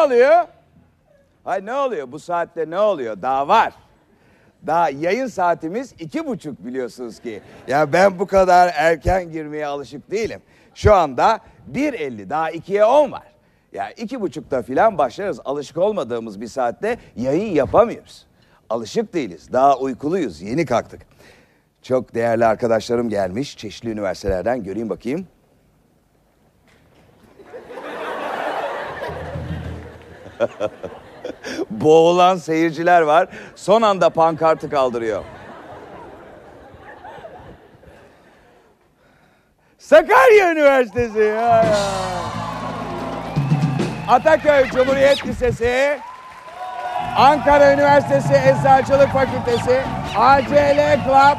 oluyor? Hay ne oluyor? Bu saatte ne oluyor? Daha var. Daha yayın saatimiz 2.30 biliyorsunuz ki. Ya ben bu kadar erken girmeye alışık değilim. Şu anda 1.50, daha 2'ye 10 var. Ya 2.30'da filan başlarız. Alışık olmadığımız bir saatte yayın yapamıyoruz. Alışık değiliz. Daha uykuluyuz. Yeni kalktık. Çok değerli arkadaşlarım gelmiş. Çeşitli üniversitelerden. Göreyim bakayım. Boğulan seyirciler var. Son anda pankartı kaldırıyor. Sakarya Üniversitesi. Ya. Ataköy Cumhuriyet Lisesi, Ankara Üniversitesi Eczacılık Fakültesi, ACL Club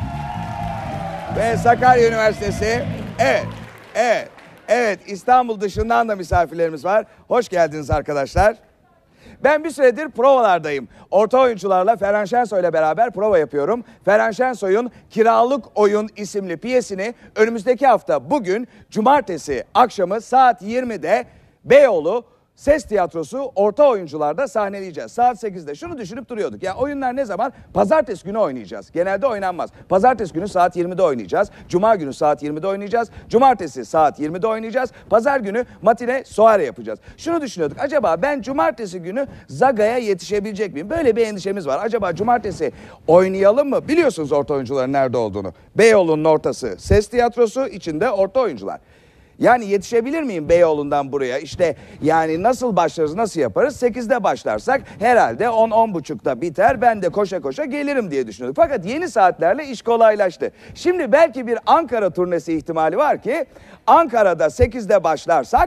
ve Sakarya Üniversitesi. Evet, İstanbul dışından da misafirlerimiz var. Hoş geldiniz arkadaşlar. Ben bir süredir provalardayım. Orta oyuncularla Ferhan Şensoy'la beraber prova yapıyorum. Ferhan Şensoy'un Kiralık Oyun isimli piyesini önümüzdeki hafta bugün cumartesi akşamı saat 20'de Beyoğlu Ses Tiyatrosu Orta Oyuncular'da sahneleyeceğiz. Saat 8'de. Şunu düşünüp duruyorduk. Ya oyunlar ne zaman? Pazartesi günü oynayacağız. Genelde oynanmaz. Pazartesi günü saat 20'de oynayacağız. Cuma günü saat 20'de oynayacağız. Cumartesi saat 20'de oynayacağız. Pazar günü matine soare yapacağız. Şunu düşünüyorduk. Acaba ben cumartesi günü Zaga'ya yetişebilecek miyim? Böyle bir endişemiz var. Acaba cumartesi oynayalım mı? Biliyorsunuz Orta Oyuncuların nerede olduğunu. Beyoğlu'nun ortası Ses Tiyatrosu, içinde Orta Oyuncular. Yani yetişebilir miyim Beyoğlu'ndan buraya? İşte yani nasıl başlarız, nasıl yaparız? 8'de başlarsak herhalde 10-10.30'da biter. Ben de koşa koşa gelirim diye düşünüyorduk. Fakat yeni saatlerle iş kolaylaştı. Şimdi belki bir Ankara turnesi ihtimali var ki Ankara'da 8'de başlarsak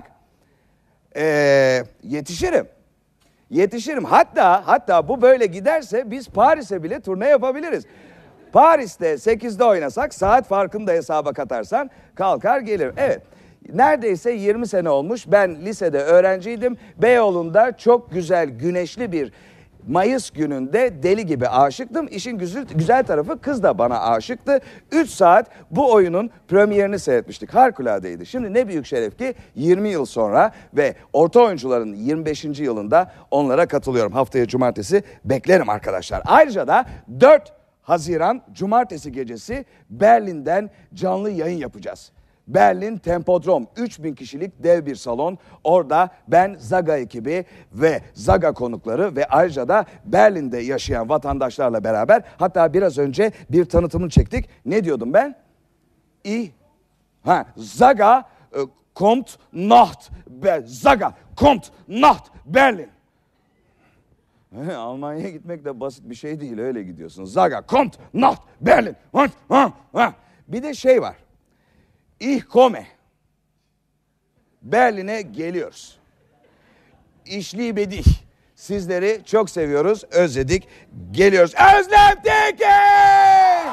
yetişirim. Yetişirim. Hatta bu böyle giderse biz Paris'e bile turne yapabiliriz. Paris'te 8'de oynasak saat farkını da hesaba katarsan kalkar gelir. Evet. Neredeyse 20 sene olmuş. Ben lisede öğrenciydim. Beyoğlu'nda çok güzel, güneşli bir Mayıs gününde deli gibi aşıktım. İşin güzel tarafı kız da bana aşıktı. 3 saat bu oyunun premierini seyretmiştik. Harikuladeydi. Şimdi ne büyük şeref ki 20 yıl sonra ve Orta Oyuncuların 25. yılında onlara katılıyorum. Haftaya cumartesi beklerim arkadaşlar. Ayrıca da 4 Haziran cumartesi gecesi Berlin'den canlı yayın yapacağız. Berlin Tempodrom, 3000 kişilik dev bir salon. Orada ben, Zaga ekibi ve Zaga konukları ve ayrıca da Berlin'de yaşayan vatandaşlarla beraber, hatta biraz önce bir tanıtımını çektik. Ne diyordum ben? Zaga kommt Nacht, Zaga kommt Nacht Berlin. Almanya'ya gitmek de basit bir şey değil, öyle gidiyorsun. Zaga kommt Nacht Berlin. Bir de şey var. Ich komme. Berlin'e geliyoruz. Ich liebe dich. Sizleri çok seviyoruz, özledik, geliyoruz. Özlem Tekin!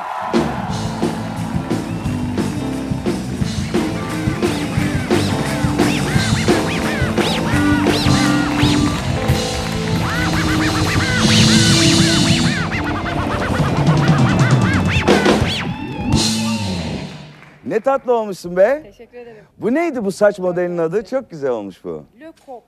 Ne tatlı olmuşsun be. Teşekkür ederim. Bu neydi bu saç modelinin adı? Çok güzel olmuş bu. Le Coq.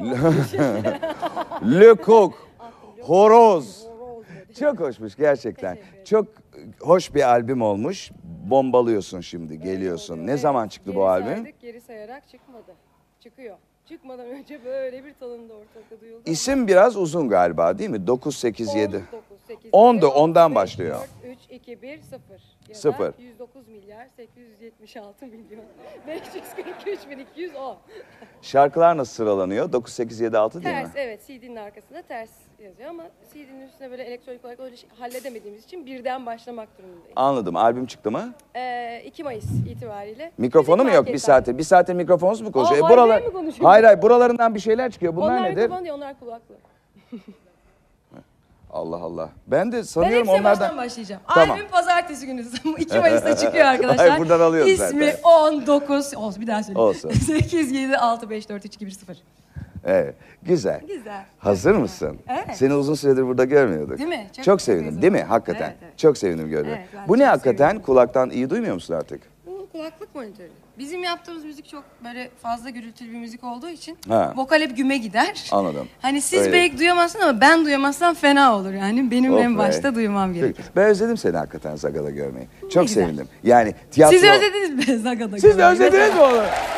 Le Coq. Horoz. Çok hoşmuş gerçekten. Çok hoş bir albüm olmuş. Bombalıyorsun şimdi, geliyorsun. Ne zaman çıktı bu albüm? Geri sayarak çıkmadı. Çıkıyor. Çıkmadan önce böyle bir tanımda ortalıkta duyuldu. İsim biraz uzun galiba değil mi? 9, 8, 7. 10, 10'du, ondan başlıyor. 4, 3, 2, 1, 0. Ya 0. da 109 milyar 876 milyon 543 bin 210. Şarkılar nasıl sıralanıyor? 9, 8, 7, 6 değil mi? Ters, evet, CD'nin arkasında ters yazıyor ama CD'nin üstüne böyle elektronik olarak öyle halledemediğimiz için birden başlamak durumundayız. Anladım. Albüm çıktı mı? 2 Mayıs itibariyle. Mikrofonu mu yok bir saate? Bir saate mikrofonsuz mu konuşuyor? Hayır mi konuşuyor? Hayır, buralarından bir şeyler çıkıyor. Bunlar onlar nedir? mikrofon değil, onlar kulaklı. Allah Allah. Ben de Ben sanıyorum hepsine onlardan... baştan başlayacağım. Tamam. Albüm pazartesi günü 2 Mayıs'ta çıkıyor arkadaşlar. Hayır, buradan alıyoruz İsmi zaten. 19 olsun, bir daha söyleyeyim. Olsun. 8, 7, 6, 5, 4, 3, 2, 1, 0. Evet, güzel. Güzel. Hazır mısın? Evet. Seni uzun süredir burada görmüyorduk. Değil mi? Çok sevindim, değil mi? Hakikaten. Evet, evet. Çok sevindim görmeye. Evet, ben Bu de ne çok hakikaten? sevindim. Kulaktan iyi duymuyor musun artık? kulaklık monitörü. Bizim yaptığımız müzik çok böyle fazla gürültülü bir müzik olduğu için Ha. vokal hep güme gider. Anladım. Hani siz Öyle. belki duyamazsınız ama ben duyamazsam fena olur yani. Benim Of en be. başta duymam gerekir. Peki. Ben özledim seni hakikaten Zaga'da görmeyi. Çok güzel. sevindim. Yani tiyatro... Siz özlediniz mi Zaga'da? Siz de özlediniz mi onu?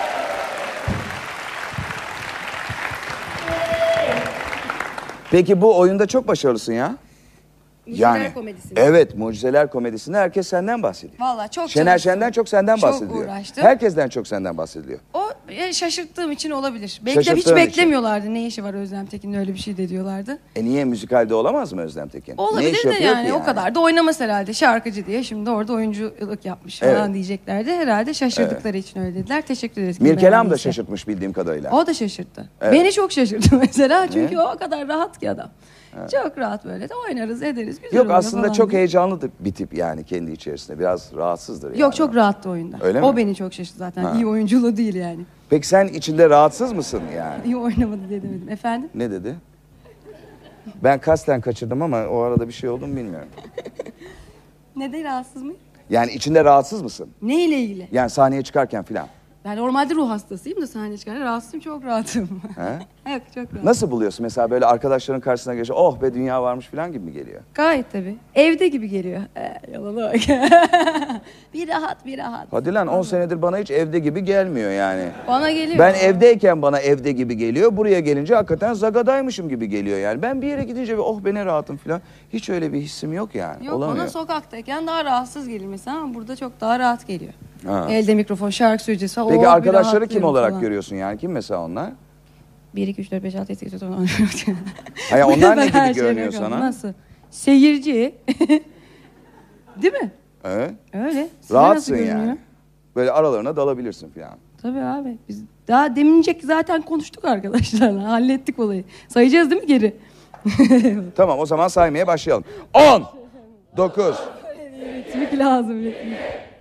Peki bu oyunda çok başarılısın ya. Mucizeler komedisinde. Evet, Mucizeler Komedisi'nde herkes senden bahsediyor. Vallahi çok Şener çalıştım. Şen'den çok senden Çok bahsediliyor. uğraştım. Herkesten çok senden bahsediliyor. O şaşırttığım için olabilir. Belki de hiç Şaşırttığın için. beklemiyorlardı. Ne işi var Özlem Tekin'in öyle bir şey de diyorlardı. Niye müzikalde olamaz mı Özlem Tekin? Ne Olabilir iş de yapıyor yani ki o kadar da oynamaz herhalde şarkıcı diye. Şimdi orada oyunculuk yapmış falan Evet. diyeceklerdi. Herhalde şaşırdıkları için öyle dediler. Teşekkür ederiz. kim Mirkelam da beğendiyse. şaşırtmış bildiğim kadarıyla. O da şaşırttı. Evet. Beni çok şaşırttı mesela. Çünkü Niye? o kadar rahat ki adam. Çok rahat böyle de oynarız ederiz. Güzel Yok oluyor aslında falan çok diye. heyecanlıdır bir tip yani kendi içerisinde. Biraz rahatsızdır yani. Yok çok rahattı oyunda. Öyle o mi? beni çok şaşırttı zaten. Ha. İyi oyunculuğu değil yani. Peki sen içinde rahatsız mısın yani? İyi oynamadı diye demedim. Efendim? Ne dedi? Ben kasten kaçırdım ama o arada bir şey oldu mu bilmiyorum. Neden rahatsız mıyım? Yani içinde rahatsız mısın? Neyle ilgili? Yani sahneye çıkarken filan. Ben normalde ruh hastasıyım da sahneye çıkarken rahatsızım, çok rahatım. He? Yok çok rahat. Nasıl buluyorsun mesela böyle arkadaşların karşısına geçince oh be dünya varmış filan gibi mi geliyor? Gayet tabii. Evde gibi geliyor. Yalana bak. Bir rahat bir rahat. Hadi lan 10 senedir bana hiç evde gibi gelmiyor yani. Bana geliyor. Ben evdeyken bana evde gibi geliyor. Buraya gelince hakikaten Zaga'daymışım gibi geliyor yani. Ben bir yere gidince bir oh be ne rahatım filan. Hiç öyle bir hissim yok yani. Yok Olamıyor. bana sokaktayken daha rahatsız geliyor mesela ama burada çok daha rahat geliyor. Ha. Elde mikrofon, şarkı söyleyeceğiz falan. Peki Oh, bir arkadaşları kim rahatlıyorum olarak falan. görüyorsun yani? Kim mesela onlar? 1, 2, 3, 4, 5, 6, 7, 8, 9, 10. Hayır, onlar ne Ben her gibi şeye görünüyor bakarım. sana? Nasıl? Seyirci. Değil mi? Evet. Öyle. Size Rahatsın nasıl görünüyor? yani. Böyle aralarına dalabilirsin filan. Tabii abi. Biz daha demincek zaten konuştuk arkadaşlarla. Hallettik olayı. Sayacağız değil mi geri? Tamam o zaman saymaya başlayalım. 10, 9, Ritmik lazım ritmik.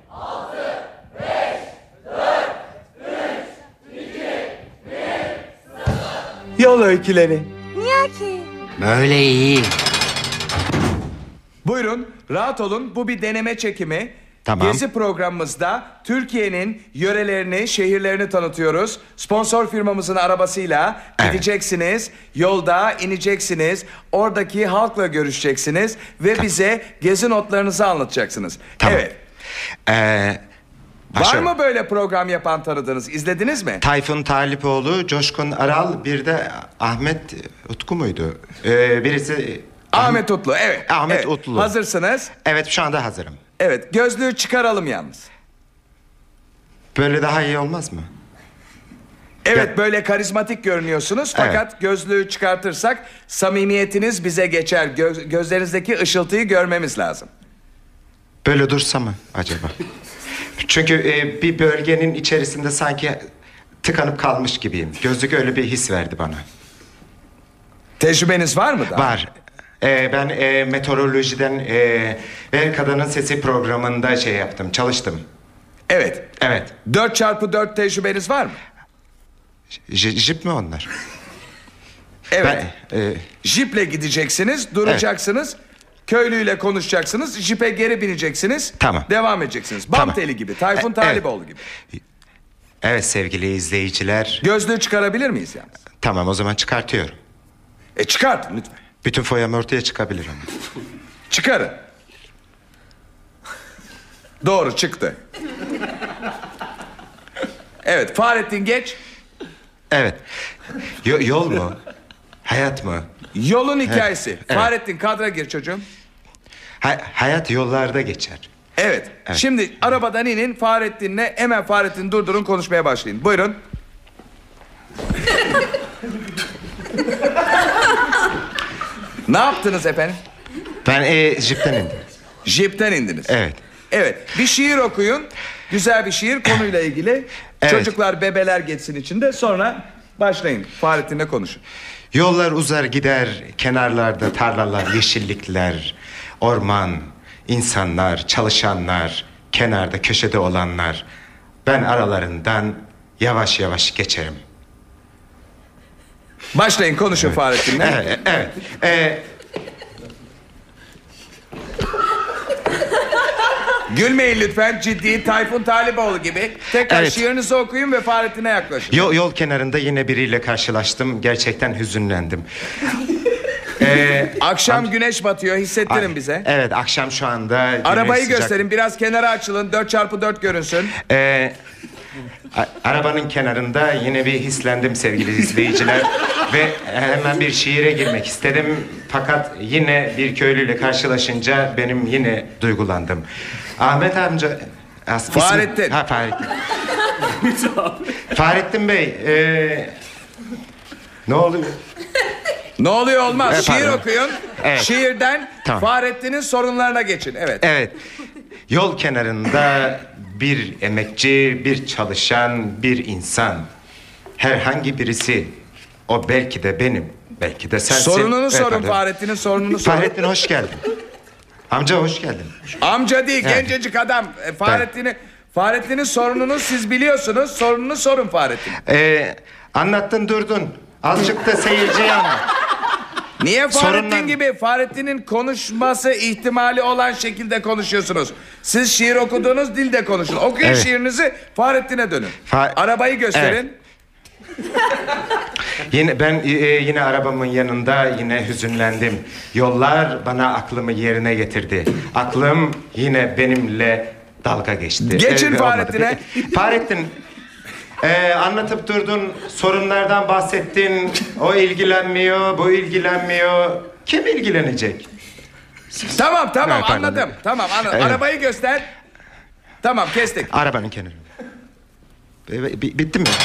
Yol öyküleri. Böyle iyi. Buyurun, rahat olun. Bu bir deneme çekimi. Tamam. Gezi programımızda Türkiye'nin yörelerini, şehirlerini tanıtıyoruz. Sponsor firmamızın arabasıyla Evet. gideceksiniz. Yolda ineceksiniz. Oradaki halkla görüşeceksiniz. Ve bize gezi notlarınızı anlatacaksınız. Tamam. Evet. Var Başlıyorum. mı böyle program yapan tanıdığınız? İzlediniz mi? Tayfun Talipoğlu, Coşkun Aral, bir de Ahmet Utku muydu? Birisi... Ahmet Utlu, evet. Ahmet Evet. Utlu. Hazırsınız. Evet, şu anda hazırım. Evet, gözlüğü çıkaralım yalnız. Böyle daha iyi olmaz mı? Evet, Ya- böyle karizmatik görünüyorsunuz fakat gözlüğü çıkartırsak samimiyetiniz bize geçer. Gözlerinizdeki ışıltıyı görmemiz lazım. Böyle dursa mı acaba? Çünkü bir bölgenin içerisinde sanki tıkanıp kalmış gibiyim. Gözlük öyle bir his verdi bana. Tecrübeniz var mı da? Var. Ben meteorolojiden ve Kadının Sesi programında şey yaptım, çalıştım. Evet. Evet. 4x4 tecrübeniz var mı? Jip mi onlar? Evet. Ben, Jiple gideceksiniz, duracaksınız. Köylüyle konuşacaksınız, jipe geri bineceksiniz. Tamam. Devam edeceksiniz. Bam Tamam. teli gibi, Tayfun Evet. Taliboğlu gibi. evet sevgili izleyiciler. Gözlüğü çıkarabilir miyiz yalnız? Tamam, o zaman çıkartıyorum. Çıkartın lütfen. Bütün foyam ortaya çıkabilir ama. Çıkarın. Doğru çıktı. Evet, Fahrettin geç. Evet. Yol mu? Hayat mı? Yolun hikayesi. Evet. Fahrettin kadra gir çocuğum. Hayat yollarda geçer. Evet. Evet. Şimdi arabadan inin Fahrettin'le hemen Fahrettin durdurun konuşmaya başlayın. Buyurun. Ne yaptınız efendim? Ben jipten indim. Jipten indiniz. Evet. Evet. Bir şiir okuyun. Güzel bir şiir konuyla ilgili. Evet. Çocuklar bebeler geçsin içinde. Sonra başlayın. Fahrettin'le konuşun. Yollar uzar gider, kenarlarda tarlalar, yeşillikler, orman, insanlar, çalışanlar, kenarda köşede olanlar. Ben aralarından yavaş yavaş geçerim. Başlayın konuşun Fahrettin'le. Evet. Gülmeyin lütfen, ciddi Tayfun Taliboğlu gibi. Tekrar Evet. şiirinizi okuyun ve Fahrettin'e yaklaşın. Yol kenarında yine biriyle karşılaştım. Gerçekten hüzünlendim. Akşam güneş batıyor, hissettirin bize. Evet, akşam şu anda. güneş Arabayı sıcak. gösterin, biraz kenara açılın, 4x4 görünsün. Arabanın kenarında yine bir hislendim sevgili izleyiciler. Ve hemen bir şiire girmek istedim. Fakat yine bir köylüyle karşılaşınca benim yine duygulandım. Ahmet amca... Fahrettin. Ha, Fahrettin. Fahrettin Bey, ne oluyor? Ne oluyor olmaz, Evet, şiir pardon. okuyun. Evet. Şiirden Tamam. Fahrettin'in sorunlarına geçin, evet. Evet. Yol kenarında bir emekçi, bir çalışan, bir insan. Herhangi birisi. O belki de benim, belki de sensin. Sorununu Evet, sorun, pardon. Fahrettin'in sorununu sorun. Fahrettin hoş geldin. Amca hoş geldin. Amca değil, Evet. gencecik adam. Fahrettin'in sorununu siz biliyorsunuz. Sorununu sorun Fahrettin. Anlattın durdun. Azıcık da seyirciye anlat. Niye Fahrettin Sorunlar- gibi Fahrettin'in konuşması ihtimali olan şekilde konuşuyorsunuz? Siz şiir okuduğunuz dilde konuşun. Okuyun Evet. şiirinizi, Fahrettin'e dönün. Arabayı gösterin. Yine arabamın yanında yine hüzünlendim. Yollar bana aklımı yerine getirdi. Aklım yine benimle dalga geçti. Geçin olmadı. Fahrettin'e. Fahrettin, anlatıp durdun, sorunlardan bahsettin. O ilgilenmiyor, bu ilgilenmiyor. Kim ilgilenecek? Tamam Evet, pardon. anladım. Tamam anladım. Evet. Arabayı göster. Tamam kestik. Arabanın kenarı. Bitti mi?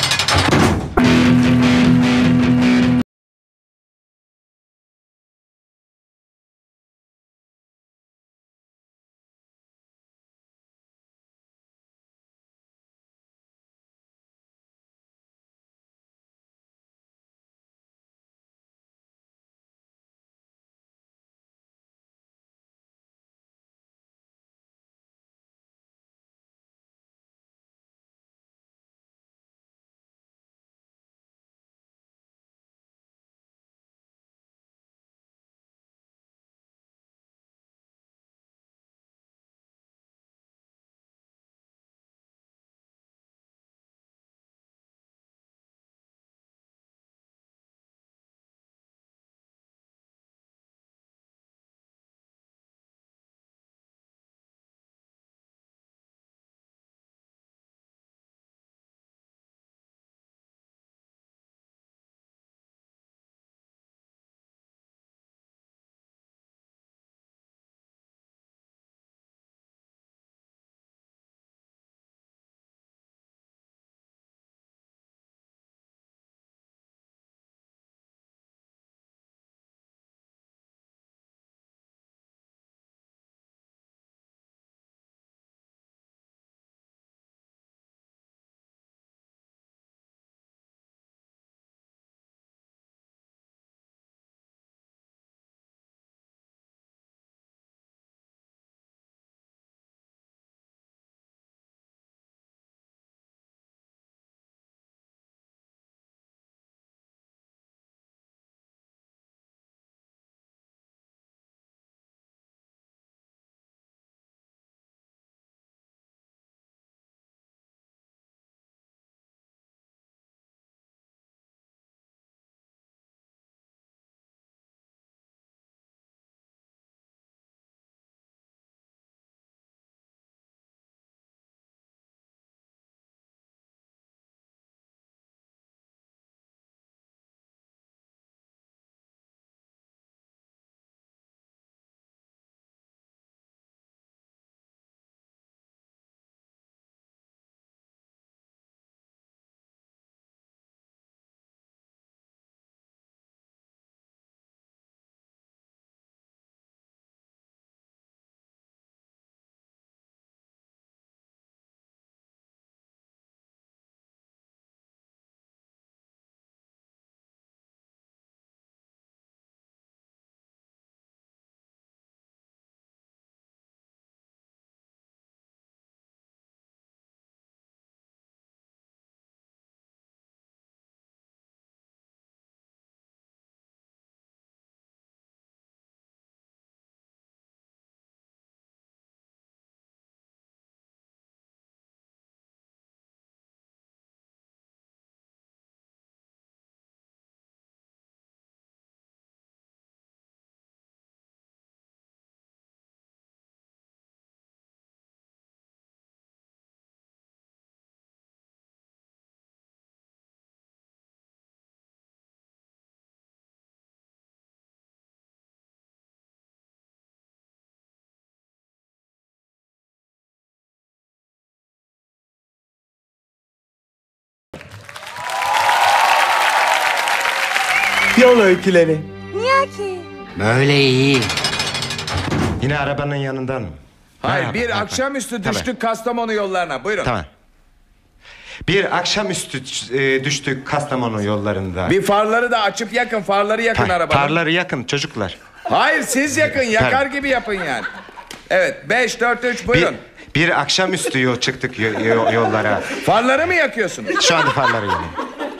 Yol öyküleri. Niye ki? Böyle iyi. Yine arabanın yanından mı? Hayır, Ha, bir ha, ha. akşamüstü Tamam. düştük Kastamonu yollarına. Buyurun. Tamam. Bir akşamüstü düştük Kastamonu yollarında. Bir farları da açıp yakın. Farları yakın arabanın. Farları yakın çocuklar. Hayır, siz yakın. Yakar Pardon. gibi yapın yani. Evet, 5, 4, 3 buyurun. Bir akşamüstü yol çıktık yollara. Farları mı yakıyorsunuz? Şu anda farları yanıyor.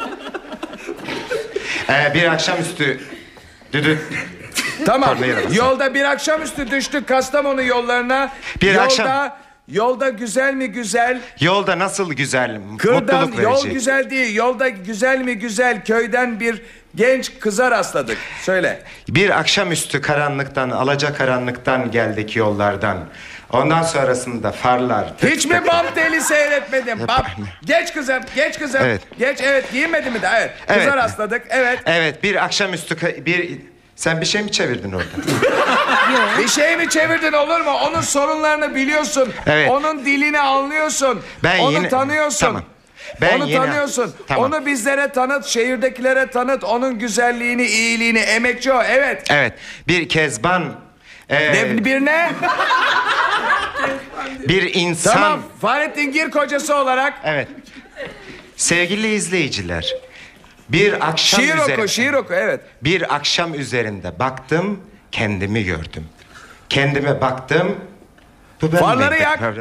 Bir akşamüstü düdüt. Tamam. Farları yakın. Yolda bir akşamüstü düştük Kastamonu yollarına. Yolda güzel mi güzel? Yolda nasıl güzel, Kırdan mutluluk yol verici. güzel değil. Yolda güzel mi güzel köyden bir genç kıza rastladık. Söyle. Bir akşamüstü karanlıktan, alacakaranlıktan geldik yollardan. Ondan sonrasında farlar. Hiç mi bam deli seyretmedin? Bam. Geç kızım, geç kızım. Evet. Geç, evet, giyinmedi mi daha? Evet. Kıza Evet. rastladık, evet. Evet, bir akşamüstü sen bir şey mi çevirdin orada? Bir şey mi çevirdin olur mu? Onun sorunlarını biliyorsun. Evet. Onun dilini anlıyorsun. Onu tanıyorsun. Tamam. Ben Onu yine- tanıyorsun. Tamam. Onu bizlere tanıt, şehirdekilere tanıt. Onun güzelliğini, iyiliğini, emekçi o. Evet. Evet, bir kezban, Bir ne? bir insan. Tamam. Fahrettin Gir kocası olarak Evet. Sevgili izleyiciler, bir akşam şiir üzerinde, oku, şiir oku. Evet. bir akşam üzerinde baktım, kendimi gördüm. Kendime baktım. Bu ben Farları miyim? yak.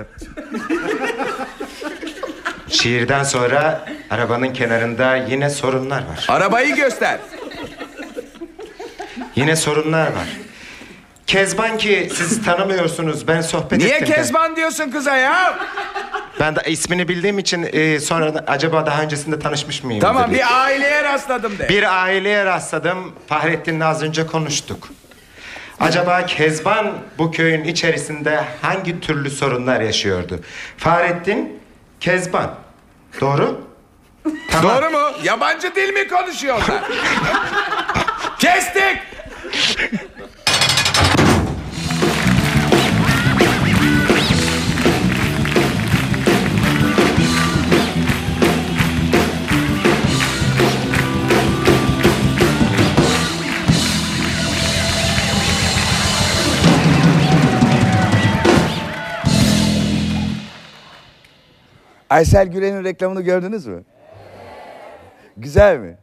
Şiirden sonra arabanın kenarında yine sorunlar var. Arabayı göster. Yine sorunlar var. Kezban ki siz tanımıyorsunuz. Ben sohbet Niye ettim. Kezban diyorsun kıza ya? Ben de ismini bildiğim için sonra acaba daha öncesinde tanışmış mıyım? Tamam, dedi. bir aileye rastladım de. Bir aileye rastladım. Fahrettin'le az önce konuştuk. Acaba Kezban bu köyün içerisinde hangi türlü sorunlar yaşıyordu? Fahrettin, Kezban. Doğru? Tamam. Doğru mu? Yabancı dil mi konuşuyorlar? Kestik. Aysel Gülen'in reklamını gördünüz mü? Güzel mi?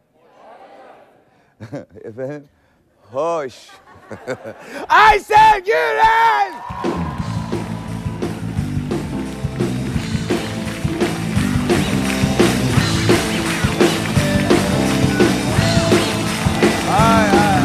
Efendim? Hoş. Aysel Gülen! Ay ay.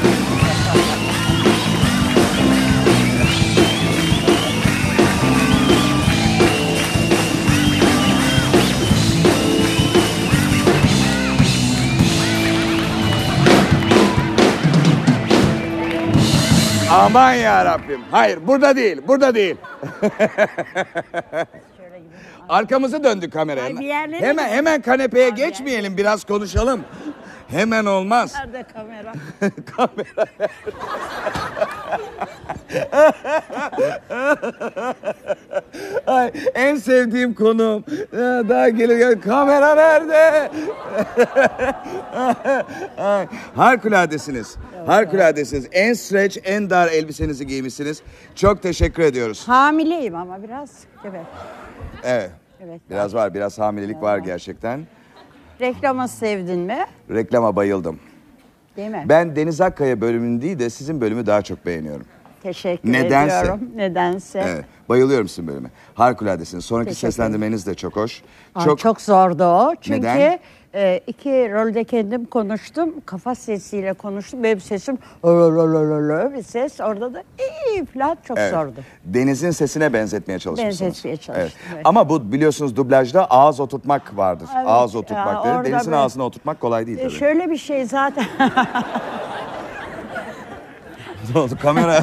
Aman ya Rabbim. Hayır, burada değil, burada değil. Arkamızı döndük kameraya. Ay, bir yerlere Hemen kanepeye geçmeyelim, biraz konuşalım. Hemen olmaz. Nerede kamera? Kamera. Ay, en sevdiğim konum. Daha gelir kamera nerede? Ay, harikuladesiniz. Harikuladesiniz. En stretch, en dar elbisenizi giymişsiniz. Çok teşekkür ediyoruz. Hamileyim ama biraz. Evet. Evet. Evet. Biraz var, biraz hamilelik var gerçekten. Reklamı sevdin mi? Reklama bayıldım. Değil mi? Ben Deniz Akkaya bölümünü değil de sizin bölümü daha çok beğeniyorum. Teşekkür Nedense. ediyorum. Nedense. Evet, bayılıyorum sizin bölüme. Harikuladesiniz. Sonraki Teşekkür seslendirmeniz de çok hoş. Ay, çok zordu o. Çünkü Neden? iki rolde kendim konuştum. Kafa sesiyle konuştum. Benim sesim öyle bir ses. Orada da iyi falan çok Evet. zordu. Deniz'in sesine benzetmeye çalışmışsınız. Benzetmeye çalıştım, evet. Ama bu biliyorsunuz dublajda ağız oturtmak vardır. Evet, Ağız oturtmak ya, denir. orada Deniz'in ben- ağzına oturtmak kolay değil tabii. Şöyle bir şey zaten. Ne oldu kamera?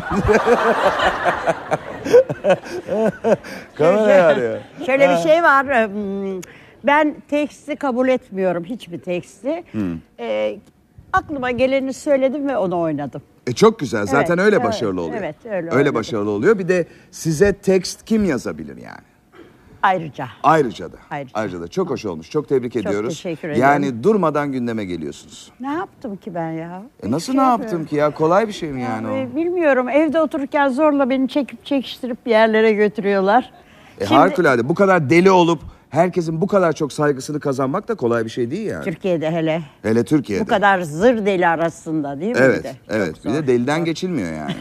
Kamera arıyor. Şöyle bir şey var. Ben teksti kabul etmiyorum. Hiçbir teksti. Aklıma geleni söyledim ve onu oynadım. Çok güzel. Zaten Evet, öyle evet, başarılı oluyor. evet, öyle Öyle oynadım. başarılı oluyor. Bir de size tekst kim yazabilir yani? Ayrıca. Ayrıca da. Ayrıca. Ayrıca da. Çok hoş olmuş. Çok tebrik ediyoruz. teşekkür ederim. Yani durmadan gündeme geliyorsunuz. Ne yaptım ki ben ya? Nasıl Hiçbir ne şey yaptım ki ya? Kolay bir şey mi yani o? Bilmiyorum. Evde otururken zorla beni çekip çekiştirip bir yerlere götürüyorlar. Şimdi Harikulade. Bu kadar deli olup herkesin bu kadar çok saygısını kazanmak da kolay bir şey değil yani. Türkiye'de hele. Hele Türkiye'de. Bu kadar zır deli arasında değil mi? Evet, bir de? evet. Çok Bir de zor. deliden geçilmiyor yani.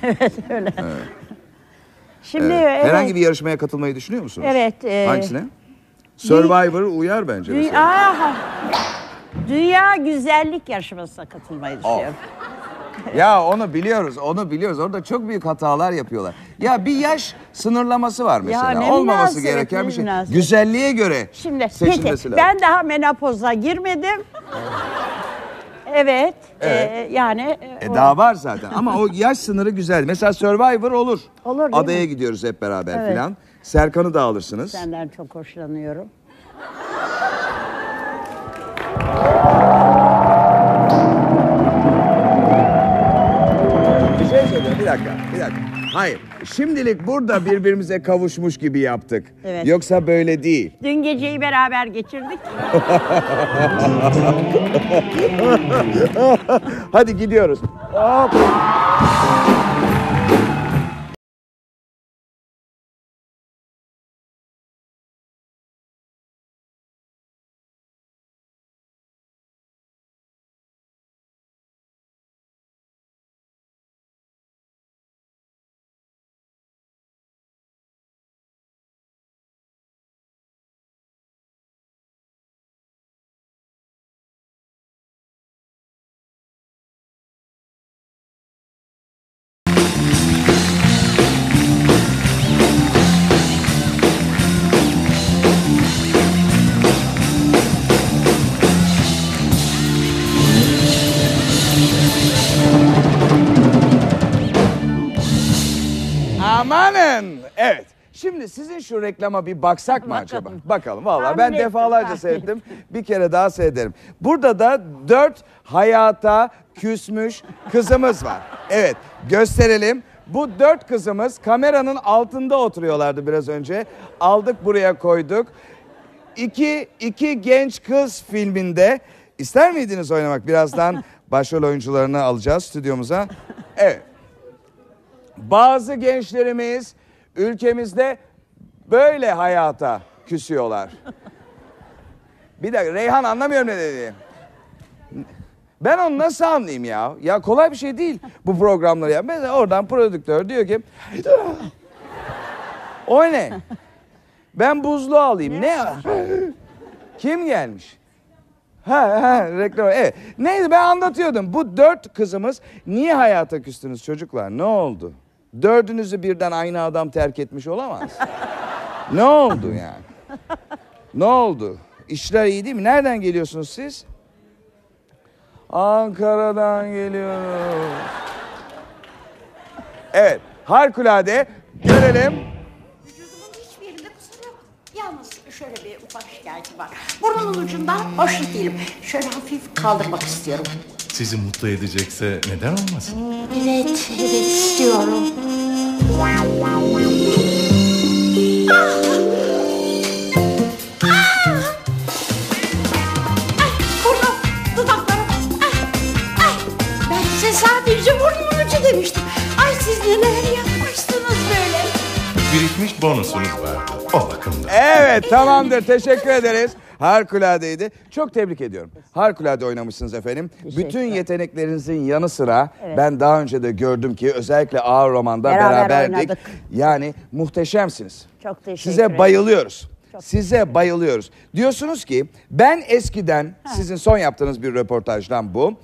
Şimdi Evet. evet. Herhangi bir yarışmaya katılmayı düşünüyor musunuz? Evet, Hangisine? Survivor uyar bence mesela. Dünya güzellik yarışmasına katılmayı düşünüyorum. Ya onu biliyoruz, onu biliyoruz. Orada çok büyük hatalar yapıyorlar. Ya bir yaş sınırlaması var mesela. ne Olmaması münasebet, gereken ne bir şey. münasebet. Güzelliğe göre Şimdi seçilmesi peki, lazım. ben daha menopoza girmedim. Evet. Yani Daha var zaten ama o yaş sınırı güzel. Mesela Survivor olur. Olur, değil Adaya mi? gidiyoruz hep beraber Evet. filan. Serkan'ı da alırsınız. senden çok hoşlanıyorum. Bir şey söyleyeyim, bir dakika. Hayır, şimdilik burada birbirimize kavuşmuş gibi yaptık. Evet. Yoksa böyle değil. Dün geceyi beraber geçirdik. Hadi gidiyoruz. Hop. Amanın. Evet. Şimdi sizin şu reklama bir baksak mı acaba? Bakalım. Vallahi ben Tahmin ettim, defalarca tahmin seyrettim. Bir kere daha seyrederim. Burada da 4 hayata küsmüş kızımız var. Evet, gösterelim. Bu 4 kızımız kameranın altında oturuyorlardı biraz önce. Aldık buraya koyduk. İki genç kız filminde ister miydiniz oynamak? Birazdan başrol oyuncularını alacağız stüdyomuza. Evet. Bazı gençlerimiz ülkemizde böyle hayata küsüyorlar. Bir dakika, Reyhan anlamıyorum ne dediğini. Ben onu nasıl anlayayım ya? Ya kolay bir şey değil bu programları ya. Mesela oradan prodüktör diyor ki o ne? Ben buzlu alayım. Ne? Kim gelmiş? Ha reklam. Evet. Neyse ben anlatıyordum. Bu 4 kızımız niye hayata küstünüz çocuklar? Ne oldu? 4'ünüzü birden aynı adam terk etmiş olamaz. Ne oldu yani? Ne oldu? İşler iyi değil mi? Nereden geliyorsunuz siz? Ankara'dan geliyoruz. Evet. Harikulade. Görelim. Vücudumun hiçbir yerinde kusur yok. Yalnız şöyle bir ufak şikayetim var. Burnunun ucundan hoşnut değilim. Şöyle hafif kaldırmak istiyorum. Sizi mutlu edecekse neden olmasın? Evet, evet istiyorum. Burnum, dudaklarım. Ben size sadece burnumun ucu demiştim. Ay siz neler yapmışsınız böyle. Birikmiş bonusunuz vardı. O bakımdan. Evet tamamdır. Teşekkür ederiz. Harikuladeydi. Çok tebrik ediyorum. Harikulade oynamışsınız efendim. Bütün yeteneklerinizin yanı sıra ben daha önce de gördüm ki özellikle Ağır Roman'da Beraber beraberdik. oynadık. Yani muhteşemsiniz. Çok teşekkür Size ederim. bayılıyoruz. Size bayılıyoruz. Diyorsunuz ki ben eskiden sizin son yaptığınız bir röportajdan bu.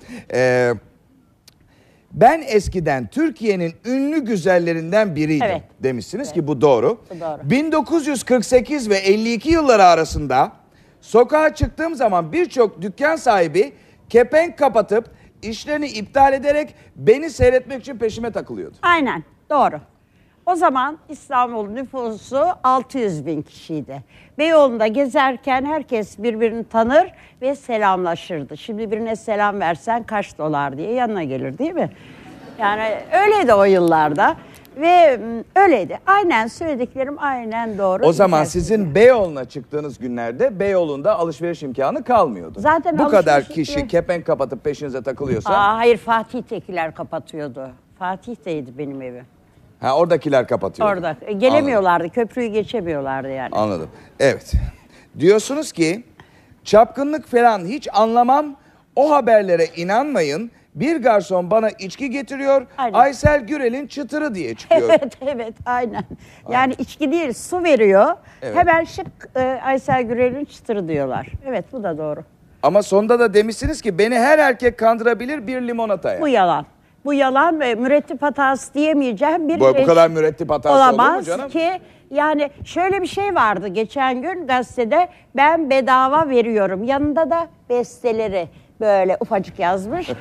Ben eskiden Türkiye'nin ünlü güzellerinden biriydim Evet. demişsiniz ki bu doğru. Bu doğru. 1948 ve 52 yılları arasında sokağa çıktığım zaman birçok dükkan sahibi kepenk kapatıp işlerini iptal ederek beni seyretmek için peşime takılıyordu. Aynen doğru. O zaman İstanbul nüfusu 600 bin kişiydi. Beyoğlu'nda gezerken herkes birbirini tanır ve selamlaşırdı. Şimdi birine selam versen kaç dolar diye yanına gelir değil mi? Yani öyleydi o yıllarda. Ve öyleydi. Aynen söylediklerim aynen doğru. O zaman İnternet sizin Beyoğlu'na çıktığınız günlerde Beyoğlu'nda alışveriş imkanı kalmıyordu. Zaten bu kadar alışveriş kişi imkanı- kepenk kapatıp peşinize takılıyorsa Hayır, Fatih'tekiler kapatıyordu. Fatih'teydi benim evim. oradakiler kapatıyor. Orada. Gelemiyorlardı. Köprüyü geçemiyorlardı yani. Anladım. Evet. Diyorsunuz ki çapkınlık falan hiç anlamam. O haberlere inanmayın. Bir garson bana içki getiriyor. Aynen. Aysel Gürel'in çıtırı diye çıkıyor. Evet aynen. Yani içki değil su veriyor. Evet. Hemen şık Aysel Gürel'in çıtırı diyorlar. Evet bu da doğru. Ama sonda da demişsiniz ki beni her erkek kandırabilir bir limonataya. Bu yalan. Bu yalan ve mürettip hatası diyemeyeceğim bir Bu kadar mürettip hatası olur mu olamaz canım? ki yani şöyle bir şey vardı geçen gün gazetede ben bedava veriyorum. Yanında da besteleri böyle ufacık yazmış.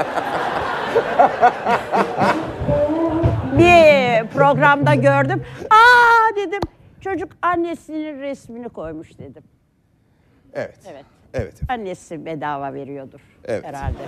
Bir programda gördüm. Aa dedim çocuk annesinin resmini koymuş dedim. Evet. Evet. Evet. Annesi bedava veriyordur Evet. herhalde.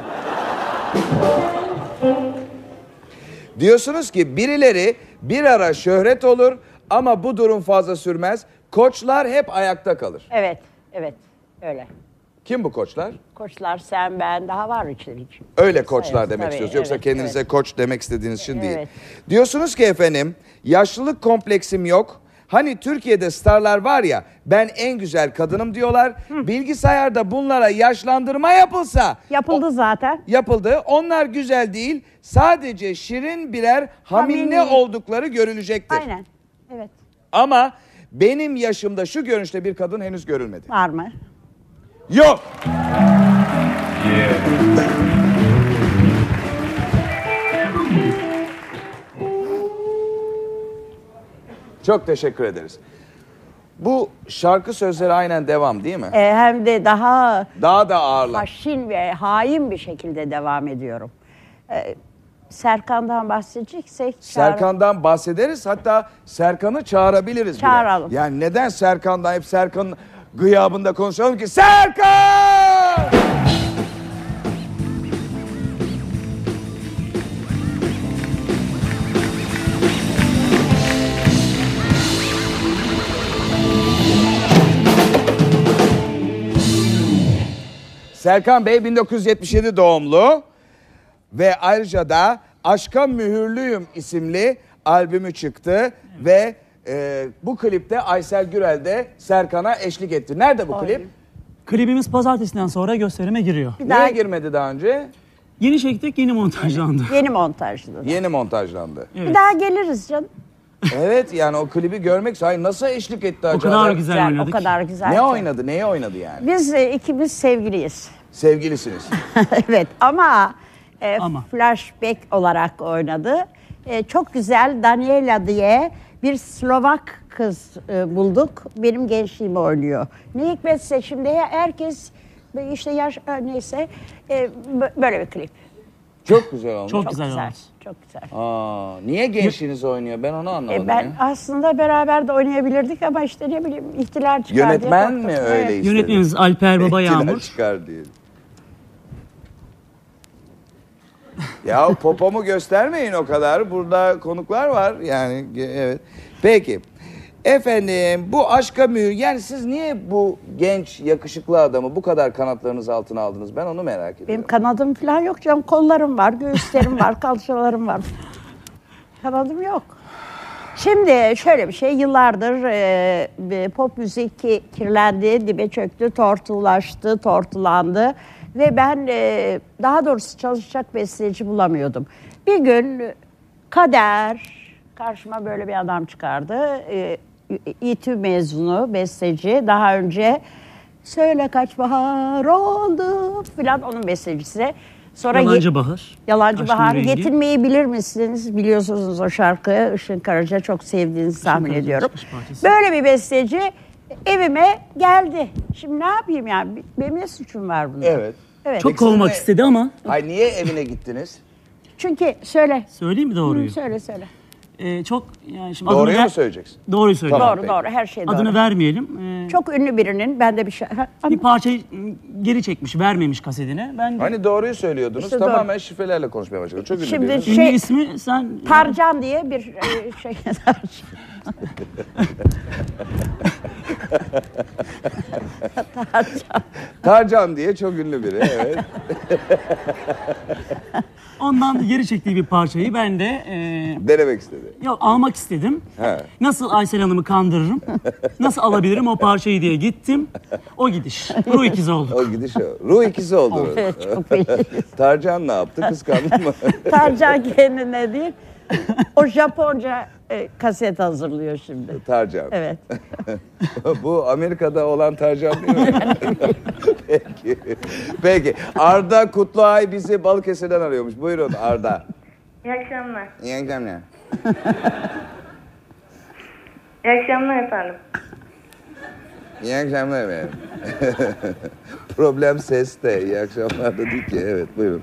Diyorsunuz ki birileri bir ara şöhret olur ama bu durum fazla sürmez. Koçlar hep ayakta kalır. Evet, evet öyle. Kim bu koçlar? Koçlar sen ben daha var içerik. Öyle koçlar Evet, demek tabii, istiyoruz. Yoksa evet, kendinize evet. koç demek istediğiniz için değil. Evet. Diyorsunuz ki efendim yaşlılık kompleksim yok. Hani Türkiye'de starlar var ya ben en güzel kadınım diyorlar. Bilgisayarda bunlara yaşlandırma yapılsa. Yapıldı zaten. Yapıldı. Onlar güzel değil. Sadece şirin birer hamile Hamile. oldukları görülecektir. Aynen. Evet. Ama benim yaşımda şu görünüşte bir kadın henüz görülmedi. Var mı? Yok. Çok teşekkür ederiz. Bu şarkı sözleri aynen devam değil mi? Hem de daha Daha da ağırlar. haşin ve hain bir şekilde devam ediyorum. Serkan'dan bahsedeceksek... Serkan'dan bahsederiz. Hatta Serkan'ı çağırabiliriz bile. Çağıralım. Yani neden Serkan'dan hep Serkan'ın gıyabında konuşalım ki? Serkan! Serkan Bey 1977 doğumlu ve ayrıca da Aşka Mühürlüyüm isimli albümü çıktı ve bu klipte Aysel Gürel de Serkan'a eşlik etti. Nerede bu klip? Klibimiz pazartesiden sonra gösterime giriyor. Bir daha Niye girmedi daha önce? Yeni çektik, yeni montajlandı. yeni montajlı. Yeni montajlandı. Bir daha geliriz canım. Evet yani o klibi görmek hayır nasıl eşlik etti acaba? kadar güzel oynadık. O kadar güzel. Ne ki. oynadı? Neye oynadı yani? Biz ikimiz sevgiliyiz. Sevgilisiniz. Evet ama, Ama. flashback olarak oynadı. Çok güzel Daniela diye bir Slovak kız bulduk. Benim gençliğimi oynuyor. Ne hikmetse şimdi herkes işte yaş neyse böyle bir klip. Çok güzel olmuş. Çok güzel olmuş. Çok güzel. Niye gençliğiniz oynuyor? Ben onu anlamadım Ben ya. aslında beraber de oynayabilirdik ama işte ne bileyim ihtilal çıkar Yönetmen diye mi korktum. öyle Evet. istedi? Yönetmenimiz Alper Baba İhtilal Yağmur. çıkar diye. Ya popomu göstermeyin o kadar. Burada konuklar var yani evet. Peki. Efendim bu aşka mühür yani siz niye bu genç yakışıklı adamı bu kadar kanatlarınız altına aldınız? Ben onu merak ediyorum. Benim kanadım falan yok canım. Kollarım var, göğüslerim var, kalçalarım var. Kanadım yok. Şimdi şöyle bir şey, yıllardır pop müzik kirlendi, dibe çöktü, tortulaştı, tortulandı. Ve ben daha doğrusu çalışacak besteci bulamıyordum. Bir gün kader karşıma böyle bir adam çıkardı. İTÜ mezunu, besteci. Daha önce söyle kaç bahar oldu filan onun bestecisi. Sonra Yalancı Bahar. Yalancı Aşkın Bahar. Rengi. Yetinmeyi bilir misiniz? Biliyorsunuz o şarkıyı. Işın Karaca çok sevdiğinizi tahmin Karaca ediyorum. çıkış parçası. Böyle bir besteci evime geldi. Şimdi ne yapayım yani? Benim ne suçum var bunda? Evet. Evet. Çok Peki siz kovmak ne- istedi ama Ay niye evine gittiniz? Çünkü söyle. söyleyeyim mi doğruyu? Söyle söyle. çok yani şimdi Doğruyu mu söyleyeceksin? Doğruyu söyleyeceğim. Tamam. Doğru peki. doğru her şey doğru. Adını vermeyelim. Çok ünlü birinin ben de bir şey... Bir parçayı geri çekmiş, vermemiş kasetine. Ben de Hani doğruyu söylüyordunuz. İşte tamamen şifrelerle konuşmaya başladık. Çok ünlü Şimdi biriniz. ünlü şey- ismi sen... Tarcan diye bir şey... Tarcan diye çok ünlü biri. Evet. Ondan geri çektiği bir parçayı ben de Denemek istedi. yok, almak istedim. He. Nasıl Aysel Hanım'ı kandırırım? Nasıl alabilirim o parçayı diye gittim. O gidiş. Ruh ikizi oldu. O gidiş o. Ruh ikisi oldunuz. Evet, çok belli. Tarcan ne yaptı? Kıskandın mı? Tarcan kendine değil. O Japonca kaset hazırlıyor şimdi. Tarcan. Evet. Bu Amerika'da olan Tarcan değil mi? Peki. Peki. Arda Kutluay bizi Balıkesir'den arıyormuş. Buyurun Arda. İyi akşamlar. İyi akşamlar. İyi akşamlar efendim. İyi akşamlar efendim. Problem seste. İyi akşamlar da değil ki. Evet buyurun.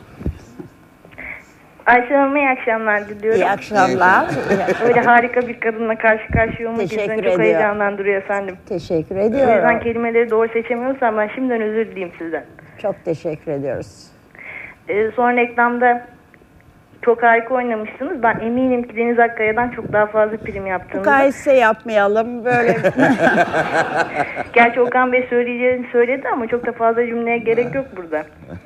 Ayşe Hanım'a iyi akşamlar diliyorum. İyi akşamlar. Öyle harika bir kadınla karşı karşıya olmak Teşekkür bizden çok ediyorum. heyecanlandırıyor efendim. Teşekkür O yüzden ediyorum. kelimeleri doğru seçemiyorsam ben şimdiden özür dileyim sizden. Çok teşekkür ediyoruz. Sonra reklamda çok harika oynamışsınız. Ben eminim ki Deniz Akkaya'dan çok daha fazla prim yaptığınızı. Mukayese yapmayalım böyle. Gerçi Okan Bey söyleyeceğini söyledi ama çok da fazla cümleye gerek yok burada.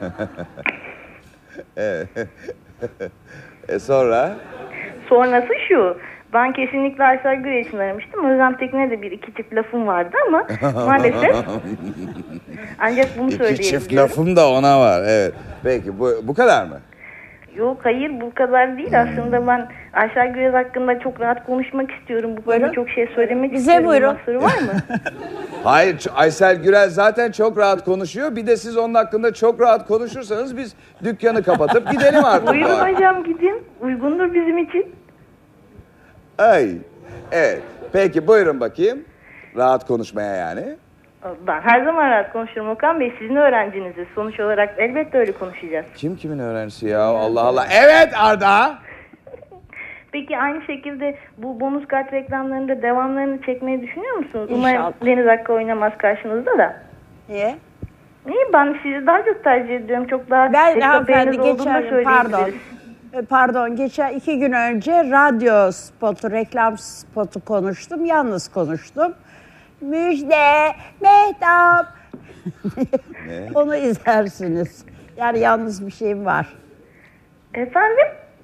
Sonra? Sonrası şu. Ben kesinlikle Aysel Gürel için aramıştım. Özlem Tekin'e de bir iki çift lafım vardı ama maalesef ancak bunu İki söyleyebiliyorum. çift lafım da ona var. Evet. Peki bu kadar mı? Yok hayır bu kadar değil. Aslında ben Aysel Gürel hakkında çok rahat konuşmak istiyorum. Bu konuda Buyurun. çok şey söylemek Bize istiyorum. buyurun. Mahsuru var mı? Hayır, Aysel Gürel zaten çok rahat konuşuyor. Bir de siz onun hakkında çok rahat konuşursanız biz dükkanı kapatıp gidelim artık. Buyurun hocam gidin. Uygundur bizim için. Ay, evet. Peki buyurun bakayım. Rahat konuşmaya yani. Ben her zaman rahat konuşurum Okan Bey. Sizin öğrenciniziz. Sonuç olarak elbette öyle konuşacağız. Kim kimin öğrencisi ya? Allah Allah. Evet Arda. Peki aynı şekilde bu bonus kart reklamlarında devamlarını çekmeyi düşünüyor musunuz? İnşallah. Umarım Deniz Hakkı oynamaz karşınızda da. Niye? İyi ben sizi daha çok tercih ediyorum. Çok daha Ben hanımefendi esnaflarınız olduğunu da geçen pardon. söyleyebiliriz. Pardon geçen 2 gün önce radyo spotu, reklam spotu konuştum. Yalnız konuştum. Müjde, Mehtap. Onu izlersiniz. Yani yalnız bir şeyim var. Efendim?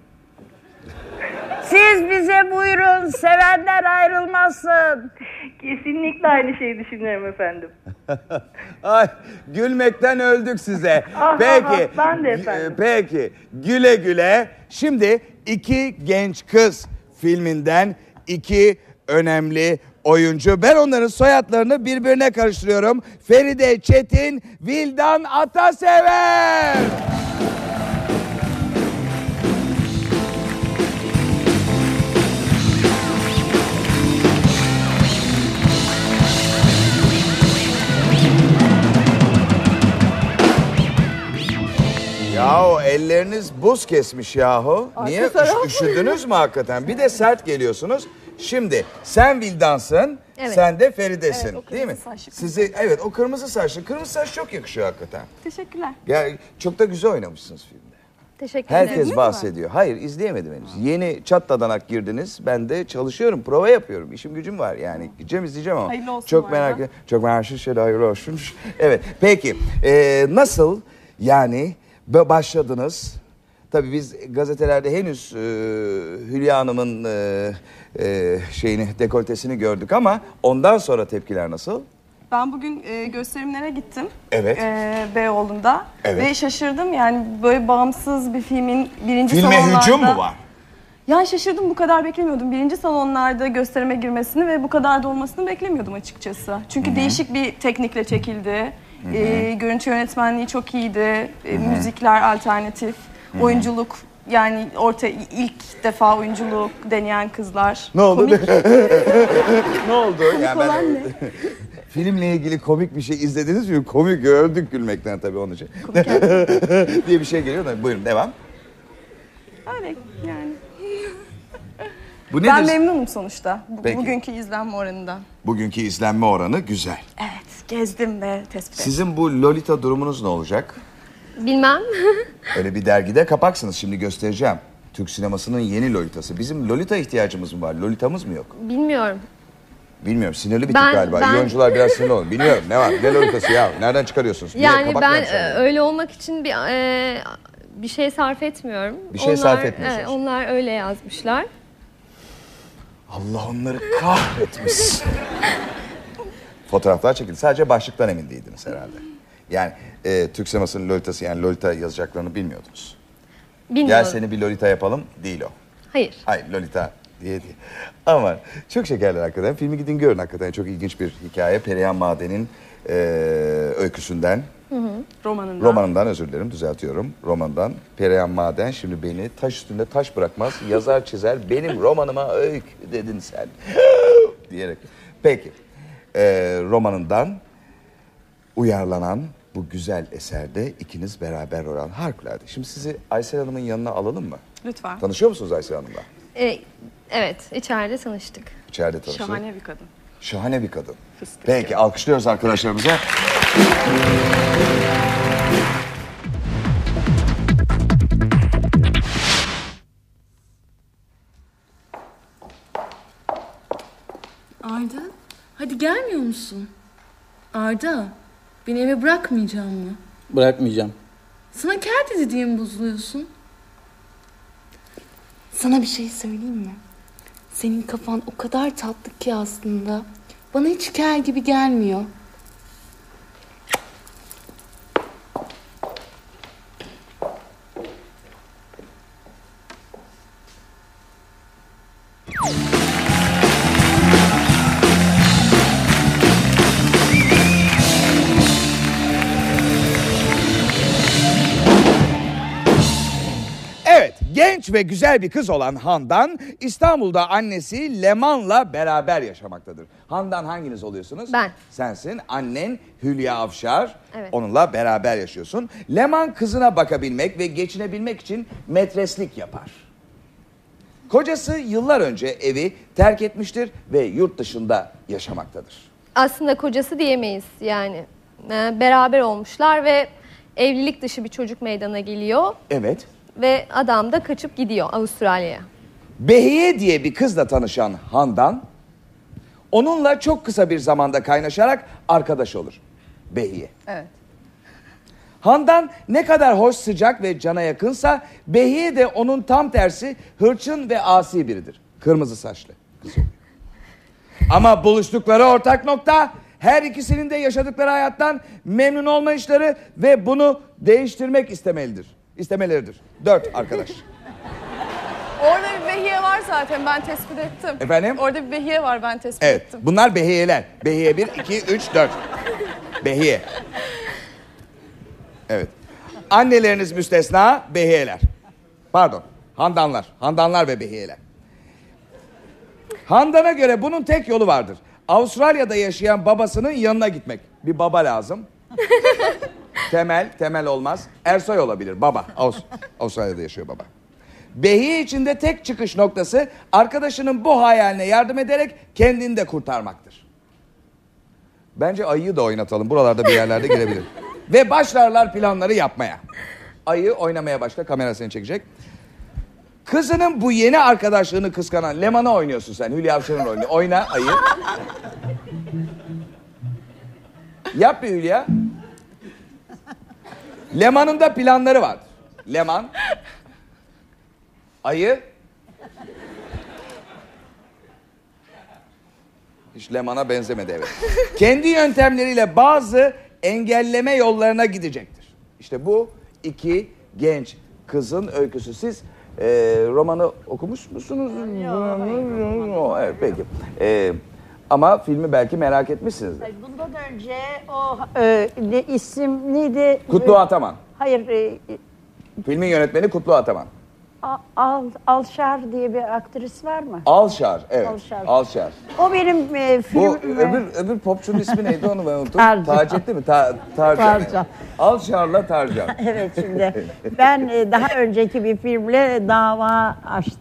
Siz bize buyurun, sevenler ayrılmasın. Kesinlikle aynı şeyi düşünüyorum efendim. Ay gülmekten öldük size. Ah, Peki. ah, ah, ben de efendim. Peki. Güle güle. Şimdi İki Genç Kız filminden iki önemli oyuncu. Ben onların soyadlarını birbirine karıştırıyorum. Feride Çetin, Vildan Atasever. Yahu elleriniz buz kesmiş yahu. Niye? Üşüdünüz mü hakikaten? Bir de sert geliyorsunuz. Şimdi sen Vildan'sın, Evet. sen de Feride'sin Evet, o değil mi? kırmızı saçlı. Sizi evet o kırmızı saçlı. Kırmızı saç çok yakışıyor hakikaten. Teşekkürler. Ya çok da güzel oynamışsınız filmde. Teşekkür ederim. Herkes bahsediyor. Hayır izleyemedim henüz. Yeni çatladanak girdiniz. Ben de çalışıyorum, prova yapıyorum. İşim gücüm var yani. Gideceğim izleyeceğim ama. Hayırlı olsun Çok bu merak arada. ediyorum. Çok merak ediyorum. Hayırlı olsun. Evet peki nasıl yani başladınız? Tabii biz gazetelerde henüz Hülya Hanım'ın dekoltesini gördük ama ondan sonra tepkiler nasıl? Ben bugün gösterimlere gittim. Evet. Beyoğlu'nda. Evet. Ve şaşırdım yani böyle bağımsız bir filmin birinci Filme salonlarda... hücum mu var? Yani şaşırdım, bu kadar beklemiyordum. Birinci salonlarda gösterime girmesini ve bu kadar da olmasını beklemiyordum açıkçası. Çünkü değişik bir teknikle çekildi. Görüntü yönetmenliği çok iyiydi. Müzikler alternatif. Oyunculuk yani ilk defa oyunculuk deneyen kızlar. Ne oldu? Komik. Ne oldu? Yani olan ne? Filmle ilgili komik bir şey izlediniz mi? Komik gördük gülmekten tabii onun için. diye bir şey geliyor da buyurun devam. Öyle yani. Bu Ben nedir? memnunum sonuçta Peki. bugünkü izlenme oranından. Bugünkü izlenme oranı güzel. Evet, gezdim ve tespit ettim. Sizin bu Lolita durumunuz ne olacak? Bilmem. Öyle bir dergide kapaksınız, şimdi göstereceğim. Türk sinemasının yeni Lolitası. Bizim Lolita ihtiyacımız mı var? Lolitamız mı yok? Bilmiyorum. Bilmiyorum, sinirli bir tip Ben- galiba. ben- İyi oyuncular biraz sinirli olun. Bilmiyorum, ne var? Ne Lolitası ya? Nereden çıkarıyorsunuz? Niye? Yani Kabak ben mı yapmışlar? öyle olmak için bir şey sarf etmiyorum. Bir şey sarf etmiyorsunuz. Evet, onlar öyle yazmışlar. Allah onları kahretmiş. Fotoğraflar çekildi. Sadece başlıktan emin değildiniz herhalde. Yani Türk sinemasının Lolitası, yani Lolita yazacaklarını bilmiyordunuz. Bilmiyorum. Gel seni bir Lolita yapalım, değil o. Hayır. Hayır, Lolita diye. Ama çok şekerler hakikaten. Filmi gidin görün hakikaten. Çok ilginç bir hikaye. Perihan Maden'in öyküsünden. Romanından, özür dilerim, düzeltiyorum. Romandan. Perihan Maden şimdi beni taş üstünde taş bırakmaz. Yazar çizer. Benim romanıma öykü dedin sen. diyerek. Peki. Romanından uyarlanan bu güzel eserde ikiniz beraber olan harikulade. Şimdi sizi Aysel Hanım'ın yanına alalım mı? Lütfen. Tanışıyor musunuz Aysel Hanım'la? Evet, içeride tanıştık. İçeride tanıştık. Şahane bir kadın. Şahane bir kadın. Fıstık Peki, gibi. alkışlıyoruz arkadaşlarımıza. Arda, hadi gelmiyor musun? Arda, beni eve bırakmayacak mı? Bırakmayacağım. Sana kel dedi diye mi bozuluyorsun? Sana bir şey söyleyeyim mi? Senin kafan o kadar tatlı ki aslında. Bana hiç kel gibi gelmiyor. Evet, genç ve güzel bir kız olan Handan, İstanbul'da annesi Leman'la beraber yaşamaktadır. Handan hanginiz oluyorsunuz? Ben. Sensin. Annen Hülya Avşar. Evet. Onunla beraber yaşıyorsun. Leman kızına bakabilmek ve geçinebilmek için metreslik yapar. Kocası yıllar önce evi terk etmiştir ve yurt dışında yaşamaktadır. Aslında kocası diyemeyiz yani. Beraber olmuşlar ve evlilik dışı bir çocuk meydana geliyor. Evet. Ve adam da kaçıp gidiyor Avustralya'ya. Behiye diye bir kızla tanışan Handan, onunla çok kısa bir zamanda kaynaşarak arkadaş olur. Behiye. Evet. Handan ne kadar hoş, sıcak ve cana yakınsa, Behiye de onun tam tersi hırçın ve asi biridir. Kırmızı saçlı kız oluyor. Ama buluştukları ortak nokta, her ikisinin de yaşadıkları hayattan memnun olmayışları ve bunu değiştirmek istemeleridir. 4 arkadaş. Orada bir behiye var zaten, ben tespit ettim. Efendim? Orada bir behiye var, ben tespit Evet, ettim. bunlar behiyeler. Behiye 1, 2, 3, 4. Behiye. Evet. Anneleriniz müstesna, behiyeler. Pardon, handanlar. Handanlar ve behiyeler. Handan'a göre bunun tek yolu vardır. Avustralya'da yaşayan babasının yanına gitmek. Bir baba lazım. Temel olmaz. Ersoy olabilir, baba. Avustralya'da yaşıyor baba. Behiye için de tek çıkış noktası arkadaşının bu hayaline yardım ederek kendini de kurtarmaktır. Bence ayıyı da oynatalım. Buralarda bir yerlerde girebilir. Ve başlarlar planları yapmaya. Ayı oynamaya başla. Kamera seni çekecek. Kızının bu yeni arkadaşlığını kıskanan Leman'ı oynuyorsun sen. Hülya Avşar'ın oynuyor. Oyna ayı. Yap bir Hülya. Leman'ın da planları var. Leman. Ayı. Hiç Leman'a benzemedi, evet. Kendi yöntemleriyle bazı engelleme yollarına gidecektir. İşte bu iki genç kızın öyküsü. Siz romanı okumuş musunuz? Evet, peki. Ama filmi belki merak etmişsinizdir. Bundan önce o isim neydi? Kutlu Ataman. Hayır, Filmin yönetmeni Kutlu Ataman. Alşar diye bir aktris var mı? Alşar, evet. Alşar. Alşar. O benim Bu filmim. öbür popçunun ismi neydi, onu ben unuttum. Tarcan. Taceddin mi? Tarcan. Tarcan. Alşar'la Tarcan. Evet, şimdi ben daha önceki bir filmle dava açtım.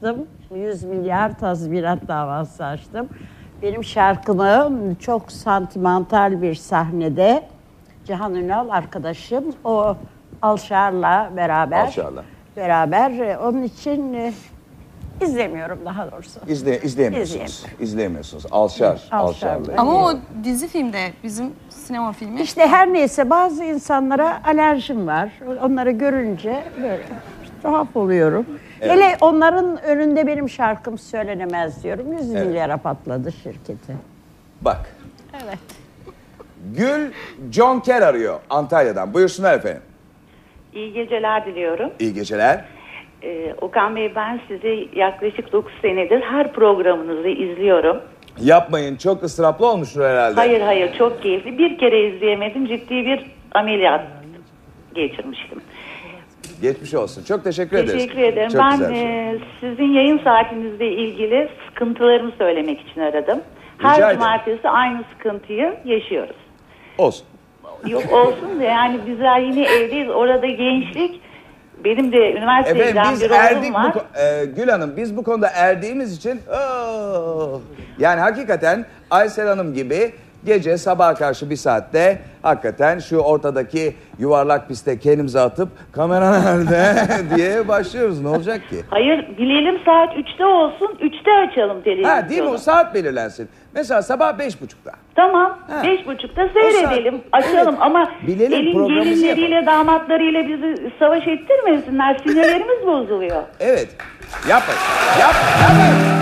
100 milyar tazminat davası açtım. Benim şarkımı çok santimental bir sahnede Cihan Ünal arkadaşım o Alşar'la beraber onun için izlemiyorum daha doğrusu. İzleyemiyorsunuz. Alşar'la. Ama o dizi filmde bizim sinema filmi. İşte her neyse bazı insanlara alerjim var. Onları görünce böyle tuhaf oluyorum. Evet. Hele onların önünde benim şarkım söylenemez diyorum. 100 milyara patladı şirketi. Bak. Evet. Gül Jonker arıyor Antalya'dan. Buyursunlar efendim. İyi geceler diliyorum. İyi geceler. Okan Bey, ben sizi yaklaşık 9 senedir her programınızı izliyorum. Yapmayın, çok ıstıraplı olmuştur herhalde. Hayır, çok keyifli. Bir kere izleyemedim, ciddi bir ameliyat geçirmiştim. Geçmiş olsun. Çok teşekkür ederiz. Teşekkür ederim. Çok Ben güzel bir şey. sizin yayın saatinizle ilgili sıkıntılarımı söylemek için aradım. Rica Her ederim. cumartesi aynı sıkıntıyı yaşıyoruz. Olsun. Yok olsun da yani bizler yine evdeyiz. Orada gençlik. Benim de üniversiteden Efendim biz bir erdik oğlum var. Gül Hanım, biz bu konuda erdiğimiz için yani hakikaten Aysel Hanım gibi gece sabaha karşı bir saatte hakikaten şu ortadaki yuvarlak piste kendimizi atıp kamera nerede diye başlıyoruz. Ne olacak ki? Hayır, dileyelim saat 3'te olsun. 3'te açalım televizyonu. Ha, değil mi? O saat belirlensin. Mesela sabah 5.30'da. Tamam. Ha. 5.30'da seyredelim. Açalım Evet. ama Bilelim, elin programımızı gelinleriyle damatlarıyla bizi savaş ettirmesinler. Sinirlerimiz bozuluyor. Evet. Yapmayın. Yapmayın.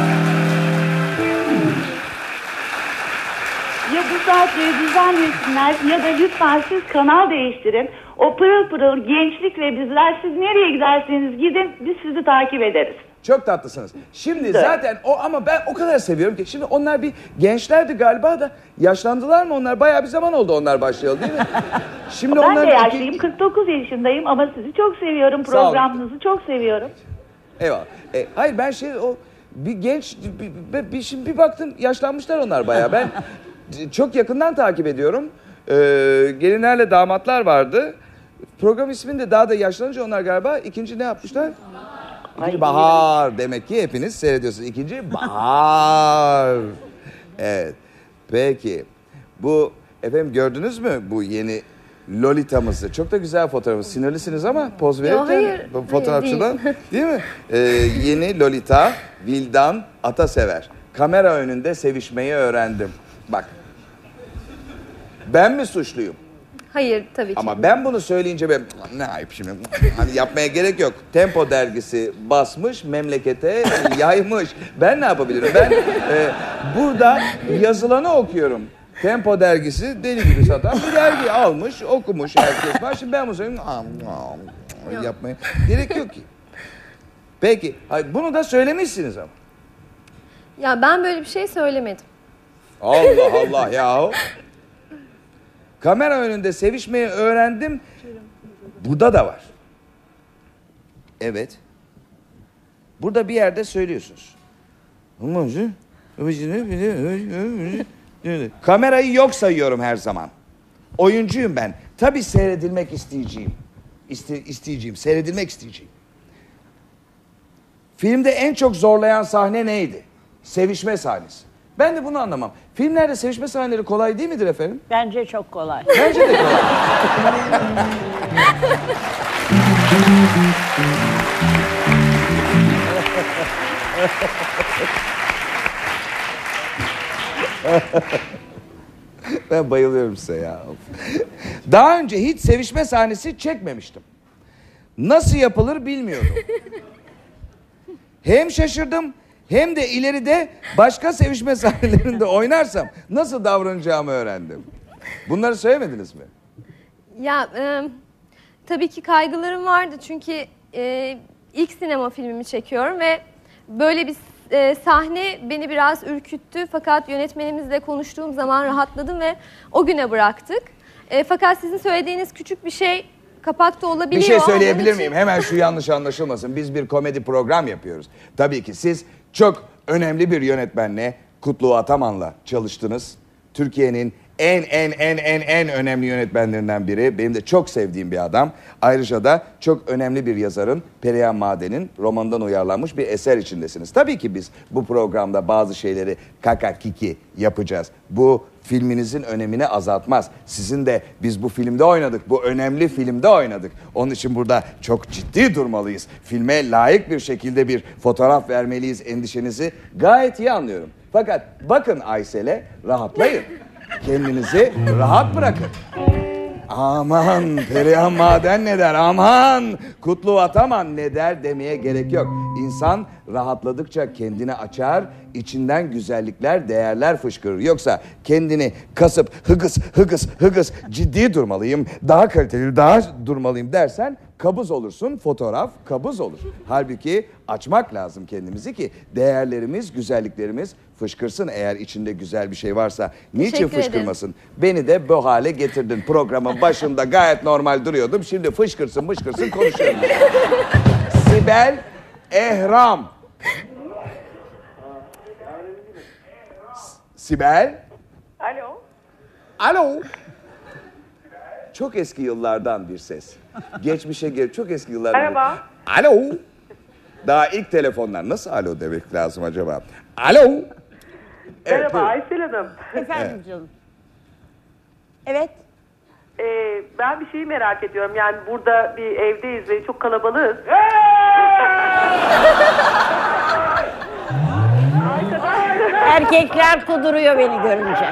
Ya bu saatleri düzenlesinler ya da lütfen siz kanal değiştirin. O pırıl pırıl gençlikle bizler, siz nereye giderseniz gidin, biz sizi takip ederiz. Çok tatlısınız. Şimdi zaten o, ama ben o kadar seviyorum ki şimdi onlar bir gençlerdi galiba da yaşlandılar mı onlar? Bayağı bir zaman oldu onlar başlayalı değil mi? Şimdi Ben de onların yaşlıyım, 49 yaşındayım ama sizi çok seviyorum, Sağ olun. programınızı çok seviyorum. Eyvallah. Hayır ben o bir genç şimdi bir baktım yaşlanmışlar onlar bayağı. Ben çok yakından takip ediyorum. Gelinlerle damatlar vardı. Program ismini de daha da yaşlanınca onlar galiba ikinci ne yapmışlar? İkinci bahar. Demek ki hepiniz seyrediyorsunuz. İkinci bahar. Evet. Peki. Bu efendim gördünüz mü bu yeni Lolita'mızı? Çok da güzel fotoğrafı. Sinirlisiniz ama poz verirken hayır, fotoğrafçıdan değil mi? Yeni Lolita Vildan Atasever. Kamera önünde sevişmeyi öğrendim. Bak. Ben mi suçluyum? Hayır tabii ki. Ama ben bunu söyleyince ben ne ayıp şimdi hani yapmaya gerek yok. Tempo dergisi basmış memlekete yaymış. Ben ne yapabilirim? Ben burada yazılanı okuyorum. Tempo dergisi deli gibi satan bir dergi almış, okumuş herkes var. Şimdi ben bunu söyleyeyim. Yapmaya gerek yok ki. Peki, bunu da söylemişsiniz ama. Ya ben böyle bir şey söylemedim. Allah Allah yahu. Kamera önünde sevişmeyi öğrendim. Burada da var. Evet. Burada bir yerde söylüyorsunuz. Kamerayı yok sayıyorum her zaman. Oyuncuyum ben. Tabii seyredilmek isteyeceğim. Seyredilmek isteyeceğim. Filmde en çok zorlayan sahne neydi? Sevişme sahnesi. Ben de bunu anlamam. Filmlerde sevişme sahneleri kolay değil midir efendim? Bence çok kolay. Bence de kolay. Ben bayılıyorum size ya. Daha önce hiç sevişme sahnesi çekmemiştim. Nasıl yapılır bilmiyordum. Hem şaşırdım hem de ileride başka sevişme sahnelerinde oynarsam nasıl davranacağımı öğrendim. Bunları söylemediniz mi? Ya tabii ki kaygılarım vardı çünkü ilk sinema filmimi çekiyorum ve böyle bir sahne beni biraz ürküttü. Fakat yönetmenimizle konuştuğum zaman rahatladım ve o güne bıraktık. Fakat sizin söylediğiniz küçük bir şey kapakta olabiliyor. Bir şey Onun söyleyebilir için- miyim? Hemen şu yanlış anlaşılmasın. Biz bir komedi program yapıyoruz. Tabii ki siz çok önemli bir yönetmenle, Kutlu Ataman'la çalıştınız. Türkiye'nin en önemli yönetmenlerinden biri. Benim de çok sevdiğim bir adam. Ayrıca da çok önemli bir yazarın, Perihan Maden'in romanından uyarlanmış bir eser içindesiniz. Tabii ki biz bu programda bazı şeyleri kaka kiki yapacağız. Bu filminizin önemini azaltmaz. Sizin de biz bu filmde oynadık. Bu önemli filmde oynadık. Onun için burada çok ciddi durmalıyız. Filme layık bir şekilde bir fotoğraf vermeliyiz endişenizi gayet iyi anlıyorum. Fakat bakın Aysel'e, rahatlayın. Kendinizi rahat bırakın. Aman Perihan Maden ne der, aman Kutlu Ataman ne der demeye gerek yok. İnsan rahatladıkça kendini açar, içinden güzellikler, değerler fışkırır. Yoksa kendini kasıp hıgız ciddi durmalıyım, daha kaliteli, daha durmalıyım dersen kabız olursun, fotoğraf kabız olur. Halbuki açmak lazım kendimizi ki değerlerimiz, güzelliklerimiz fışkırsın. Eğer içinde güzel bir şey varsa niçin Teşekkür fışkırmasın? Beni de bu hale getirdin. Programın başında gayet normal duruyordum. Şimdi fışkırsın konuşuyorum. Sibel Ehram. Sibel. Alo. Alo. Çok eski yıllardan bir ses. Geçmişe çok eski yıllardan. Merhaba. Alo. Daha ilk telefonlar. Nasıl alo demek lazım acaba? Alo. Evet, Merhaba buyurun. Aysel Hanım. Efendim canım. Evet. Ben bir şeyi merak ediyorum. Yani burada bir evdeyiz ve çok kalabalığız. Erkekler kuduruyor beni görünce.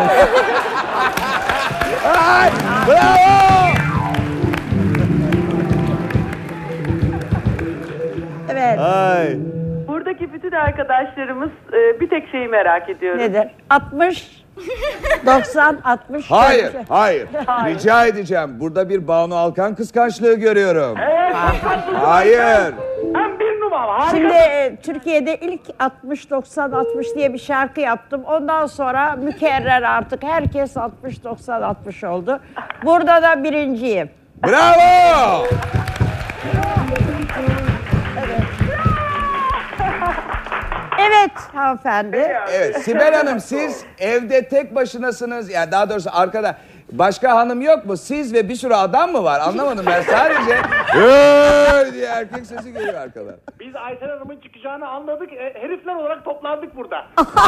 Ay, bravo. Evet. Ay. Buradaki bütün arkadaşlarımız bir tek şeyi merak ediyoruz. Nedir? 60, 90, 60. Hayır. Rica edeceğim. Burada bir Banu Alkan kıskançlığı görüyorum. Hayır. Ben bir numara. Şimdi Türkiye'de ilk 60, 90, 60 diye bir şarkı yaptım. Ondan sonra mükerrer artık herkes 60, 90, 60 oldu. Burada da birinciyim. Bravo. Evet hanımefendi. Evet Sibel Hanım siz evde tek başınasınız. Yani daha doğrusu arkada başka hanım yok mu? Siz ve bir sürü adam mı var? Anlamadım ben sadece. Diye erkek sesi geliyor arkadan. Biz Aysel Hanım'ın çıkacağını anladık. Herifler olarak toplandık burada.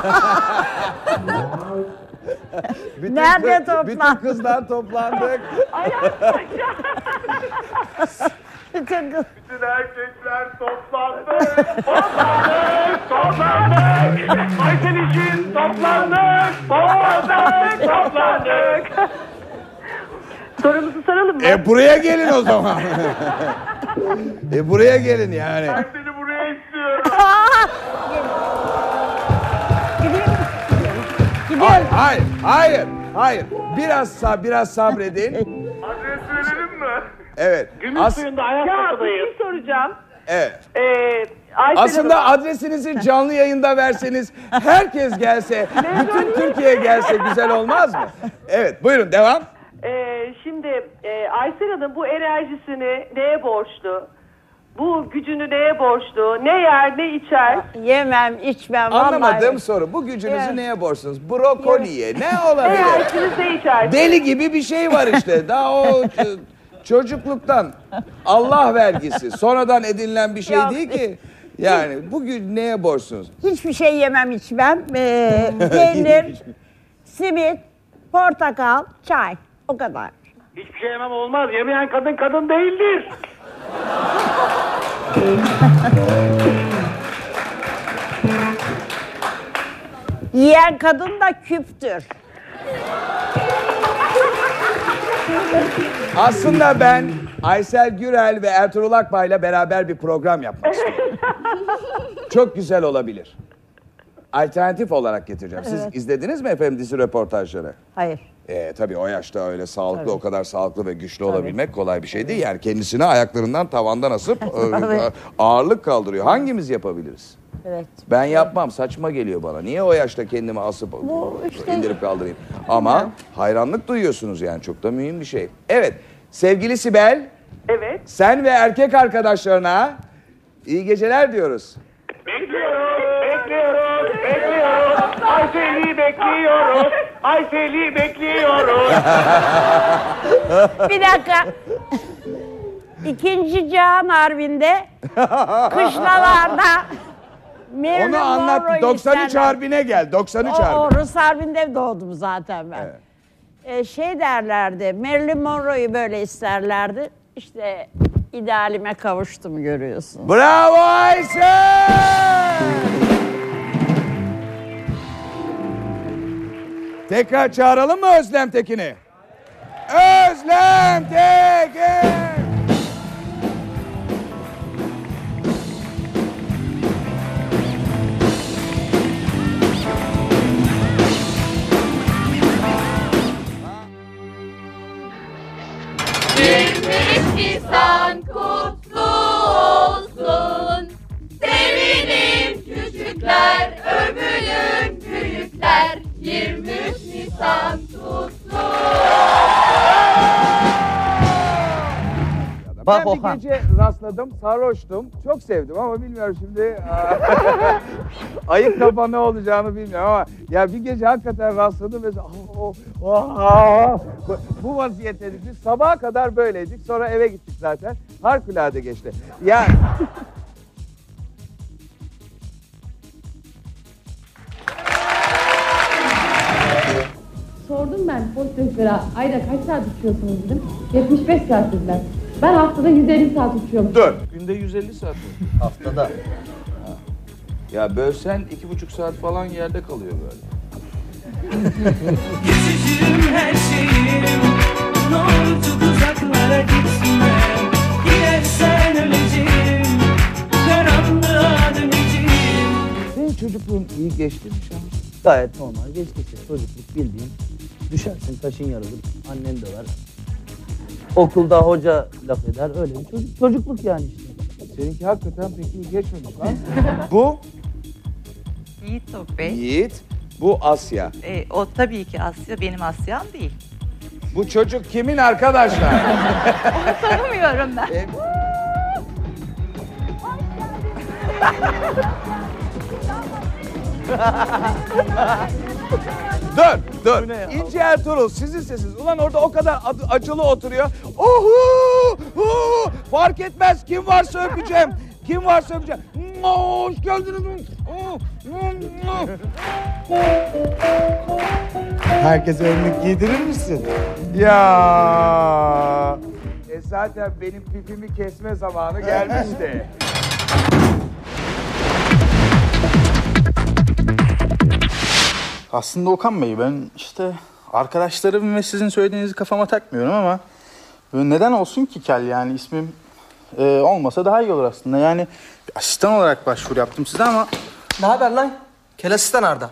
Nerede toplandık? Bütün kızlar toplandık. Bütün kız. Bütün erkekler toplandık. Toplandık. Aysel için toplandık. Toplandık. Sorumuzu soralım mı? Buraya gelin o zaman. Buraya gelin yani. Ben seni buraya istiyorum. Gidiyorum. Hayır. Biraz sabredin. Adres verelim mi? Evet. Gümüş suyunda ayak Ya bir takıdayız. şey soracağım. Evet. Aysel Aslında Hanım, adresinizi canlı yayında verseniz, herkes gelse, bütün Türkiye gelse güzel olmaz mı? Evet, buyurun devam. şimdi Aysel Hanım bu enerjisini neye borçlu? Bu gücünü neye borçlu? Ne yer, ne içer? Yemem, içmem. Anlamadığım vallahi. soru. Bu gücünüzü Evet. neye borçlusunuz? Brokoliye. Ne Ne olabilir? yersiniz, ne içersiniz? Deli gibi bir şey var işte. Daha o çocukluktan Allah vergisi. Sonradan edinilen bir şey Yok. değil ki. Yani bugün neye borçsunuz? Hiçbir şey yemem, içmem. Peynir, simit, portakal, çay. O kadar. Hiçbir şey yemem olmaz. Yemeyen kadın kadın değildir. Yiyen kadın da küptür. Aslında ben Aysel Gürel ve Ertuğrul Akbay'la beraber bir program yapmak istiyorum. Çok güzel olabilir. Alternatif olarak getireceğim. Siz Evet. izlediniz mi efendim dizi röportajları? Hayır. Tabii o yaşta öyle sağlıklı, Tabii. o kadar sağlıklı ve güçlü olabilmek kolay bir şey değil. Yani kendisini ayaklarından tavandan asıp ağırlık kaldırıyor. Hangimiz yapabiliriz? Evet. Ben yapmam, saçma geliyor bana. Niye o yaşta kendimi asıp indirip kaldırayım? Ama hayranlık duyuyorsunuz yani, çok da mühim bir şey. Evet, sevgili Sibel, Evet. sen ve erkek arkadaşlarına iyi geceler diyoruz. Bekliyoruz. Aysel'i bekliyoruz. Aysel'i bekliyoruz. Bir dakika. İkinci Cihan Harbi'nde kışlalarda Marilyn Onu anlat. Monroe'yu 93 isterler. Harbi'ne gel. 93 Harbi. O Rus Harbi'nde doğdum zaten ben. Şey derlerdi, Marilyn Monroe'yu böyle isterlerdi. İşte idealime kavuştum görüyorsun. Bravo Aysel! Tekrar çağıralım mı Özlem Tekin'i? Özlem Tekin! Nisan kutlu olsun. Sevinin küçükler, övünün büyükler. 23 Nisan kutlu Ben bir gece rastladım, sarhoştum. Çok sevdim ama bilmiyorum şimdi ayık kafa ne olacağını bilmiyorum ama ya bir gece hakikaten rastladım ve bu vaziyetteydik. Biz sabaha kadar böyleydik. Sonra eve gittik zaten. Harikulade geçti. Yani Sordum ben postdoktora ayda kaç saat uçuyorsunuz dedim. 75 saat dediler. Ben haftada 150 saat uçuyorum. dur. Günde 150 saat mi? Haftada. Ya bölsen 2,5 saat falan yerde kalıyor böyle. Geçeceğim her şeyim. Ne olur çok uzaklara gitme. Gidersen öleceğim. Karanlığa döneceğim. Senin çocukluğun iyi geçti mi şu an? Gayet normal. Geçti işte çocukluk bildiğin. Düşersin taşın yarılır. Annen döver. Okulda hoca laf eder. Öyle bir çocukluk yani işte. Seninki hakikaten pek iyi geçmemiş lan. Bu Yiğit Tok Bey. Yiğit, bu Asya. O tabii ki Asya, benim Asya'm değil. Bu çocuk kimin arkadaşlar? Onu tanımıyorum ben. Dur. İnci Ertuğrul sizin sesiniz. Ulan orada o kadar acılı oturuyor. Ohu! Fark etmez kim varsa öpeceğim. Kim varsa öpeceğim. Hoş geldiniz. Herkese önlük giydirir misin? Ya. Zaten benim pipimi kesme zamanı gelmişti. Aslında Okan Bey ben işte arkadaşlarım ve sizin söylediğinizi kafama takmıyorum ama böyle neden olsun ki Kel yani ismim olmasa daha iyi olur aslında. Yani asistan olarak başvuru yaptım size ama... Ne haber lan? Kel asistan Arda.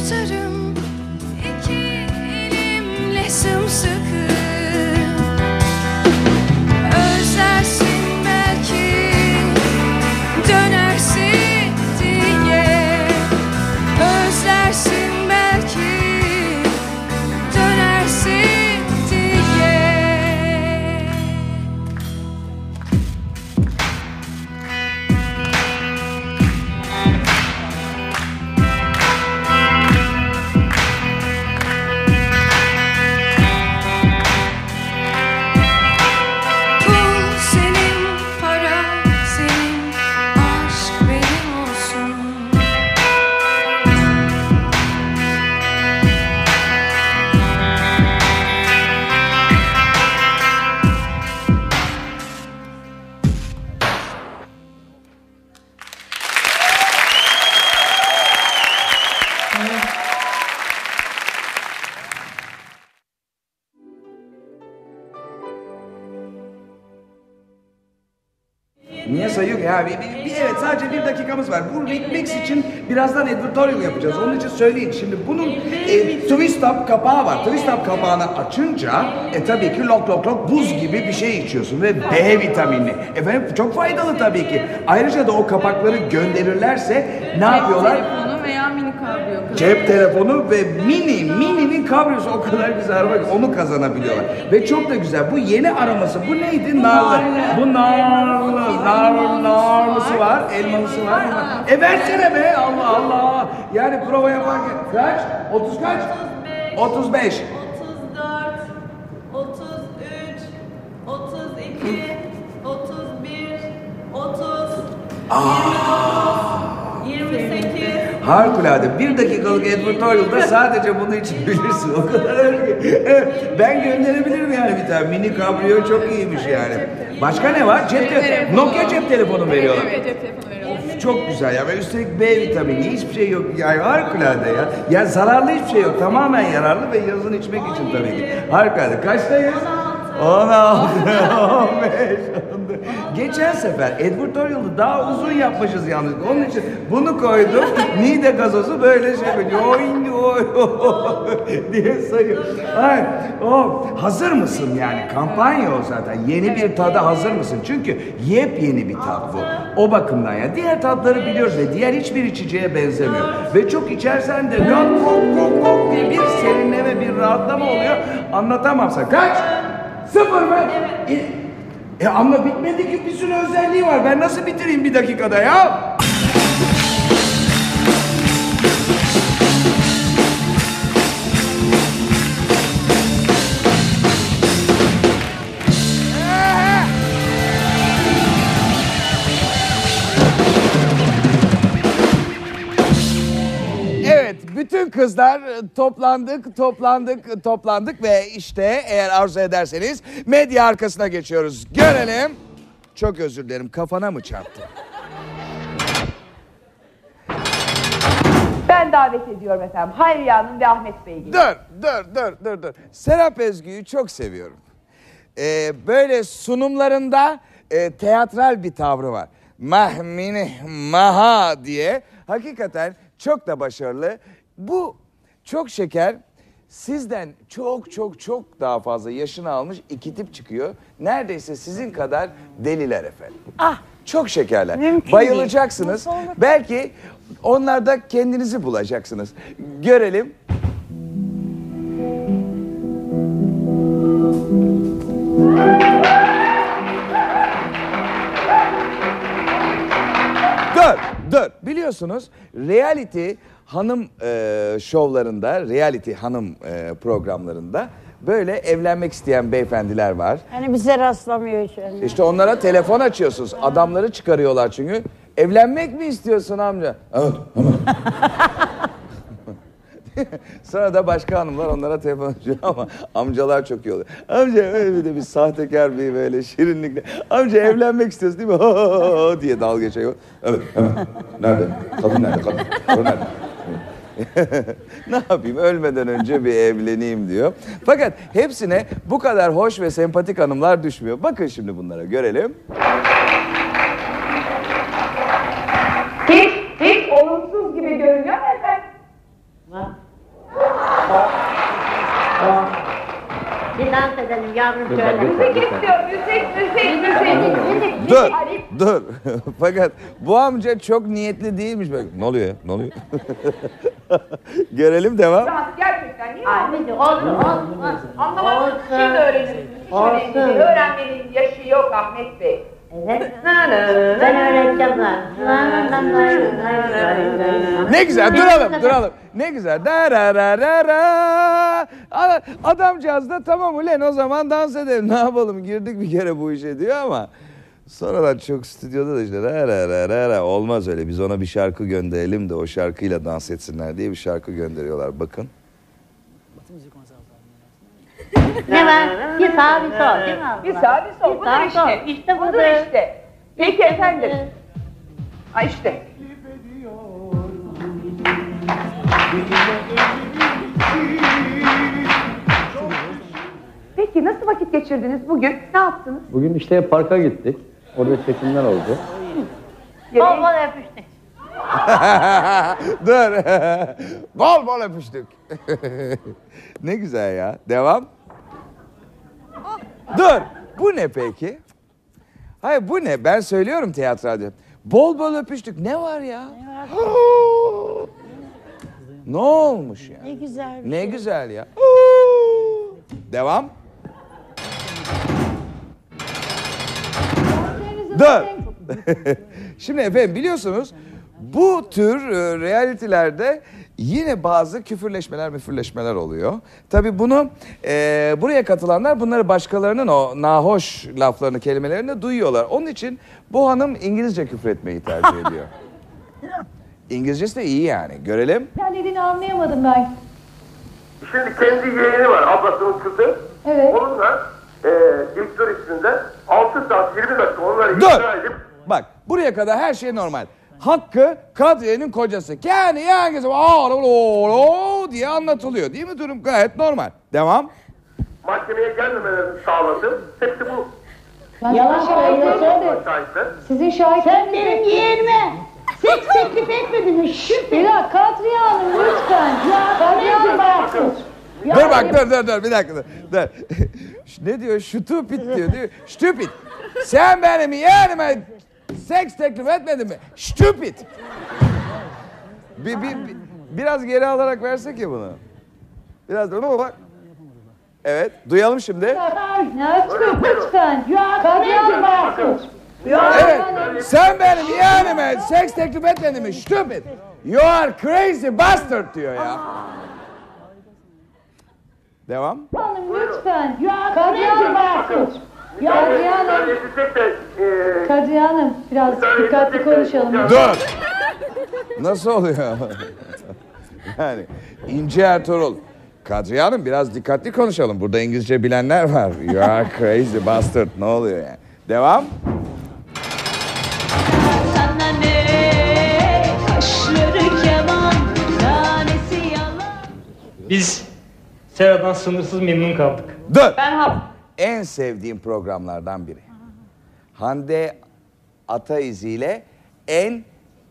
tutarım iki elimle sımsıkı. Özlersin belki, dönersin diye. Özlersin belki, dönersin diye. Pul senin, para senin, aşk benim olsun. Niye sayıyor? Ya evet, sadece 1 dakikamız var. Bu remix için birazdan editorial yapacağız. Onun için söyleyin. Şimdi bunun Twist Up kapağı var. Twist Up kapağını açınca tabii ki lok lok lok buz gibi bir şey içiyorsun ve B vitamini. Efendim çok faydalı tabii ki. Ayrıca da o kapakları gönderirlerse ne yapıyorlar? Telefonu veya mini kabriyo. Cep telefonu ve mininin kabriyosu o kadar güzel. Bak onu kazanabiliyorlar. Ve çok da güzel. Bu yeni aroması. Bu neydi? Narlı. Bu narlısı var. Elmalısı var. Versene be. Allah Allah. Yani prova yaparken. Kaç? 30 kaç? 35. 34, 33, 32, 31, 30, 28. Harikulade. 1 dakikalık editorial'da sadece bunu içebilirsin. O kadar öyle ki. Ben gönderebilirim yani bir tane. Mini kabriyo çok iyiymiş yani. Başka ne var? Cep telefonu. Nokia cep telefonu veriyorlar. Evet, cep telefonu veriyorlar. Of, çok güzel ya. Ve üstelik B vitamini, hiçbir şey yok. Yani harikulade ya. Ya zararlı hiçbir şey yok. Tamamen yararlı ve yazın içmek için tabii ki. Harikulade. Kaçtayız? 16, 15, 14. Geçen sefer editorial'ı daha uzun yapmışız yalnız. Onun için bunu koydum. Nide gazozu böyle şey böyle diye sayıyor. Ay, hazır mısın yani? Kampanya o zaten. Yeni bir tada hazır mısın? Çünkü yepyeni bir tat bu. O bakımdan ya. Diğer tatları biliyoruz ve diğer hiçbir içeceğe benzemiyor. Ve çok içersen de kok diye bir serinleme, bir rahatlama oluyor. Anlatamam sana. Kaç? 0 mı? Ama bitmedi ki, bir sürü özelliği var. Ben nasıl bitireyim 1 dakikada ya? Evet, bütün kızlar toplandık ve işte eğer arzu ederseniz medya arkasına geçiyoruz. Görelim. Çok özür dilerim, kafana mı çarptı? Ben davet ediyorum efendim. Hayriye Hanım ve Ahmet Bey gibi. Dur. Serap Ezgü'yü çok seviyorum. Böyle sunumlarında teatral bir tavrı var. Mahmini maha diye. Hakikaten çok da başarılı. Bu çok şeker. Sizden çok daha fazla yaşını almış 2 tip çıkıyor. Neredeyse sizin kadar deliler efendim. Çok şekerler. Mümkün Bayılacaksınız. değil. Nasıl olur? Belki onlarda kendinizi bulacaksınız. Görelim. Dur. Biliyorsunuz reality hanım şovlarında, reality hanım programlarında böyle evlenmek isteyen beyefendiler var. Hani bize rastlamıyor hiç. İşte onlara telefon açıyorsunuz. Adamları çıkarıyorlar çünkü. Evlenmek mi istiyorsun amca? Evet. Sonra da başka hanımlar onlara telefon açıyor ama amcalar çok iyi oluyor. Amca öyle de bir sahtekar bir böyle şirinlikle. Amca evlenmek istiyorsun değil mi? Diye dalga geçiyor. Evet. Nerede? Kadın nerede? Kadın nerede? Ne yapayım, ölmeden önce bir evleneyim diyor. Fakat hepsine bu kadar hoş ve sempatik hanımlar düşmüyor. Bakın şimdi bunlara, görelim. Hiç olumsuz gibi görünüyor efendim. dans edelim yavrum şöyle. Müzik istiyor, müzik. Dur. Fakat bu amca çok niyetli değilmiş. Bak, ne oluyor ya? Ne oluyor? Görelim, devam. Dans gerçekten niye Anneciğim olsun. Anlamadım. Şimdi öğrenirsiniz. Hiç önemli değil. Öğrenmenin yaşı yok Ahmet Bey. Evet. Ben öğreteceğim lan. Ne güzel, duralım. Ne güzel. Adamcağız da tamam ulan o zaman dans edelim. Ne yapalım, girdik bir kere bu işe diyor ama sonradan çok stüdyoda da işte olmaz öyle. Biz ona bir şarkı gönderelim de o şarkıyla dans etsinler diye bir şarkı gönderiyorlar. Bakın. Ne var? Bir sağ bir sol değil mi abla? Bir sağ bir sol. Budur işte. İşte budur işte. Peki efendim. Ha işte. Peki nasıl vakit geçirdiniz bugün? Ne yaptınız? Bugün işte parka gittik. Orada çekimler oldu. Bol bol öpüştük. Dur. Bol bol öpüştük. Ne güzel ya. Devam. Dur. Bu ne peki? Hayır bu ne? Ben söylüyorum tiyatroda. Bol bol öpüştük. Ne var ya? Ne olmuş ya? Ne güzel bir Ne şey. güzel ya. Devam. Dur. Şimdi efendim biliyorsunuz bu tür realitylerde yine bazı küfürleşmeler oluyor. Tabii bunu buraya katılanlar bunları başkalarının o nahoş laflarını, kelimelerini duyuyorlar. Onun için bu hanım İngilizce küfretmeyi tercih ediyor. İngilizcesi de iyi yani. Görelim. Ne dediğini anlayamadım ben. Şimdi kendi yeğeni var, ablasının kızı. Evet. Onunla Victor isminde 6 saat 20 dakika onları Dur. ikna edip Bak buraya kadar her şey normal. Hakkı Kadriye'nin kocası. Kendi yengesi diye anlatılıyor. Değil mi durum? Gayet normal. Devam. mahkemeye gelmemelerini sağladı. Hepsi bu. Yalan söylüyorsun. Şahitler. Sizin şahitler Sen benim yeğenime seks teklif etmedin mi? Bir dakika Kadriye Hanım lütfen. Kadriye Hanım baksın. Dur bak dur bir dakika dur. Ne diyor? Stupid diyor. Stupid. Sen benim yeğenime seks teklif etmedin mi? Stupid. Biraz geri alarak versek ya bunu. Biraz bak. Evet. Duyalım şimdi. Ne lütfen. Kadriye Hanım baksın. Evet. Sen benim yeğenime seks teklif etmedin mi? Stupid. You are crazy bastard diyor ya. Devam. Hanım lütfen. Kadriye Hanım baksın. Kadriye Hanım. Kadriye Hanım biraz dikkatli konuşalım. Dur. Nasıl oluyor? Yani İnci Ertuğrul. Kadriye Hanım biraz dikkatli konuşalım. Burada İngilizce bilenler var. You are crazy bastard. Ne oluyor yani? Devam. Sana ne kaşları keman, tanesi yalan. Biz Sera'dan sınırsız memnun kaldık. Dur. En sevdiğim programlardan biri. Hande Ataizi ile en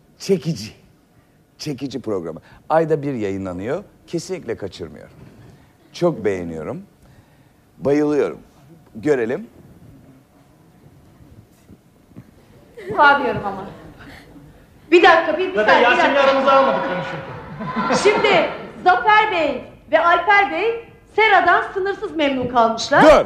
çekici programı. Ayda bir yayınlanıyor. Kesinlikle kaçırmıyorum. Çok beğeniyorum. Bayılıyorum. Görelim. Sağ diyorum ama. Bir dakika bir Zaten dakika. Yasemin'i aramıza almadık konuşurken. Şimdi Zafer Bey ve Alper Bey Sera'dan sınırsız memnun kalmışlar. Dur.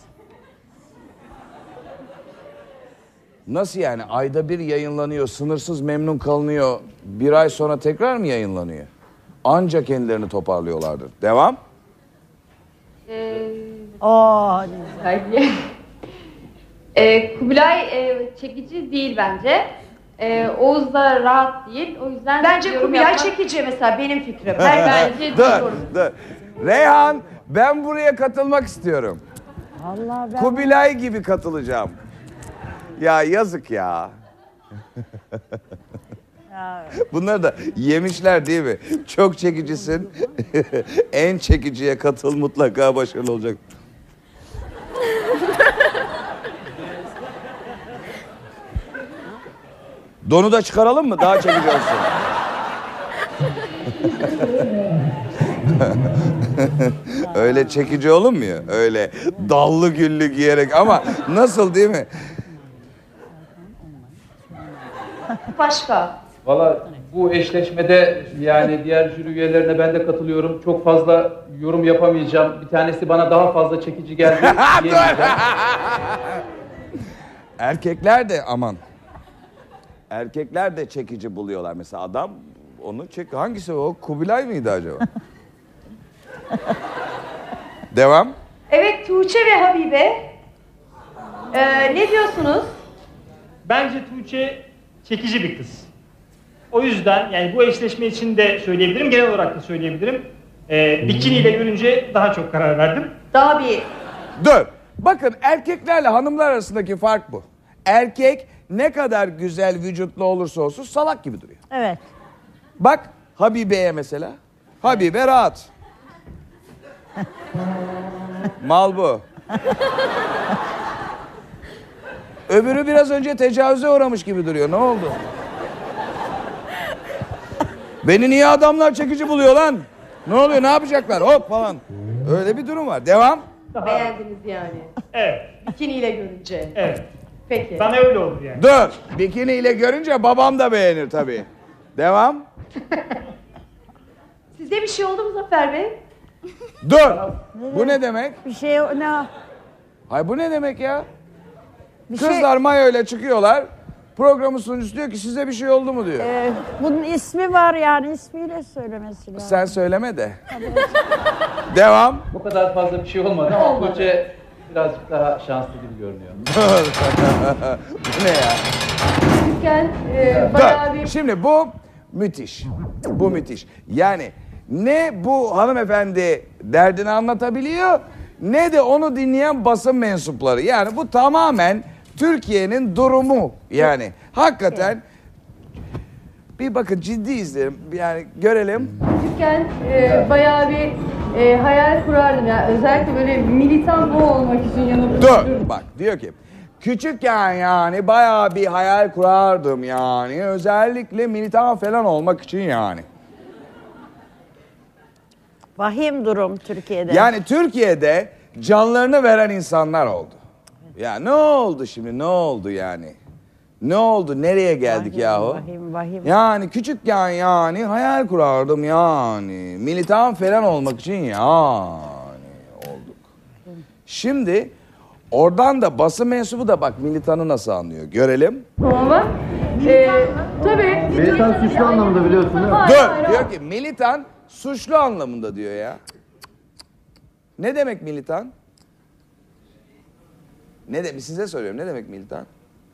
Nasıl yani? Ayda bir yayınlanıyor, sınırsız memnun kalınıyor. Bir ay sonra tekrar mı yayınlanıyor? Anca kendilerini toparlıyorlardır. Devam. Kubilay çekici değil bence. Oğuz da rahat değil. O yüzden Bence yorum Kubilay yapmak- çekici mesela benim fikrim. Bence Dur. Reyhan, ben buraya katılmak istiyorum. Allah ben... Kubilay gibi katılacağım. Ya yazık ya. Bunlar da yemişler değil mi? Çok çekicisin. En çekiciye katıl, mutlaka başarılı olacak. Donu da çıkaralım mı? Daha çekici olsun. Öyle çekici olunmuyor. Öyle dallı güllü giyerek ama nasıl değil mi? Başka? Valla bu eşleşmede yani diğer jüri üyelerine ben de katılıyorum. Çok fazla yorum yapamayacağım. Bir tanesi bana daha fazla çekici geldi diyemeyeceğim. Erkekler de aman. Erkekler de çekici buluyorlar. Mesela adam onu hangisi o? Kubilay mıydı acaba? Devam. Evet, Tuğçe ve Habibe. Ne diyorsunuz? Bence Tuğçe çekici bir kız. O yüzden yani bu eşleşme için de söyleyebilirim, genel olarak da söyleyebilirim. Bikiniyle görünce daha çok karar verdim. Daha bir... Dur. Bakın erkeklerle hanımlar arasındaki fark bu. Erkek ne kadar güzel vücutlu olursa olsun salak gibi duruyor. Evet. Bak Habibe'ye mesela. Habibe rahat. Mal bu. Öbürü biraz önce tecavüze uğramış gibi duruyor. Ne oldu? Beni niye adamlar çekici buluyor lan? Ne oluyor? Ne yapacaklar? Hop falan. Öyle bir durum var. Devam. Beğendiniz yani. Evet. Bikiniyle görünce. Evet. Peki. Bana öyle oldu yani. Dur. Bikiniyle görünce babam da beğenir tabii. Devam. Size bir şey oldu mu Zafer Bey? Dur. Bu ne demek? Bir şey ne? Hayır bu ne demek ya? Bir Kızlar mayoyla çıkıyorlar. Programın sunucusu diyor ki size bir şey oldu mu diyor. Bunun ismi var yani ismiyle söylemesi lazım. Sen söyleme de. Devam. Bu kadar fazla bir şey olmadı ama Tuğçe birazcık daha şanslı gibi görünüyor. Bu ne ya? Dur. Şimdi bu müthiş. Bu müthiş. Yani ne bu hanımefendi derdini anlatabiliyor ne de onu dinleyen basın mensupları. Yani bu tamamen Türkiye'nin durumu. Yani hakikaten bir bakın ciddi izleyelim. Yani görelim. Küçükken bayağı bir hayal kurardım. Yani özellikle böyle militan bu olmak için yanımda. Dur bak diyor ki küçükken yani bayağı bir hayal kurardım yani özellikle militan falan olmak için yani. Vahim durum Türkiye'de. Yani Türkiye'de canlarını veren insanlar oldu. Ya ne oldu şimdi ne oldu yani? Ne oldu nereye geldik Vahim, yahu? Vahim. Yani küçükken yani hayal kurardım yani militan falan olmak için yani olduk. Şimdi oradan da basın mensubu da bak militanı nasıl anlıyor görelim. Ama tabii. Militan suçlu anlamında biliyorsun değil mi? Dur diyor ki militan suçlu anlamında diyor ya. Ne demek militan? Ne demek size soruyorum ne demek militan?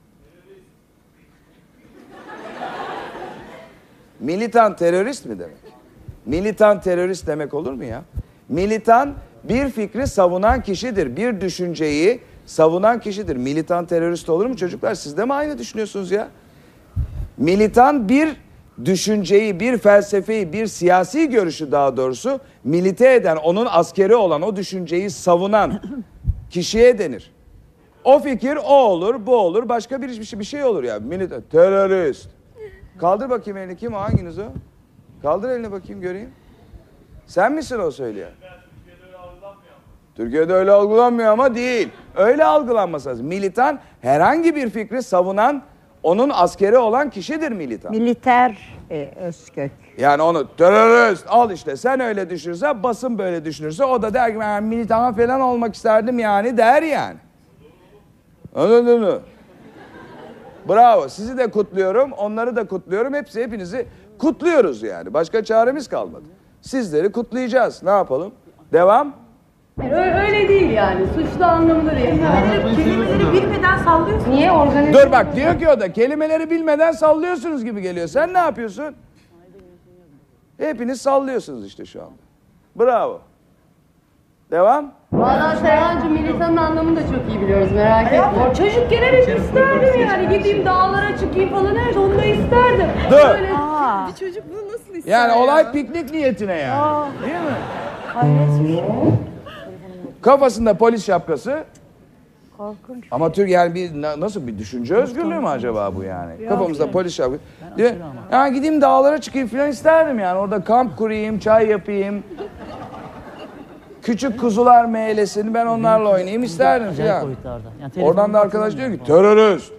Militan terörist mi demek? Militan terörist demek olur mu ya? Militan bir fikri savunan kişidir. Bir düşünceyi savunan kişidir. Militan terörist olur mu çocuklar? Siz de mi aynı düşünüyorsunuz ya? Militan bir düşünceyi, bir felsefeyi, bir siyasi görüşü daha doğrusu milite eden, onun askeri olan o düşünceyi savunan kişiye denir. O fikir o olur, bu olur, başka bir şey olur ya. Militan, terörist. Kaldır bakayım elini. Kim o? Hanginiz o? Kaldır elini bakayım göreyim. Sen misin o söyleyen? Türkiye'de öyle algılanmıyor ama değil. Öyle algılanması lazım. Militan herhangi bir fikri savunan, onun askeri olan kişidir militan. Militer Özkök. Yani onu terörist al işte sen öyle düşünürsen basın böyle düşünürse o da der ki ben militan falan olmak isterdim yani der yani. Anladın mı? Bravo sizi de kutluyorum onları da kutluyorum hepinizi kutluyoruz yani başka çaremiz kalmadı. Sizleri kutlayacağız ne yapalım? Devam. Öyle değil yani. Suçlu anlamında değil. Kelimeleri bilmeden sallıyorsunuz. Niye organize? Dur bak diyor ki o da kelimeleri bilmeden sallıyorsunuz gibi geliyor. Sen ne yapıyorsun? Hepiniz sallıyorsunuz işte şu anda. Bravo. Devam. Valla Seyhancığım militanın anlamını da çok iyi biliyoruz merak etme. Çocukken hep isterdim yani gideyim dağlara çıkayım falan her onu da isterdim. Dur. Böyle bir çocuk bunu nasıl ister Yani ya? olay piknik niyetine yani. Değil mi? Hayret. Kafasında polis şapkası. Korkunç. Ama Türk yani nasıl bir düşünce özgürlüğü mü acaba bu yani? Kafamızda polis şapkası. Diyor, yani gideyim dağlara çıkayım falan isterdim yani. Orada kamp kurayım, çay yapayım. Küçük kuzular meylesin, ben onlarla oynayayım isterdiniz ya. Acayip boyutlarda. Yani Oradan da arkadaş diyor ki terörist.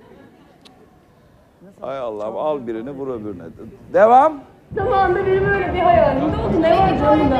Hay Allah'ım, al birini vur öbürüne. Devam. Zamanında benim öyle bir hayalim de oldu. Ne var canımda?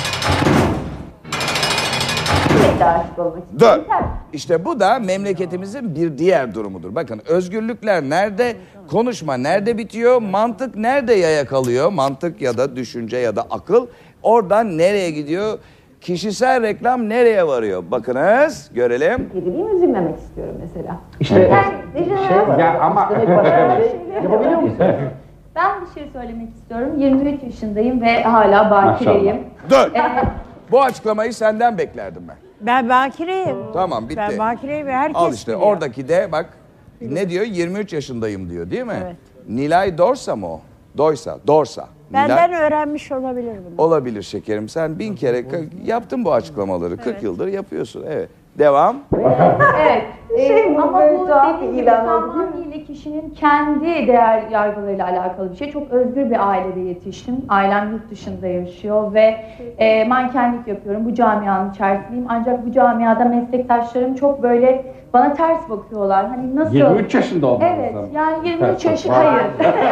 Dur. İşte bu da memleketimizin bir diğer durumudur. Bakın, özgürlükler nerede, konuşma nerede bitiyor, mantık nerede yaya kalıyor, mantık ya da düşünce ya da akıl oradan nereye gidiyor, kişisel reklam nereye varıyor? Bakınız, görelim. Dediğim üzülmemek istiyorum mesela. İşte ya ama yapabiliyor musun? Ben bir şey söylemek istiyorum. 23 yaşındayım ve hala bakireyim. Dur. Bu açıklamayı senden beklerdim ben. Ben bakireyim. Tamam, bitti. Ben bakireyim ve herkes Al işte biliyor. oradaki de bak ne diyor? 23 yaşındayım diyor, değil mi? Evet. Nilay Dorsa mı o? Dorsa. Benden öğrenmiş olabilir bunu. Olabilir şekerim. Sen 1000 kere yaptın bu açıklamaları. 40 yıldır yapıyorsun. Evet. Devam. Evet. Ama bu dediğim gibi tamamıyla kişinin kendi değer yargılarıyla alakalı bir şey. Çok özgür bir ailede yetiştim. Ailem yurt dışında yaşıyor ve mankenlik yapıyorum. Bu camianın içerisindeyim. Ancak bu camiada meslektaşlarım çok böyle bana ters bakıyorlar. Hani nasıl? 23 yaşında olmalı. Evet. Yani 23 yaşı hayır.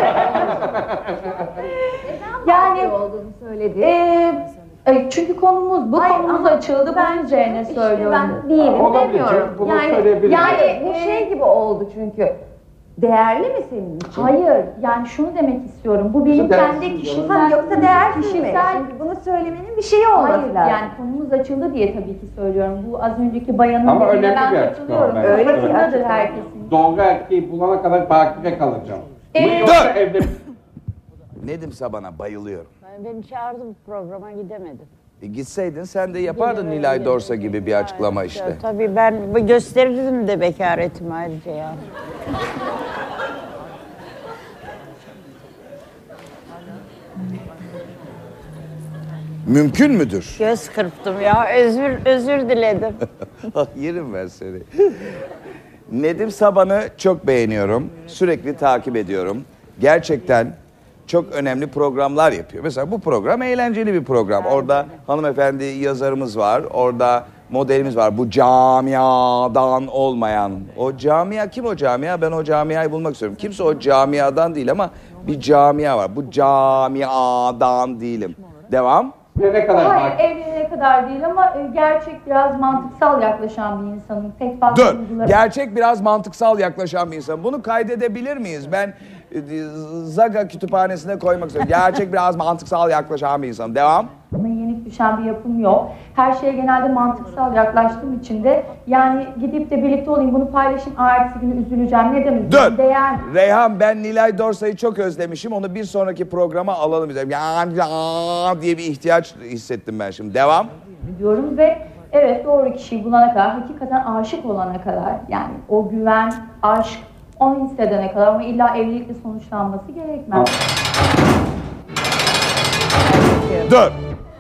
Yani olduğunu söyledi. Çünkü konumuz bu. Konumuz açıldı. Ben üzerine söylüyorum. Ben değilim Olabilir, demiyorum. bunu söyleyebilirim. Yani bu şey gibi oldu çünkü. Değerli mi senin için? Hayır. Yani şunu demek istiyorum. Bu benim kendi kişisel... Yoksa değersiz mi? Şimdi bunu söylemenin bir şeyi olması Hayır, lazım. yani konumuz açıldı diye tabii ki söylüyorum. Bu az önceki bayanın Ama dediğine önemli ben bir katılıyorum. açıklama. Öyle Evet. farkındadır herkesin. Dolga erkeği bulana kadar bakire kalacağım. Dur! Evde... Nedimse bana bayılıyorum. Beni çağırdı programa gidemedim. Gitseydin sen de yapardın Nilay Dorsa gibi bir açıklama işte. Tabii ben gösterirdim de bekaretimi ayrıca ya. Mümkün müdür? Göz kırptım ya. Özür diledim. Yerim ben seni. Nedim Saban'ı çok beğeniyorum. Sürekli takip ediyorum. Gerçekten çok önemli programlar yapıyor. Mesela bu program eğlenceli bir program. Orada hanımefendi yazarımız var. Orada modelimiz var. Bu camiadan olmayan. O camia kim o camia? Ben o camiayı bulmak istiyorum. Kimse o camiadan değil ama bir camia var. Bu camiadan değilim. Devam. Ne kadar Hayır, evliliğe kadar değil ama gerçek biraz mantıksal yaklaşan bir insanım. Pek fazla Dur. duygularım- Gerçek biraz mantıksal yaklaşan bir insan. Bunu kaydedebilir miyiz? Ben Zaga kütüphanesine koymak istiyorum. Gerçek biraz mantıksal yaklaşan bir insan. Devam. Bana yenik düşen bir yapım yok. Her şeye genelde mantıksal yaklaştığım için de yani gidip de birlikte olayım bunu paylaşayım. Ertesi günü üzüleceğim. Neden üzüleceğim? Dur. Değer. Reyhan, ben Nilay Dorsa'yı çok özlemişim. Onu bir sonraki programa alalım. Ya diye bir ihtiyaç hissettim ben şimdi. Devam. Diyorum ve evet doğru kişiyi bulana kadar, hakikaten aşık olana kadar yani o güven, aşk onu hissedene kadar ama illa evlilikle sonuçlanması gerekmez. Dur.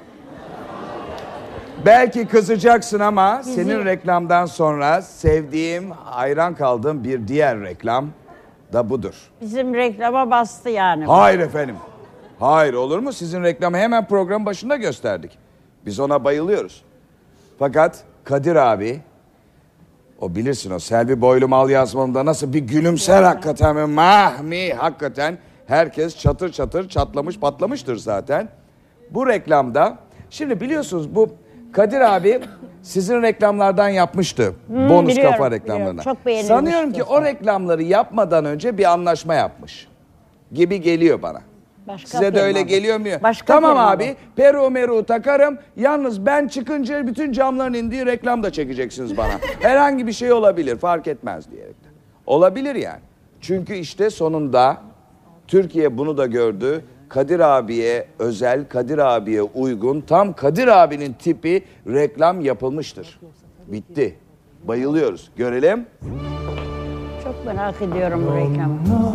Belki kızacaksın ama senin reklamdan sonra sevdiğim, hayran kaldığım bir diğer reklam da budur. Bizim reklama bastı yani. Hayır efendim. Hayır, olur mu? Sizin reklamı hemen program başında gösterdik. Biz ona bayılıyoruz. Fakat Kadir abi, o bilirsin o Selvi Boylum Al yazmalında nasıl bir gülümser hakikaten. Mahmi hakikaten. Herkes çatır çatır çatlamış patlamıştır zaten. Bu reklamda, şimdi biliyorsunuz bu Kadir abi sizin reklamlardan yapmıştı. Bonus biliyorum, kafa reklamlarına. biliyorum. Çok beğenilmişti. Sanıyorum ki o reklamları yapmadan önce bir anlaşma yapmış gibi geliyor bana. Başka Size de öyle firmada. geliyor mu? Başka Tamam firmada. abi, peru meru takarım. Yalnız ben çıkınca bütün camların indiği reklam da çekeceksiniz bana. Herhangi bir şey olabilir, fark etmez diyerekten. Olabilir yani. Çünkü işte sonunda Türkiye bunu da gördü. Kadir abiye özel, Kadir abiye uygun, tam Kadir abinin tipi reklam yapılmıştır. Bitti. Bayılıyoruz. Görelim. Çok merak ediyorum bu reklamı.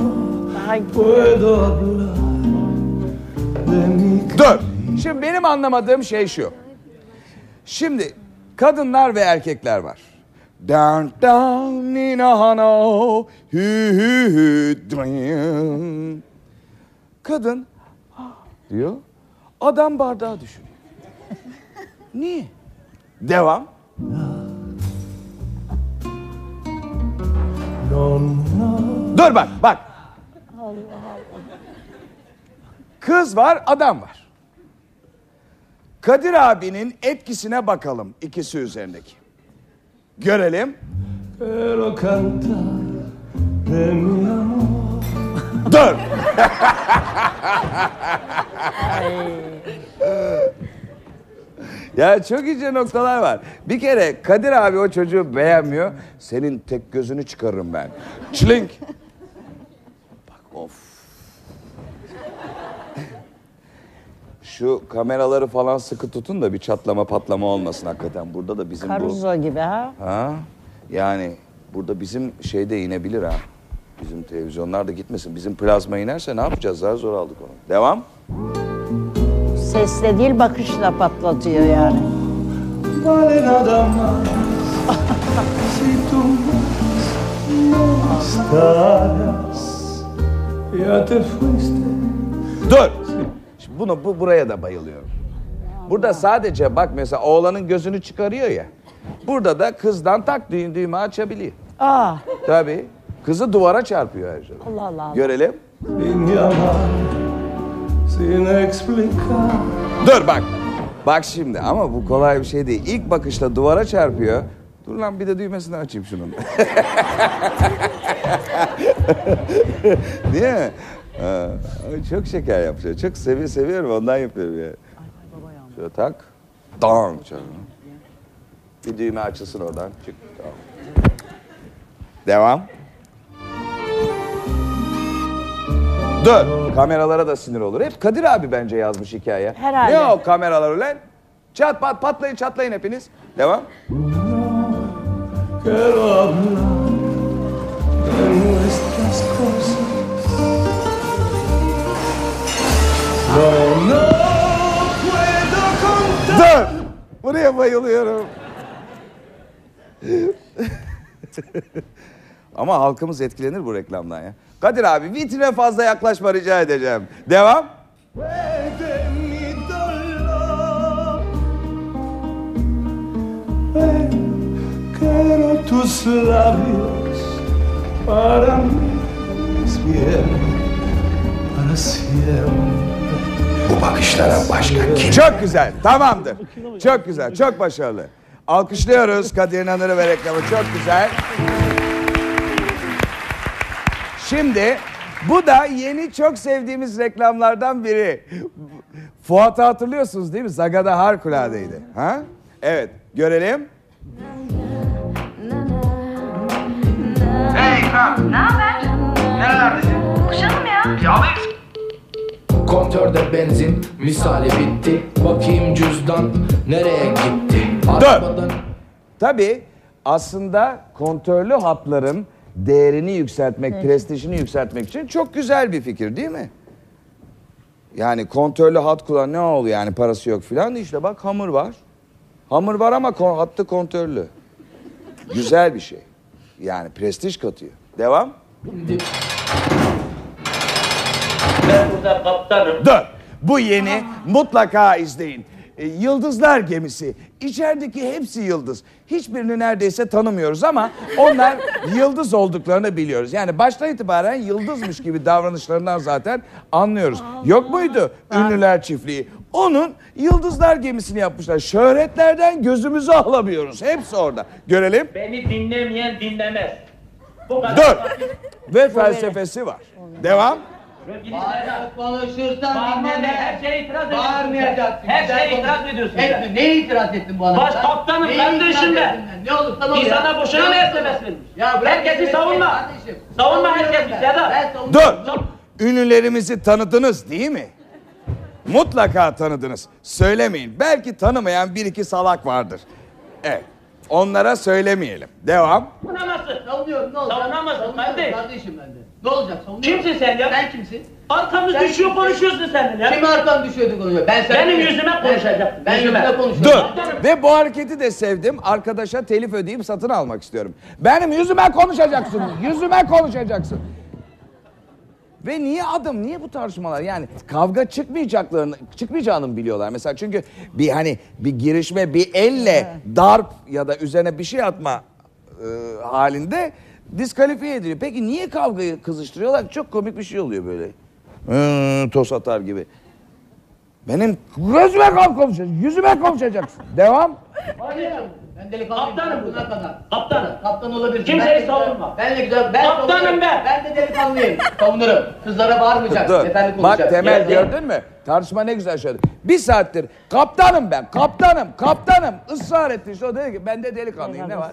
Dur. Şimdi benim anlamadığım şey şu. Şimdi kadınlar ve erkekler var. Down down in a hano, hü hü hü, dın. Kadın diyor, adam bardağı düşünüyor. Niye? Devam. Dur bak. Kız var, adam var. Kadir abinin etkisine bakalım ikisi üzerindeki. Görelim. Dur. Ya çok ince noktalar var. Bir kere Kadir abi o çocuğu beğenmiyor. Senin tek gözünü çıkarırım ben. Çlink. Bak of. Şu kameraları falan sıkı tutun da bir çatlama patlama olmasın hakikaten. Burada da bizim Caruso gibi ha? Ha? Yani burada bizim şeyde inebilir ha. Bizim televizyonlar da gitmesin. Bizim plazma inerse ne yapacağız? Zor aldık onu. Devam. Sesle değil bakışla patlatıyor yani. Dur. Şimdi buraya da bayılıyorum. Burada sadece bak mesela oğlanın gözünü çıkarıyor ya. Burada da kızdan tak düğme açabiliyor. Aa. Tabii. Kızı duvara çarpıyor her şey. Allah Allah. Görelim. Dur bak. Bak şimdi ama bu kolay bir şey değil. İlk bakışta duvara çarpıyor. Dur lan bir de düğmesini açayım şunun. Değil mi? Çok şeker yapıyor. Çok seviyorum ondan yapıyorum ya. Şöyle tak. Dang. Bir düğme açılsın oradan. Çık. Tamam. Devam. Dur. Kameralara da sinir olur. Hep Kadir abi bence yazmış hikaye. Herhalde. Ne o kameralar ulan? Çat pat patlayın çatlayın hepiniz. Devam. Dur. Buraya bayılıyorum. Ama halkımız etkilenir bu reklamdan ya. Kadir abi vitrine fazla yaklaşma rica edeceğim. Devam. Bu bakışlara başka kim? Çok güzel, tamamdır. Çok güzel, çok başarılı. Alkışlıyoruz Kadir İnanır'ı ve reklamı. Çok güzel. Şimdi bu da yeni çok sevdiğimiz reklamlardan biri. Fuat'ı hatırlıyorsunuz değil mi? Zaga'da harikuladeydi. Ha? Evet, görelim. Hey İkram. Ne haber? Nerelerdesin? Buluşalım ya. Yağlayayım. Kontörde benzin misali bitti. Bakayım cüzdan nereye gitti? Dur. Tabii aslında kontörlü hatların değerini yükseltmek, prestijini yükseltmek için çok güzel bir fikir değil mi? Yani kontörlü hat kullanan ne oluyor yani parası yok filan. İşte bak hamur var. Hamur var ama hattı kontörlü. Güzel bir şey. Yani prestij katıyor. Devam. Ben burada kaptanım. Dur. Bu yeni mutlaka izleyin. Yıldızlar Gemisi. İçerideki hepsi yıldız. Hiçbirini neredeyse tanımıyoruz ama onlar yıldız olduklarını biliyoruz. Yani baştan itibaren yıldızmış gibi davranışlarından zaten anlıyoruz. Yok muydu Ünlüler Çiftliği? Onun Yıldızlar Gemisi'ni yapmışlar. Şöhretlerden gözümüzü alamıyoruz. Hepsi orada. Görelim. Beni dinlemeyen dinlemez. Bu kadar. Dur. Ve felsefesi var. Devam. Konuşursan dinleme. Her şeye itiraz ediyorsun. Bağırmayacaksın. Her şeye itiraz ediyorsun. Neye itiraz ettin bu adamda? Baş kaptanım kardeşim ben. Ne olursa ol ya. İnsana boşuna mı SMS verilmiş? Ya bırak herkesi savunma. Savunma herkesi Sedat. Dur. Ünlülerimizi tanıdınız değil mi? Mutlaka tanıdınız. Söylemeyin. Belki tanımayan bir iki salak vardır. Evet. Onlara söylemeyelim. Devam. Savunamazsın. Savunuyorum ne olacak? Savunamazsın kardeşim. Kardeşim ben de. Ne olacak? Savunuyorum. Kimsin sen ya? Sen kimsin? Arkamız düşüyor konuşuyorsun sen ya. Kim arkam düşüyordu konuşuyor? Benim yüzüme konuşacaksın. Ben yüzüme konuşuyorum. Dur. Ve bu hareketi de sevdim. Arkadaşa telif ödeyip satın almak istiyorum. Benim yüzüme konuşacaksın. Yüzüme konuşacaksın. Ve niye bu tartışmalar? Yani kavga çıkmayacağını mı biliyorlar? Mesela çünkü bir girişme, bir elle darp ya da üzerine bir şey atma halinde diskalifiye ediliyor. Peki niye kavgayı kızıştırıyorlar? Çok komik bir şey oluyor böyle. Toz atar gibi. Benim gözüme konuşacaksın, yüzüme konuşacaksın. Devam. Ben delikanlıyım. Kaptanım buna kadar. Kaptanım. Kaptan olabilirsin. Kimseyi savunma. Ben de güzel. Kaptanım ben. Ben de delikanlıyım. Savunurum. Kızlara bağırmayacaksın. Dur. Efendi Bak konuşacaksın. Temel gördün mü? Tartışma ne güzel şöyle. Bir saattir kaptanım ben, kaptanım ısrar etti. İşte o dedi ki ben de delikanlıyım. Ne var?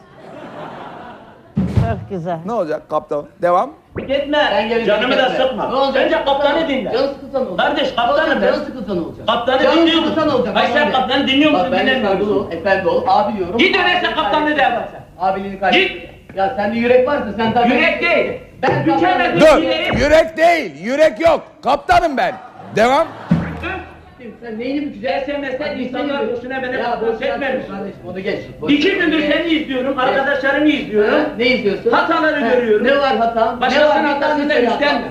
Çok güzel. Ne olacak kaptan? Devam. Gitme. Canımı da sıkma. Ne olacak? Bence kaptanı dinle. Canı sıkılsa ne olacak? Kardeş kaptanım ben. Canı sıkılsa ne olacak? Kaptanı Canı dinliyor sıkılsa ne musun? olacak? Hayır sen kaptanı dinliyor musun? Bak ben Dinlemiyor efendi musun? ol, efendi ol. Abi diyorum. Git öyleyse kaptanlığı da yaparsın. Abiliğini kaybet. Git. Ya sende yürek varsa sen tabii. Yürek değil. Ben Mükemmel Dur. bir Yürek değil. Yürek yok. Kaptanım ben. Devam. Sen neyini bükeceksin? Sen mesela insanlar boşuna beni Ya boş etmemiş. Kardeşim onu geç. 2 gündür seni izliyorum, arkadaşlarımı izliyorum. Ne izliyorsun? Hataları görüyorum. Ne var hatam? Başkasının hatasında üstlenme.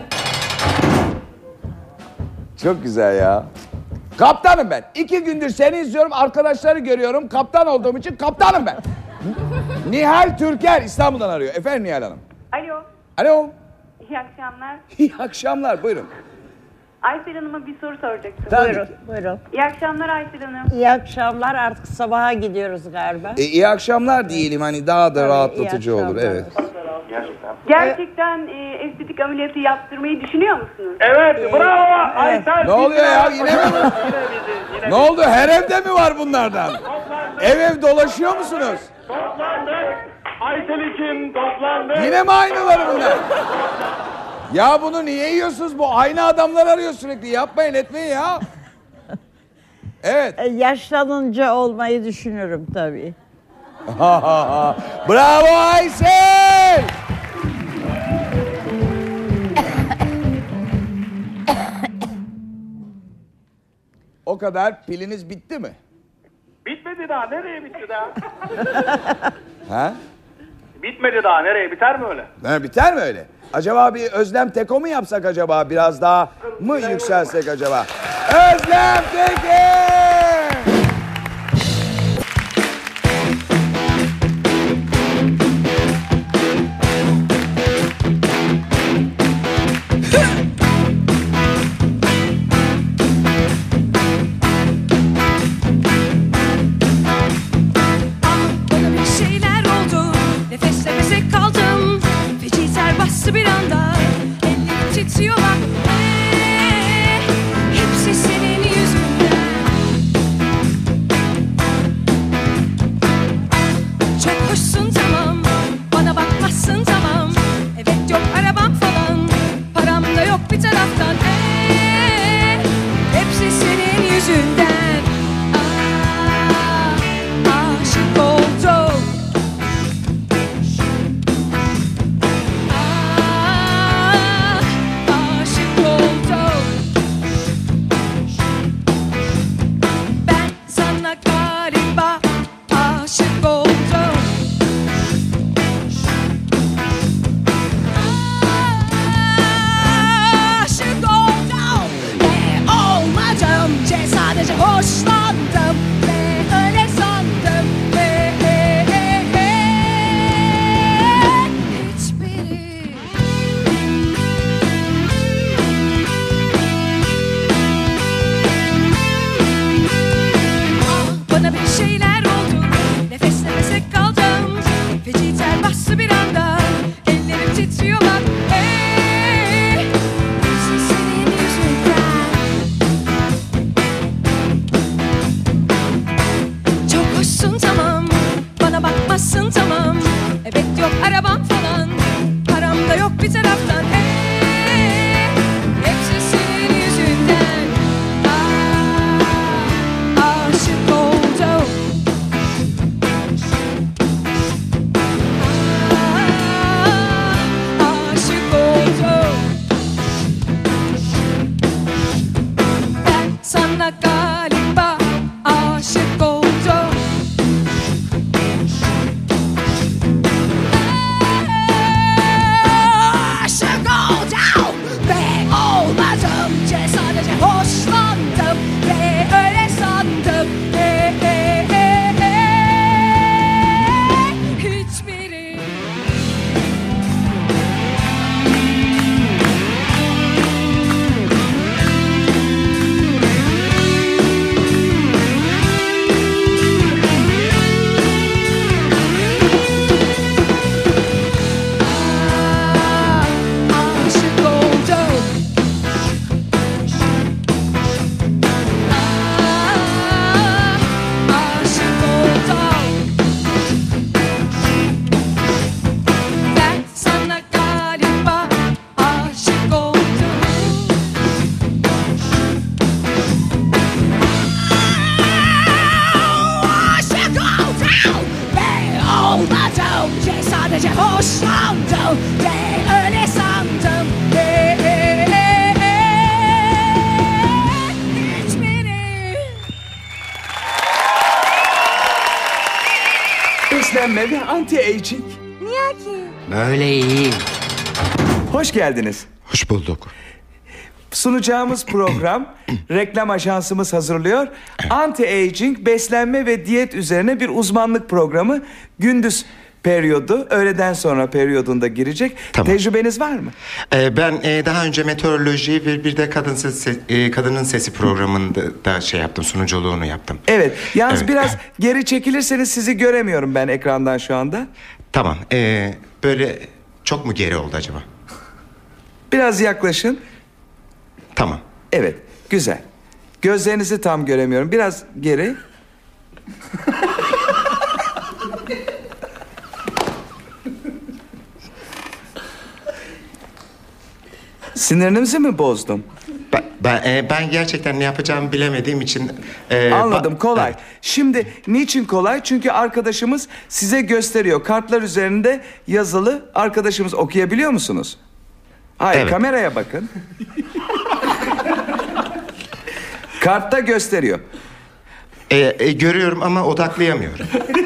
Çok güzel ya. Kaptanım ben. 2 gündür seni izliyorum, arkadaşları görüyorum. Kaptan olduğum için kaptanım ben. Nihal Türker İstanbul'dan arıyor. Efendim Nihal Hanım. Alo, Alo. iyi akşamlar. İyi akşamlar. Buyurun. Aysel Hanım'a bir soru soracaktım. Tabii ki. Buyurun. İyi akşamlar Aysel Hanım. İyi akşamlar. Artık sabaha gidiyoruz galiba. İyi akşamlar diyelim. Hani daha da rahatlatıcı iyi olur. akşamlar. Evet. Gerçekten estetik ameliyatı yaptırmayı düşünüyor musunuz? Evet, bravo Aysel. Ne oluyor ya? Yine mi? Ne oldu? Her evde mi var bunlardan? Ev dolaşıyor musunuz? Toplandık. Aysel için toplandık. Yine mi aynıları bunlar? Ya bunu niye yiyorsunuz? Bu aynı adamlar arıyor sürekli. Yapmayın etmeyin ya. Evet. Yaşlanınca olmayı düşünürüm tabii. Bravo Aysel! O kadar piliniz bitti mi? Bitmedi daha. Nereye bitti daha? Ha? Bitmedi daha. Nereye? Biter mi öyle? Ha, biter mi öyle? Acaba bir Özlem Teko mu yapsak acaba? Biraz daha mı yükselsek acaba? Özlem Teko! Bana bir şeyler oldu, nefes nefese kaldım. Feci ter bastı bir anda, ellerim titriyor bak. Hepsi senin yüzünden. Çok hoşsun tamam, bana bakmazsın tamam. Evet yok arabam falan, param da yok bir taraftan. Hepsi senin yüzünden. Aşık oldum. Aşık oldum. Ben sana galiba aşık oldum. Aşık oldum ve olmadım. Sadece hoşlandım ve öyle sandım ve hiçbiri. Bana bir şeyler oldu, nefes nefese kaldım. Feci ter bastı bir anda, ellerim titriyor bak. Hepsi senin yüzünden. Çok hoşsun tamam, bana bakmazsın tamam. Evet yok arabam falan, param da yok bir taraftan. Hepsi senin yüzünden. Aşık oldum. Aşık oldum. Ben sana galiba aşık oldum. hoşlandım ve öyle sandım. Hiçbiri. Beslenme ve anti-aging. Niye ki? Böyle iyi. Hoş geldiniz. Hoş bulduk. Sunacağımız program reklam ajansımız hazırlıyor. Anti-aging, beslenme ve diyet üzerine bir uzmanlık programı. Gündüz periyodu, öğleden sonra periyodunda girecek. Tamam. Tecrübeniz var mı? Ben daha önce meteoroloji ve bir de kadının sesi programında da şey yaptım, sunuculuğunu yaptım. Evet. Yalnız Evet. biraz geri çekilirseniz sizi göremiyorum ben ekrandan şu anda. Tamam. Böyle çok mu geri oldu acaba? Biraz yaklaşın. Tamam. Evet, güzel. Gözlerinizi tam göremiyorum. Biraz geri. Sinirinizi mi bozdum? Ben gerçekten ne yapacağımı bilemediğim için... Anladım, kolay. Şimdi niçin kolay? Çünkü arkadaşımız size gösteriyor. Kartlar üzerinde yazılı. Arkadaşımız okuyabiliyor musunuz? Hayır, Evet. kameraya bakın. Kartta gösteriyor. Görüyorum ama odaklayamıyorum.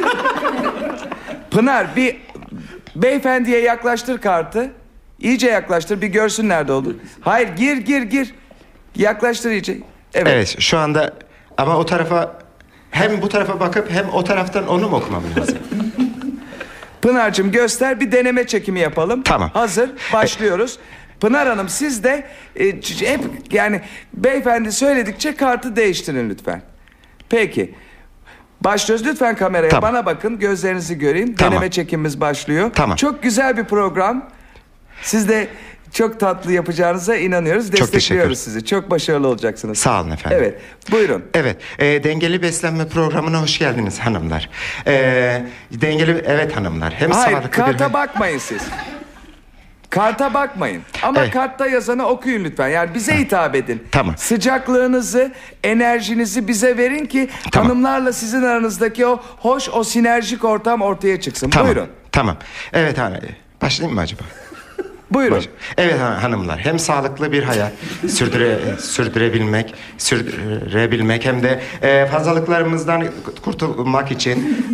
Pınar, bir beyefendiye yaklaştır kartı. İyice yaklaştır, bir görsün nerede oldu. Hayır, gir. Yaklaştır iyice. Evet, şu anda ama o tarafa hem bu tarafa bakıp hem o taraftan onu mu okumam lazım? Pınar'cığım göster, bir deneme çekimi yapalım. Tamam. Hazır, başlıyoruz. Pınar Hanım, siz de hep yani beyefendi söyledikçe kartı değiştirin lütfen. Peki. Başlıyoruz. Lütfen kameraya Tamam. bana bakın, gözlerinizi göreyim. Tamam. Deneme çekimimiz başlıyor. Tamam. Çok güzel bir program. Siz de çok tatlı yapacağınıza inanıyoruz. Çok Destekliyoruz sizi. Çok başarılı olacaksınız. Sağ olun efendim. Evet. Buyurun. Evet, dengeli beslenme programına hoş geldiniz hanımlar. Evet hanımlar. Hem Hayır, sağlıklı karta bakmayın siz. Karta bakmayın. Ama Evet. kartta yazanı okuyun lütfen. Yani bize hitap edin. Tamam. Sıcaklığınızı, enerjinizi bize verin ki Tamam. hanımlarla sizin aranızdaki o hoş, o sinerjik ortam ortaya çıksın. Tamam. Buyurun. Tamam. Evet hanım. Başlayayım mı acaba? Buyurun. Evet hanımlar, hem sağlıklı bir hayat sürdürebilmek hem de fazlalıklarımızdan kurtulmak için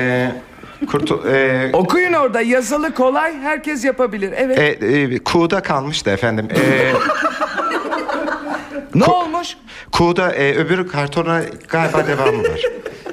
okuyun orada, yazılı kolay, herkes yapabilir. Evet. Kuğu'da kalmıştı efendim. Ne olmuş? Kuğu'da öbür kartona galiba devamı var.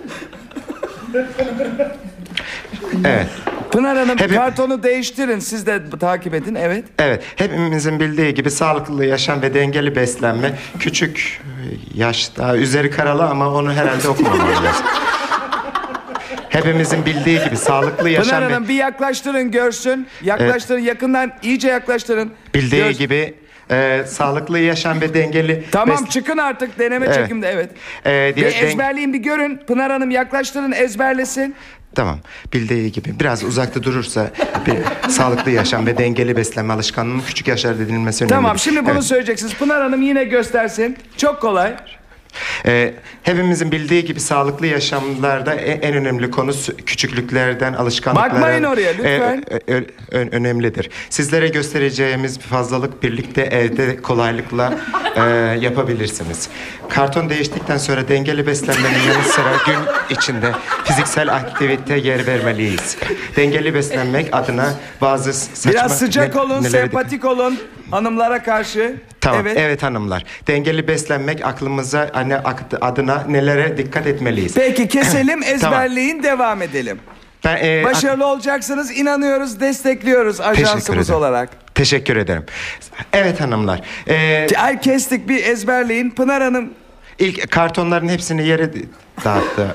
Evet. Pınar Hanım, kartonu değiştirin, siz de takip edin. Evet. Evet, hepimizin bildiği gibi sağlıklı yaşam ve dengeli beslenme küçük yaşta, üzeri karalı ama onu herhalde okumamam lazım. Hepimizin bildiği gibi sağlıklı yaşam Pınar Hanım, bir yaklaştırın görsün. Yaklaştırın, yakından iyice yaklaştırın. bildiği gibi sağlıklı yaşam ve dengeli... Tamam, çıkın artık deneme Evet. çekimde, evet. Bir ezberleyin, bir görün. Pınar Hanım yaklaştırın, ezberlesin. Tamam, bildiği gibi biraz uzakta durursa bir sağlıklı yaşam ve dengeli beslenme alışkanlığının küçük yaşlarda edinilmesi önemli. Tamam, şimdi bunu Evet. söyleyeceksiniz. Pınar Hanım yine göstersin. Çok kolay. Hepimizin bildiği gibi sağlıklı yaşamlarda en önemli konu küçüklüklerden alışkanlıklara... Bakmayın oraya, lütfen. Önemlidir. Sizlere göstereceğimiz fazlalık birlikte evde kolaylıkla yapabilirsiniz. Karton değiştikten sonra dengeli beslenmenin yanı sıra gün içinde fiziksel aktivite yer vermeliyiz. Dengeli beslenmek adına bazı saçma... Biraz sıcak olun, nelere- sempatik olun hanımlara karşı. Tamam, Evet. evet hanımlar. Dengeli beslenmek aklımıza adına nelere dikkat etmeliyiz? Peki keselim, Tamam. ezberleyin, devam edelim. Başarılı olacaksınız, inanıyoruz, destekliyoruz ajansımız ederim. olarak. Teşekkür ederim. Evet hanımlar. Ay kestik, bir ezberleyin. Pınar Hanım. İlk kartonların hepsini yere dağıttı.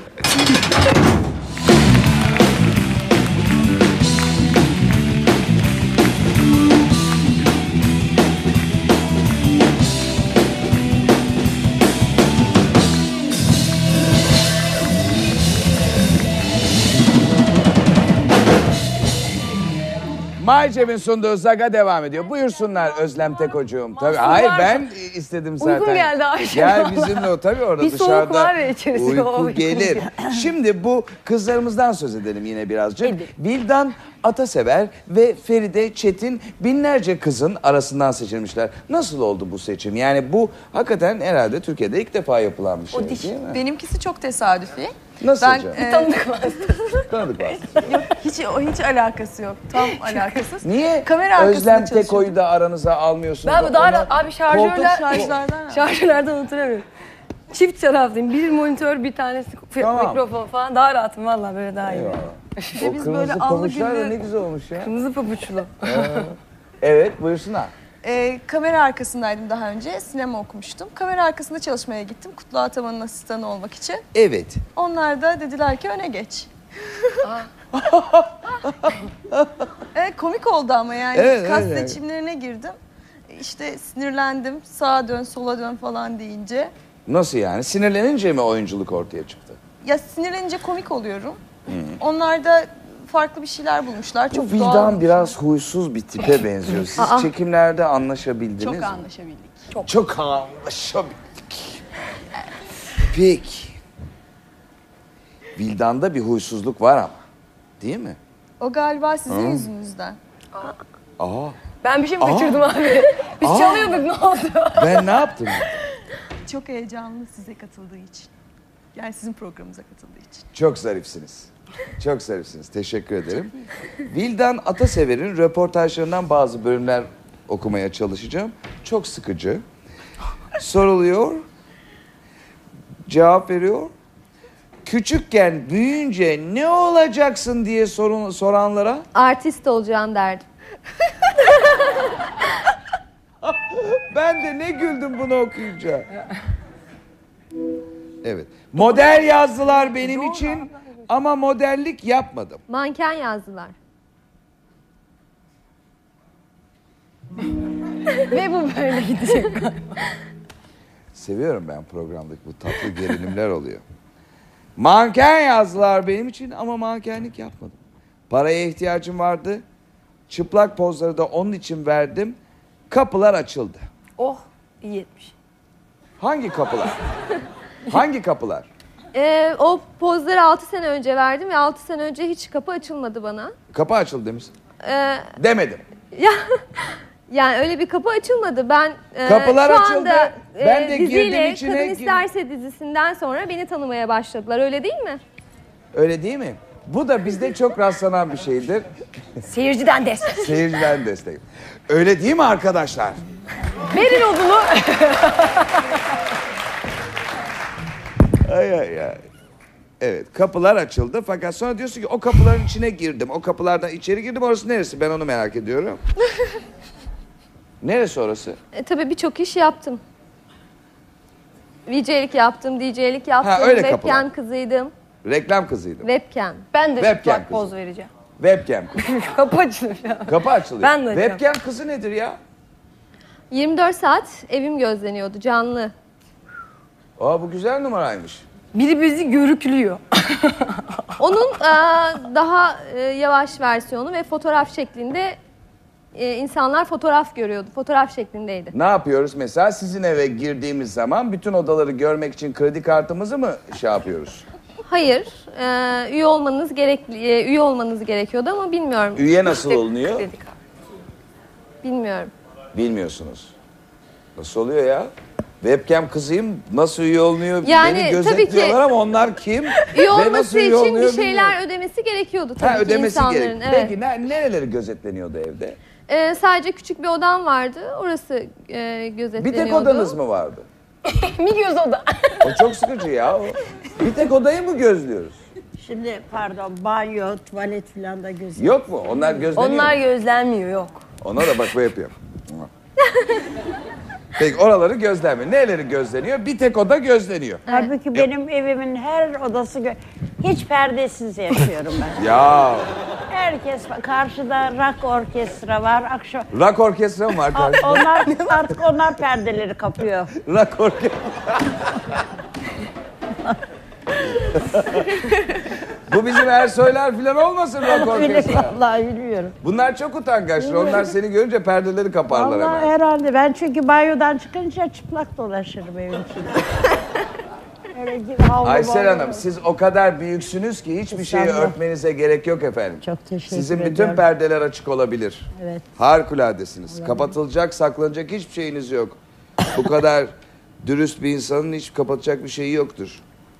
Maycem'in sunduğu Zaga devam ediyor. Buyursunlar Özlem Tekocuğum. Tabii. Hayır ben istedim zaten. Uykum geldi Ayşe. Gel bizimle o tabii orada Bir dışarıda. soğuk var ya içerisinde, o Uyku uykum gelir. geldi. Şimdi bu kızlarımızdan söz edelim yine birazcık. Vildan Atasever ve Feride Çetin binlerce kızın arasından seçilmişler. Nasıl oldu bu seçim? Yani bu hakikaten herhalde Türkiye'de ilk defa yapılan bir şey değil mi? Benimkisi çok tesadüfi. Nasıl Ben, hocam? tanıdık vasıtasıyla. Tanıdık vasıtasıyla. Yok hiç alakası yok. Tam alakasız. Niye Kamera arkasında Özlem çalışıyordum. Teko'yu da aranıza almıyorsunuz? Ben daha Ona rahat, abi şarjörlerden oturamıyorum. Çift taraflıyım. Bir monitör, bir tanesi Tamam. mikrofon falan. Daha rahatım vallahi, böyle daha iyi. Eyvallah. Ve O biz kırmızı böyle pabuçlar da allı ne güzel olmuş ya. Kırmızı pabuçlu. Evet buyursunlar. Kamera arkasındaydım daha önce. Sinema okumuştum. Kamera arkasında çalışmaya gittim. Kutlu Ataman'ın asistanı olmak için. Evet. Onlar da dediler ki öne geç. Komik oldu ama yani. Evet, Kas evet. seçimlerine girdim. İşte sinirlendim. Sağa dön, sola dön falan deyince. Nasıl yani? Sinirlenince mi oyunculuk ortaya çıktı? Ya sinirlenince komik oluyorum. Onlar da farklı bir şeyler bulmuşlar. Bu Çok Vildan doğal. biraz huysuz bir tipe benziyor. Siz çekimlerde anlaşabildiniz Çok mi? anlaşabildik. Çok anlaşabildik. Peki. Vildan'da bir huysuzluk var ama. Değil mi? O galiba sizin Hı. yüzünüzden. Aa. Ben bir şey mi Aa. kaçırdım abi? Biz Aa. çalıyorduk, ne oldu? Ben ne yaptım? Çok heyecanlı size katıldığı için. Yani sizin programınıza katıldığı için. Çok zarifsiniz. Çok zarifsiniz. Teşekkür ederim. Vildan Atasever'in röportajlarından bazı bölümler okumaya çalışacağım. Çok sıkıcı. Soruluyor. Cevap veriyor. Küçükken büyüyünce ne olacaksın diye soranlara Artist olacağım derdim. ben de ne güldüm bunu okuyunca. Evet. Model yazdılar benim için ama modellik yapmadım. Manken yazdılar. Ve bu böyle gidecek galiba. Seviyorum ben programdaki bu tatlı gerilimler oluyor. Manken yazdılar benim için ama mankenlik yapmadım. Paraya ihtiyacım vardı. Çıplak pozları da onun için verdim. Kapılar açıldı. Oh, iyi etmiş. Hangi kapılar? Hangi kapılar? O pozları 6 sene önce verdim ve 6 sene önce hiç kapı açılmadı bana. Kapı açıldı demişsin. Ya Demedim. yani öyle bir kapı açılmadı. Ben Kapılar şu açıldı. anda Ben de girdim diziyle içine, Kadın girdim. İsterse dizisinden sonra beni tanımaya başladılar. Öyle değil mi? Öyle değil mi? Bu da bizde çok rastlanan bir şeydir. Seyirciden destek. Seyirciden destek. Öyle değil mi arkadaşlar? Verin odunu. Ay ay ay. Evet, kapılar açıldı fakat sonra diyorsun ki o kapıların içine girdim. O kapılardan içeri girdim. Orası neresi? Ben onu merak ediyorum. Neresi orası? Tabii birçok iş yaptım. VJ'lik yaptım, DJ'lik yaptım, Ha, öyle webcam kapılar. kızıydım. Reklam kızıydım. Webcam. Ben de Webcam çıplak kızı. poz vereceğim. Webcam kızı. Kapı açılıyor ya. Kapı açılıyor. Ben de açacağım. Webcam kızı nedir ya? 24 saat evim gözleniyordu canlı. Aa bu güzel numaraymış. Biri bizi görüklüyor. Onun daha yavaş versiyonu ve fotoğraf şeklinde insanlar fotoğraf görüyordu. Fotoğraf şeklindeydi. Ne yapıyoruz mesela? Sizin eve girdiğimiz zaman bütün odaları görmek için kredi kartımızı mı şey yapıyoruz? Hayır, üye olmanız gerekiyordu ama bilmiyorum. Üye nasıl olunuyor? Bilmiyorum. Bilmiyorsunuz. Nasıl oluyor ya? Webcam kızıyım, nasıl üye olunuyor? Yani Beni tabii gözetliyorlar ki ama onlar kim? Üye Ve olması nasıl üye için bir olunuyor şeyler bilmiyorum. ödemesi gerekiyordu tabii ki Ödemesi insanların. gerek. Evet. Peki nereleri gözetleniyordu evde? Sadece küçük bir odam vardı. Orası gözetleniyordu. Bir tek odanız mı vardı? Bir göz oda. O çok sıkıcı ya. Bir tek odayı mı gözlüyoruz? Şimdi pardon banyo, tuvalet falan da gözüküyor. Yok mu? Onlar gözleniyor Onlar mu? gözlenmiyor, yok. Ona da bak bu yapıyor. Peki oraları gözlenmiyor. Neleri gözleniyor? Bir tek oda gözleniyor. Halbuki benim evimin her odası hiç perdesiz yaşıyorum ben. Ya Herkes karşıda rock orkestra var. Akşam rock orkestra mı var karşıda? onlar perdeleri kapıyor. Rock orkestra. Bu bizim Ersoylar falan olmasın rock orkestra? Vallahi biliyorum. Bunlar çok utangaçlar. Onlar seni görünce perdeleri kaparlar Vallahi hemen. herhalde. Ben çünkü banyodan çıkınca çıplak dolaşırım evin içinde. Aysel Hanım siz o kadar büyüksünüz ki hiçbir şeyi Estağfurullah. örtmenize gerek yok efendim. Çok teşekkür Sizin ederim. bütün perdeler açık olabilir. Evet. Harikuladesiniz. Kapatılacak, saklanacak hiçbir şeyiniz yok. Bu kadar dürüst bir insanın hiç kapatacak bir şeyi yoktur.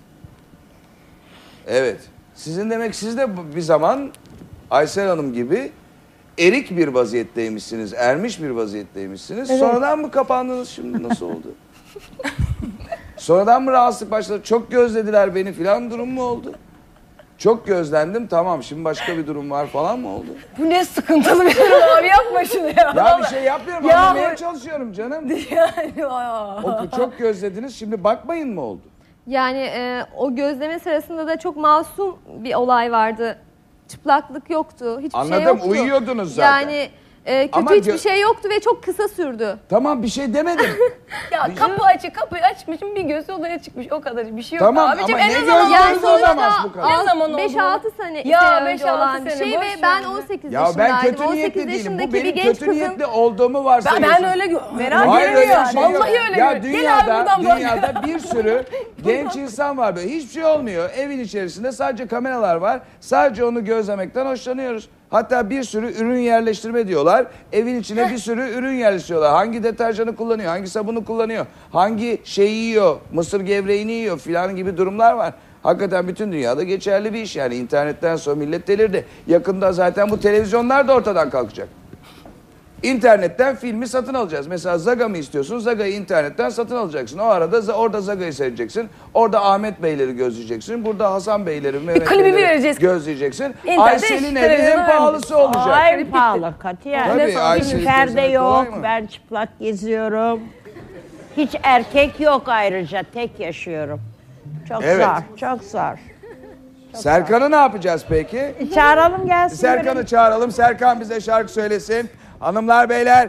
Evet. Sizin demek siz de bir zaman Aysel Hanım gibi erik bir vaziyetteymişsiniz, ermiş bir vaziyetteymişsiniz. Evet. Sonradan mı kapandınız şimdi nasıl oldu? Sonradan mı rahatsızlık başladı? Çok gözlediler beni filan durum mu oldu? Çok gözlendim tamam şimdi başka bir durum var falan mı oldu? Bu ne sıkıntılı bir durum abi, yapma şunu ya. Ya bir şey yapmıyorum Ya anlamaya çalışıyorum canım. Yani Çok gözlediniz şimdi bakmayın mı oldu? Yani o gözleme sırasında da çok masum bir olay vardı. Çıplaklık yoktu. Hiçbir şey Anladım, yoktu. uyuyordunuz zaten. Yani kötü Ama hiçbir şey yoktu ve çok kısa sürdü. Tamam bir şey demedim. Ya kapı açık, kapıyı açmışım, bir gözü odaya çıkmış, o kadar bir şey yok. Tamam, abicim. ama ne en zaman gözleriniz oldu? olamaz bu kadar. Ne zaman oldu? 5-6 sene Ya önce 5-6 olan bir sene, şey boş ve ben ver. 18 Ya yaşındaydım. ben kötü 18 niyetli değilim. yaşındaki Bu bir benim genç kötü kızın niyetli olduğumu varsayıyorsunuz. Ben öyle merak Hayır, öyle ediyorum. bir şey yok. Vallahi öyle Ya görüyorum. Gel abi buradan bak. dünyada bir sürü genç insan var böyle. Hiçbir şey olmuyor. Evin içerisinde sadece kameralar var. Sadece onu gözlemekten hoşlanıyoruz. Hatta bir sürü ürün yerleştirme diyorlar. Evin içine bir sürü ürün yerleştiriyorlar. Hangi deterjanı kullanıyor, hangi sabunu kullanıyor, hangi şeyi yiyor, mısır gevreğini yiyor filan gibi durumlar var. Hakikaten bütün dünyada geçerli bir iş yani. İnternetten sonra millet delirdi. Yakında zaten bu televizyonlar da ortadan kalkacak. İnternetten filmi satın alacağız. Mesela Zaga mı istiyorsun? Zaga'yı internetten satın alacaksın. O arada orada Zaga'yı seyredeceksin. Orada Ahmet Beyleri gözleyeceksin. Burada Hasan Beyleri, Mehmet klibi Beyleri vereceğiz. gözleyeceksin. İnternette Aysel'in evi televizyona en pahalısı vermeyeceğiz. olacak. Ay pahalı katiyen. Tabii, Ayşe Perde teyze, kolay yok. mı? Ben çıplak geziyorum. Hiç erkek yok ayrıca. Tek yaşıyorum. Çok Evet. zor. Çok zor. Serkan'ı ne yapacağız peki? Çağıralım gelsin. Serkan'ı çağıralım. Serkan bize şarkı söylesin. Hanımlar beyler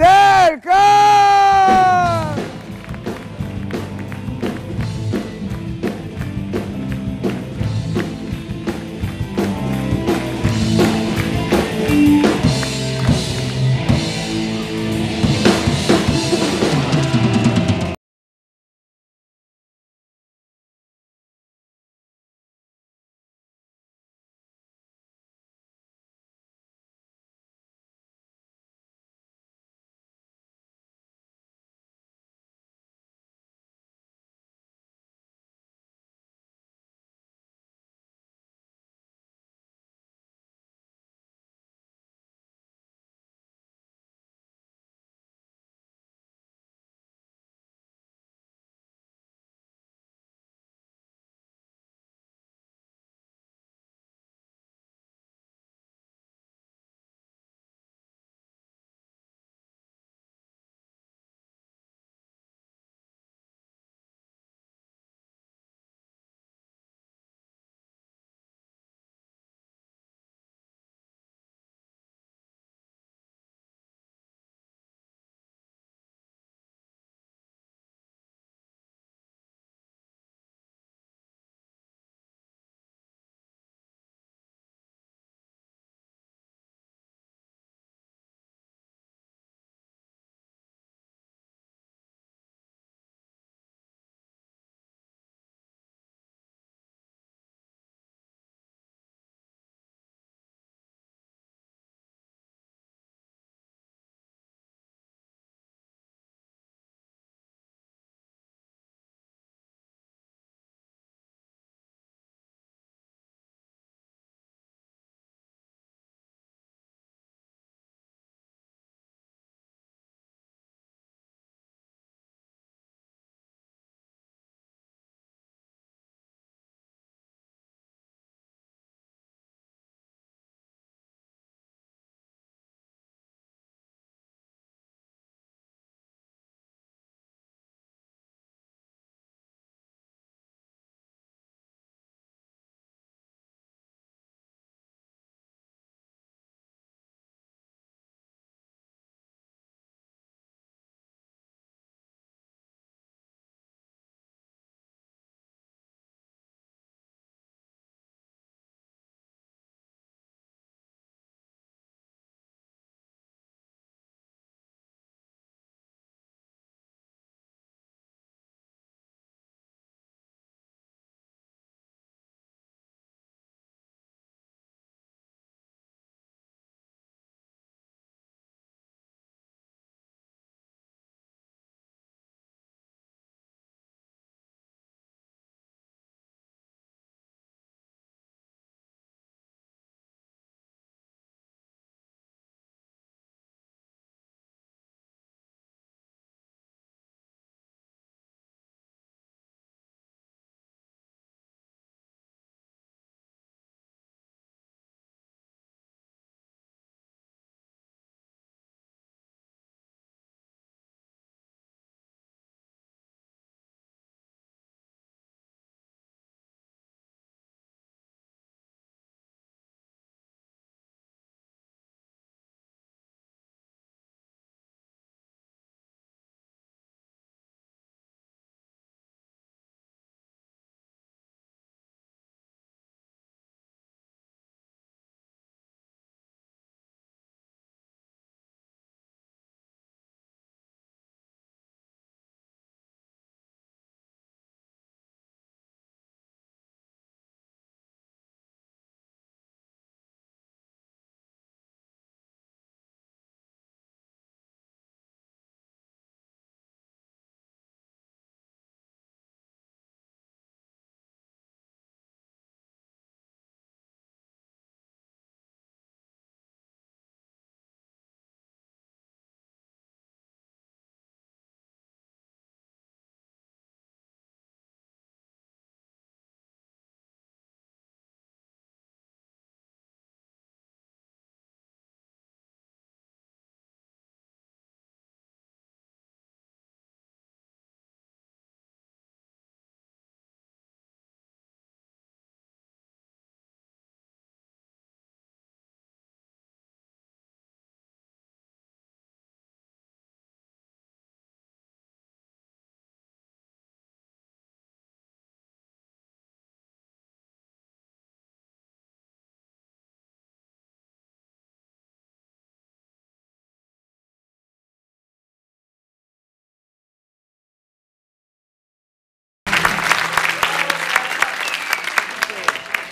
Serkan!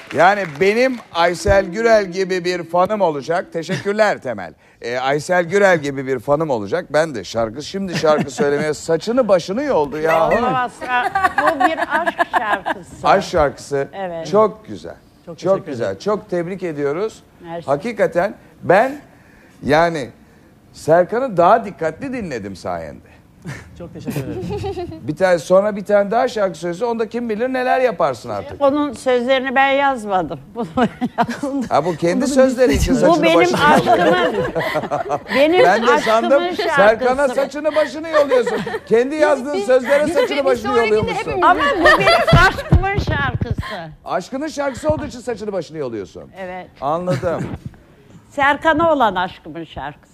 Yani benim Aysel Gürel gibi bir fanım olacak. Teşekkürler Temel. Aysel Gürel gibi bir fanım olacak. Ben de şimdi şarkı söylemeye saçını başını yoldu ya. Olmazsa bu bir aşk şarkısı. Aşk şarkısı. Evet. Çok güzel. Çok Çok teşekkür güzel. ederim. Çok tebrik ediyoruz. Mersi. Hakikaten ben yani Serkan'ı daha dikkatli dinledim sayende. Çok teşekkür ederim. Bir tane daha şarkı söylese onda kim bilir neler yaparsın artık. Onun sözlerini ben yazmadım. Ha bu kendi sözleri için saçını Bu benim başını aşkımın, benim Ben de sandım aşkımın Serkan'a şarkısı. saçını başını yolluyorsun. Kendi yazdığın sözlere saçını başını yolluyormuşsun. Ama bu benim aşkımın şarkısı. Aşkının şarkısı olduğu için saçını başını yoluyorsun. Evet. Anladım. Serkan'a olan aşkımın şarkısı.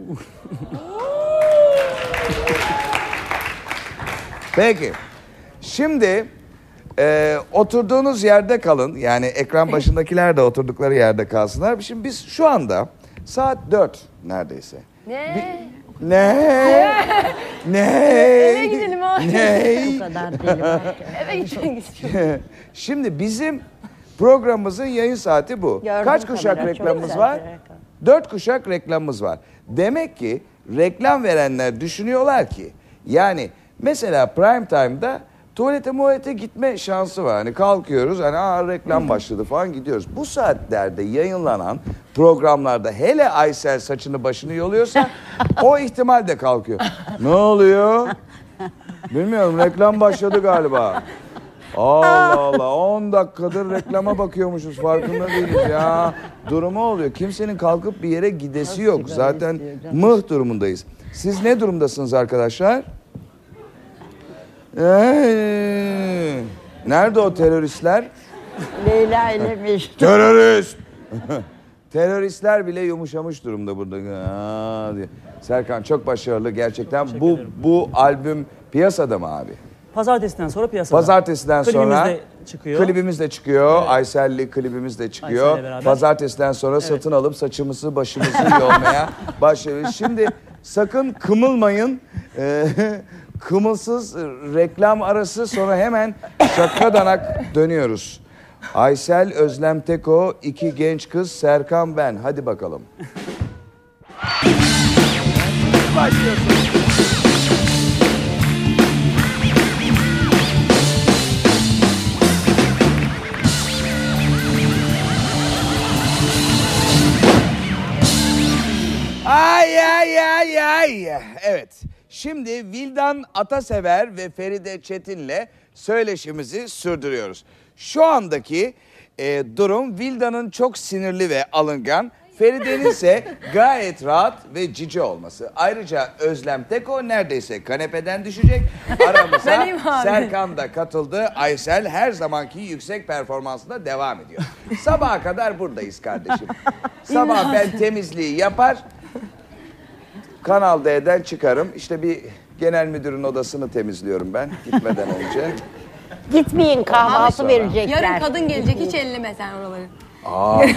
Peki. Şimdi oturduğunuz yerde kalın. Yani ekran başındakiler de oturdukları yerde kalsınlar. Şimdi biz şu anda saat 4 neredeyse. Ne? Ne? Ne? Eve gidelim abi. Ne? Bu kadar deli var ki. Eve gitmek istiyorum. Şimdi bizim programımızın yayın saati bu. Gördüm Kaç kuşak kamera, çok reklamımız güzel var? bir reklam. 4 kuşak reklamımız var. Demek ki reklam verenler düşünüyorlar ki yani mesela prime time'da tuvalete gitme şansı var. Hani kalkıyoruz hani reklam başladı falan gidiyoruz. Bu saatlerde yayınlanan programlarda hele Aysel saçını başını yoluyorsa o ihtimal de kalkıyor. Ne oluyor? Bilmiyorum reklam başladı galiba. Allah Allah 10 dakikadır reklama bakıyormuşuz farkında değiliz ya. Durumu oluyor. Kimsenin kalkıp bir yere gidesi yok. Zaten mıh durumundayız. Siz ne durumdasınız arkadaşlar? Nerede o teröristler? Leyla ile Mecnun. Terörist! Teröristler bile yumuşamış durumda burada. Diye. Serkan çok başarılı gerçekten. Bu albüm piyasada mı abi? Pazartesiden sonra piyasada. Pazartesiden sonra Klibimiz de çıkıyor. Klibimiz de çıkıyor. Evet. Aysel'li klibimiz de çıkıyor. Aysel'le beraber. Pazartesiden sonra satın alıp saçımızı başımızı yolmaya başlıyoruz. Şimdi sakın kımılmayın. Kımılsız reklam arası sonra hemen şakadanak dönüyoruz. Aysel, Özlem Teko, 2 genç kız, Serkan ben. Hadi bakalım. Başlıyorsun. Ay. Evet. Şimdi Vildan Atasever ve Feride Çetin'le söyleşimizi sürdürüyoruz. Şu andaki durum Vildan'ın çok sinirli ve alıngan, Feride'nin ise gayet rahat ve cici olması. Ayrıca Özlem Teko neredeyse kanepeden düşecek. Aramıza Serkan da katıldı. Aysel her zamanki yüksek performansında devam ediyor. Sabaha kadar buradayız kardeşim. Sabah ben temizliği yapar, Kanal D'den çıkarım. İşte bir genel müdürün odasını temizliyorum ben gitmeden önce. Gitmeyin kahvaltı verecekler. Yarın kadın gelecek hiç elleme sen oraları. Aha.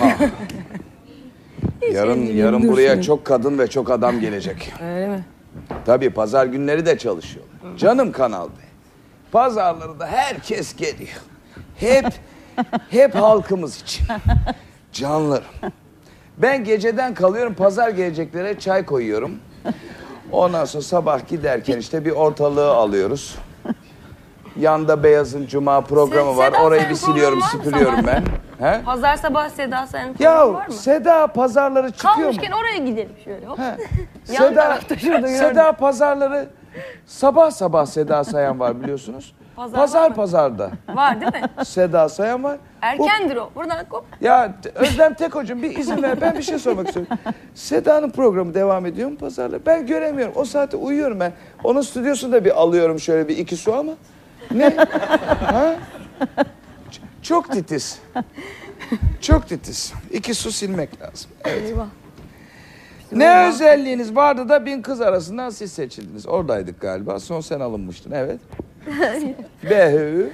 yarın buraya çok kadın ve çok adam gelecek. Öyle mi? Tabii pazar günleri de çalışıyor. Canım Kanal D. Pazarları da herkes geliyor. Hep halkımız için. Canlarım. Ben geceden kalıyorum, pazar geleceklere çay koyuyorum. Ondan sonra sabah giderken işte bir ortalığı alıyoruz. Yanda Beyaz'ın Cuma programı var. Seda Orayı Sayan bir siliyorum, programı var mı süpürüyorum sabah? ben. He? Pazar sabah Seda Sayan programı var Ya mı? Seda pazarları çıkıyor mu? Kalmışken oraya gidelim şöyle. Hop. Yan Seda, tarafta şurada gördüm. Seda pazarları sabah Seda Sayan var biliyorsunuz. Pazarda. Var değil mi? Seda Sayan var. Erkendir o. Buradan kop. Ya Özlem Teko'cum bir izin ver. Ben bir şey sormak istiyorum. Seda'nın programı devam ediyor mu pazarda? Ben göremiyorum. O saatte uyuyorum ben. Onun stüdyosunda bir alıyorum şöyle bir 2 su ama. Ne? Ha? Çok titiz. Çok titiz. 2 su silmek lazım. Evet. Eyvah. Ne özelliğiniz vardı da 1000 kız arasından siz seçildiniz. Oradaydık galiba. Son sen alınmıştın. Evet. Behü.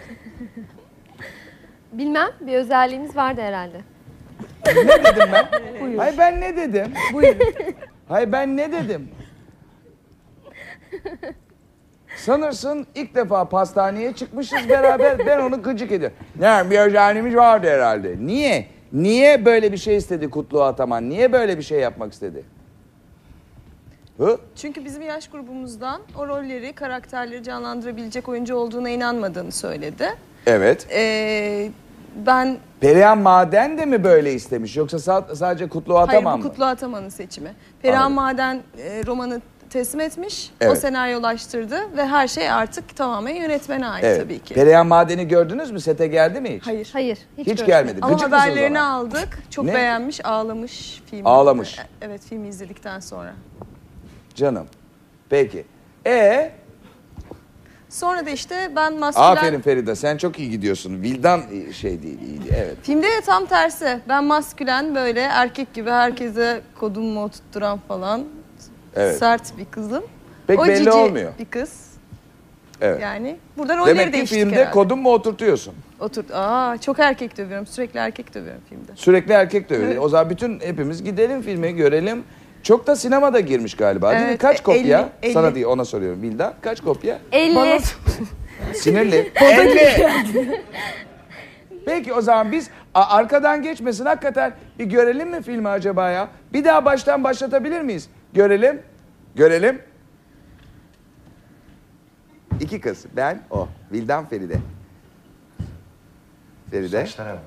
Bilmem bir özelliğimiz vardı herhalde. Ne dedim ben? Buyur. Hayır ben ne dedim? Buyur. Hayır ben ne dedim? Sanırsın ilk defa pastaneye çıkmışız beraber. Ben onu gıcık ediyorum. Yani bir özelliğimiz vardı herhalde. Niye? Niye böyle bir şey istedi Kutlu Ataman? Niye böyle bir şey yapmak istedi? Hı? Çünkü bizim yaş grubumuzdan o rolleri, karakterleri canlandırabilecek oyuncu olduğuna inanmadığını söyledi. Evet. Ben... Perihan Maden de mi böyle istemiş? Yoksa sadece Kutlu Ataman mı? Hayır, bu Kutlu Ataman'ın seçimi. Perihan Maden romanı teslim etmiş, o Evet. senaryolaştırdı ve her şey artık tamamen yönetmene ait Evet. tabii ki. Perihan Maden'i gördünüz mü? Sete geldi mi hiç? Hayır. Hayır. Hiç gelmedi. Ama Gıcık mısınız haberlerini ona? aldık. Çok Ne? beğenmiş, ağlamış filmi. Ağlamış. Evet, filmi izledikten sonra. Canım. Peki. Sonra da işte ben maskülen... Aferin Feride, sen çok iyi gidiyorsun. Vildan şey değil, iyiydi. Evet. Filmde de tam tersi. Ben maskülen böyle erkek gibi herkese kodumu oturtturan falan Evet. sert bir kızım. Pek o belli cici olmuyor. bir kız. Evet. Yani burada rolleri Demek ki değiştik filmde herhalde. kodun mu oturtuyorsun? Çok erkek dövüyorum. Sürekli erkek dövüyorum filmde. Sürekli erkek dövüyor. Evet. O zaman hepimiz gidelim filme görelim. Çok da sinemada girmiş galiba değil mi? Evet, Kaç kopya? 50. Sana değil, ona soruyorum. Vildan kaç kopya? 50. Sinirli. O da 50. Peki o zaman biz arkadan geçmesin, hakikaten bir görelim mi filmi acaba ya? Bir daha baştan başlatabilir miyiz? Görelim. Görelim. İki kız. Ben, o. Vildan, Feride. Feride. Saçlara bak.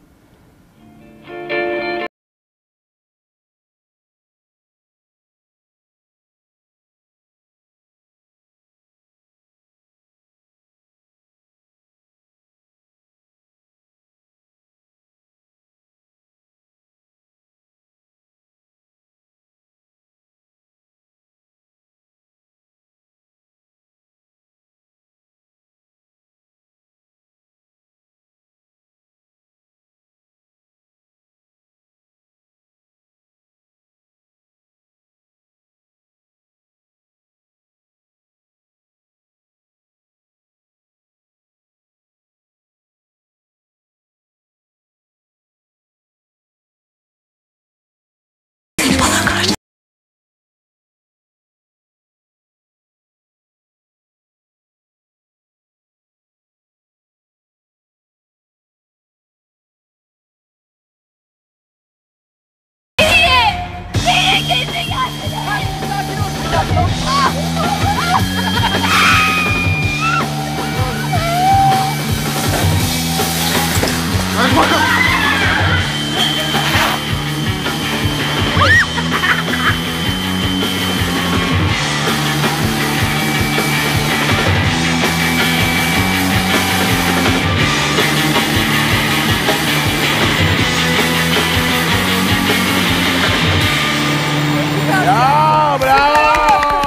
Ya bravo!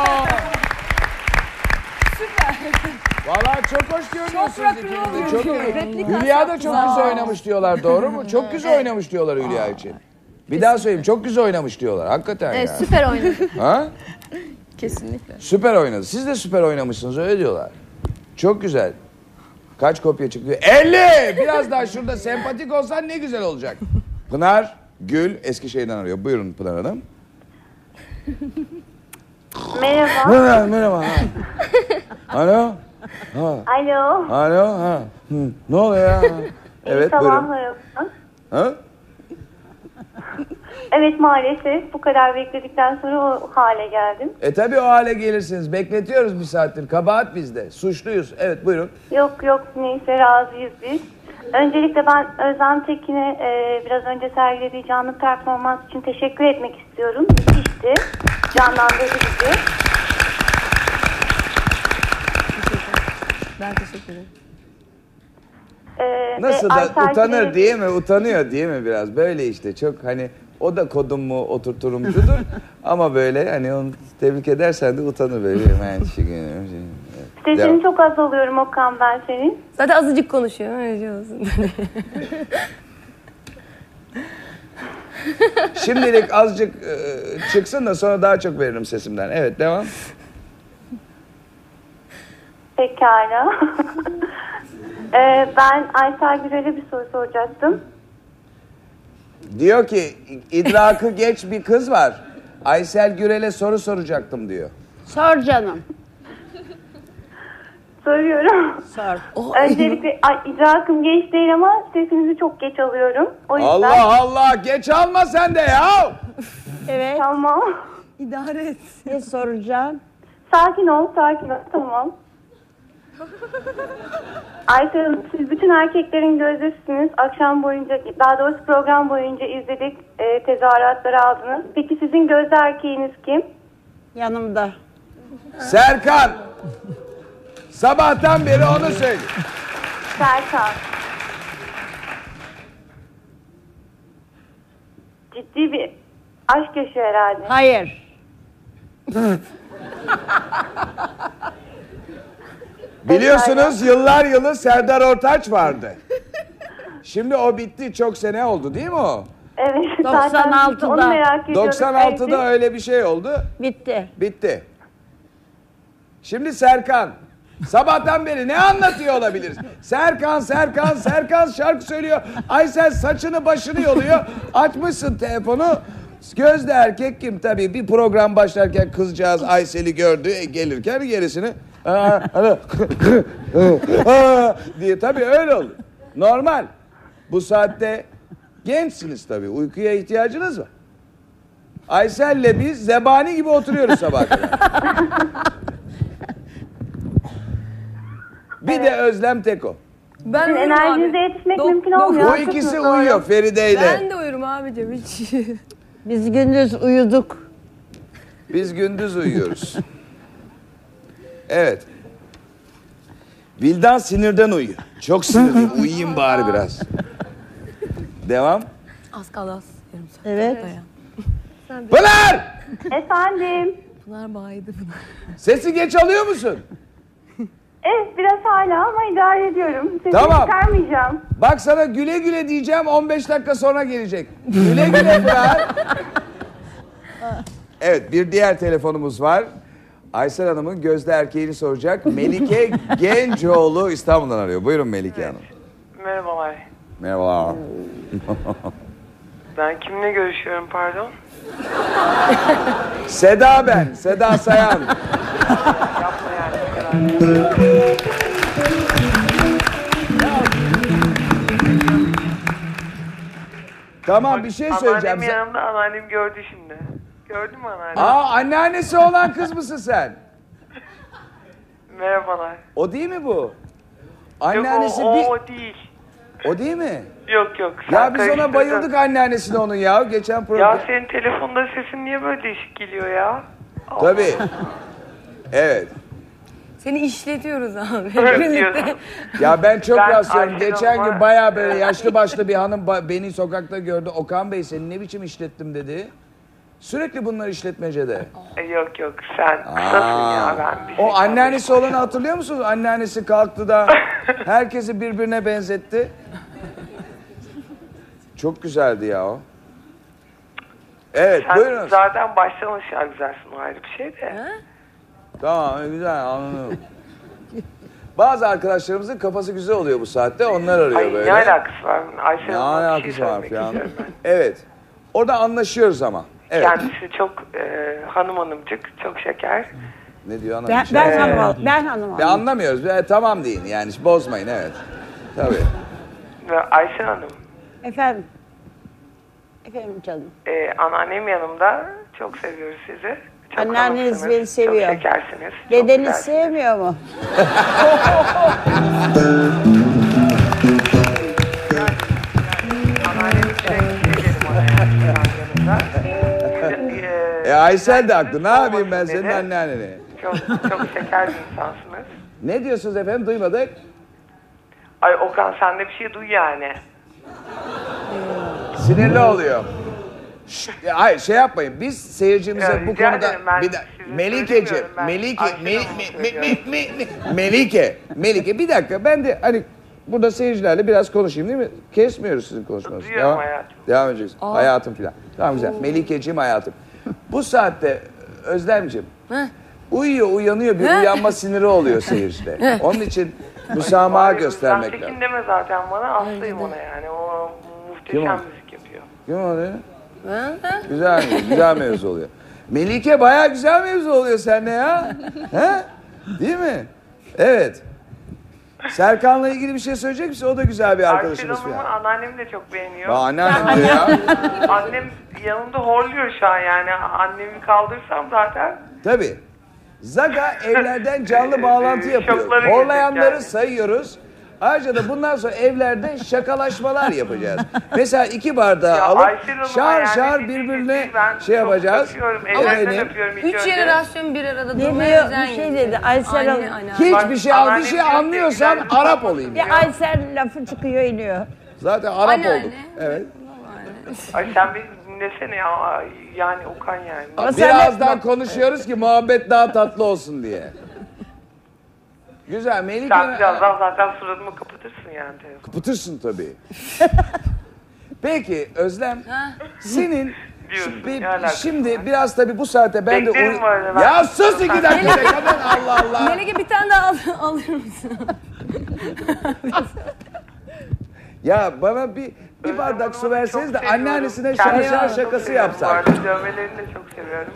Vallahi çok hoş görünüyorsunuz ikiniz de. Çok iyi. Hülya da çok güzel oynamış diyorlar, doğru mu? Çok güzel oynamış diyorlar Hülya için. Bir daha söyleyeyim, çok güzel oynamış diyorlar hakikaten ya. Süper oynadı. Ha? Kesinlikle. Süper oynadı. Siz de süper oynamışsınız, öyle diyorlar. Çok güzel. Kaç kopya çıktı? 50! Biraz daha şurada sempatik olsan ne güzel olacak. Pınar Gül Eskişehir'den arıyor. Buyurun Pınar Hanım. Merhaba. Merhaba. Alo. Ha. Alo. Alo. Ha. Hı. Ne oluyor ya? Evet buyurun. Sabahlar olsun. Ha? Evet, maalesef bu kadar bekledikten sonra o hale geldim. Tabii o hale gelirsiniz. Bekletiyoruz bir saattir. Kabahat bizde. Suçluyuz. Evet buyurun. Yok neyse, razıyız biz. Öncelikle ben Özlem Tekin'e biraz önce sergilediği canlı performans için teşekkür etmek istiyorum. Müthişti. Canlandırdı bizi. Ben teşekkür ederim. Nasıl da Aysel utanır Gürel'i- diye mi? Utanıyor diye mi biraz? Böyle işte çok hani o da kodum mu oturturumcudur ama böyle hani onu tebrik edersen de utanır böyle. Sesini çok az alıyorum Okan, ben senin. Zaten azıcık konuşuyor. Öyle şey olsun. Şimdilik azıcık çıksın da sonra daha çok veririm sesimden. Evet devam. Pekala. Ben Aysel Gürel'e bir soru soracaktım. Diyor ki idrakı geç bir kız var. Aysel Gürel'e soru soracaktım diyor. Sor canım. Soruyorum. Sor. Öncelikle idrakım geç değil ama sesinizi çok geç alıyorum. O yüzden... Allah Allah, geç alma sen de ya. Evet. Tamam. İdare et. Ne soracağım? Sakin ol, tamam. Aysel Hanım, siz bütün erkeklerin gözdesiniz. Akşam boyunca, daha doğrusu program boyunca izledik, tezahüratları aldınız. Peki sizin gözde erkeğiniz kim? Yanımda. Serkan. Sabahtan beri onu söyle. Serkan. Ciddi bir aşk yaşıyor herhalde. Hayır. Biliyorsunuz yıllar yılı Serdar Ortaç vardı. Şimdi o bitti. Çok sene oldu değil mi o? Evet. 96'da. Onu merak ediyorduk. 96'da öyle bir şey oldu. Bitti. Bitti. Şimdi Serkan. Sabahtan beri ne anlatıyor olabiliriz? Serkan şarkı söylüyor. Aysel saçını başını yoluyor. Açmışsın telefonu. Gözde erkek kim? Tabii bir program başlarken kızcağız Aysel'i gördü. Gelirken gerisini diye tabii öyle olur. Normal. Bu saatte gençsiniz tabii. Uykuya ihtiyacınız var. Aysel'le biz zebani gibi oturuyoruz sabah kadar. Bir de Özlem Teko. Ben enerjinize yetişmek mümkün olmuyor. Bu ikisi uyuyor Feride ile. Ben de uyurum abicim hiç. Biz gündüz uyuduk. Biz gündüz uyuyoruz. Evet. Vildan sinirden uyuyor. Çok sinirliyim. Uyuyayım bari biraz. Devam. Az kaldı az. Yarım saat. Evet. Pınar! Efendim. Pınar baydı Pınar. Sesi geç alıyor musun? Evet biraz hala ama idare ediyorum. Sesini Tamam. çıkarmayacağım. Bak sana güle güle diyeceğim 15 dakika sonra gelecek. Güle güle Pınar. Evet bir diğer telefonumuz var. Aysel Hanım'ın gözde erkeğini soracak. Melike Gencoğlu İstanbul'dan arıyor. Buyurun Melike Hanım. Merhabalar. Merhaba. Ben kiminle görüşüyorum pardon? Seda ben. Seda Sayan. Yapma yani. Tamam bir şey söyleyeceğim. Anneannem yanımda, anneannem gördü şimdi. Gördün mü anneannem? Aa anneannesi olan kız mısın sen? Merhabalar. O değil mi bu? Anneannesi yok, bir... o değil. O değil mi? Yok yok. Ya biz ona bayıldık anneannesine onun ya. Geçen program. Ya senin telefonda sesin niye böyle değişik geliyor ya? Tabii. Evet. Seni işletiyoruz abi. Evet diyorsun. Ya ben çok rastlıyorum. Ayşe Geçen Hanım'a- gün bayağı böyle yaşlı başlı bir hanım beni sokakta gördü. Okan Bey seni ne biçim işlettim dedi. Sürekli bunlar işletmecede. Yok yok sen kısasın ya ben bir şey O anneannesi olanı hatırlıyor musunuz? Anneannesi kalktı da herkesi birbirine benzetti. Çok güzeldi ya o. Evet Sen buyurun. zaten baştan aşağı güzelsin o ayrı bir şey de. Tamam güzel anladım. Bazı arkadaşlarımızın kafası güzel oluyor bu saatte. Onlar arıyor Ay, böyle. ne alakası var? Ayşe Ne Hanım'la bir alakası şey var söylemek falan. istiyorum ben. Evet. Orada anlaşıyoruz ama. Evet. Kendisi çok hanım hanımcık, çok şeker. Ne diyor hanım? Ben hanım. Ben anlamıyoruz. Tamam deyin yani bozmayın evet. Tabii. Ve Ayşe Hanım, Efendim. Efendim canım. anneannem yanımda. Çok seviyoruz sizi. Çok Anneanneniz hanımsınız, beni seviyor. Çok şekersiniz. çok Dedeniz güzelsiniz. sevmiyor mu? Aysel de haklı. Ne yapayım ben senin anneanneni? Çok şeker bir insansınız. Ne diyorsunuz efendim? Duymadık. Ay Okan sen de bir şey duy yani. Sinirli oluyor. Hayır şey yapmayın. Biz seyircimize Ya, bu rica konuda ederim, ben bir de sizi Melikeciğim, söylemiyorum, ben Melike hani burada seyircilerle biraz konuşayım değil mi? Kesmiyoruz sizin konuşmanızı. Duyuyorum hayatım. Devam edeceksin. Hayatım filan. Tamam güzel. Melikeciğim hayatım. Bu saatte Özlemciğim uyuyor uyanıyor bir uyanma siniri oluyor seyircide. Onun için müsamaha göstermek lazım. Tekin deme zaten bana, hastayım ona yani. O Kim o? muhteşem müzik yapıyor. Kim o ne? Güzel mevzu oluyor. Melike bayağı güzel mevzu oluyor seninle ya. He? Değil mi? Evet. Serkan'la ilgili bir şey söyleyecek misin? O da güzel bir Aysel arkadaşımız Hanım'ı falan. anneannem de çok beğeniyor. Anneannem diyor ya. Annem yanımda horluyor şu an yani. Annemi kaldırsam zaten. Tabii. Zaga evlerden canlı bağlantı yapıyor. Şoklara Horlayanları girecek yani. sayıyoruz. Ayrıca da bundan sonra evlerde şakalaşmalar yapacağız. Mesela 2 bardağı Ya alıp Aysel Hanım'a şar yani şar bir birbirine ben şey yapacağız. öpüyorum, ellerinden öpüyorum ilk 3 önce. jenerasyon bir arada Ne durmaya diyor? Bir şey dedi. Aysel Hanım. Hiçbir şey al, bir şey anlıyorsan Arap olayım. Bir Aysel lafı çıkıyor iniyor. Zaten Arap olduk. Evet. Ay sen beni dinlesene ya. Yani Okan yani. Birazdan konuşuyoruz ki muhabbet daha tatlı olsun diye. Güzel Melike. Sen birazdan zaten suratımı kapatırsın yani. Kapatırsın tabii. Peki Özlem, senin şimdi biraz tabii bu saate ben de... Beklerim bu arada ben. Ya sus 2 dakika kadın Allah Allah. Melike bir tane daha alır mısın? Ya bana bir bardak su verseniz de anneannesine şarşar şakası yapsak. Dövmelerini de çok seviyorum.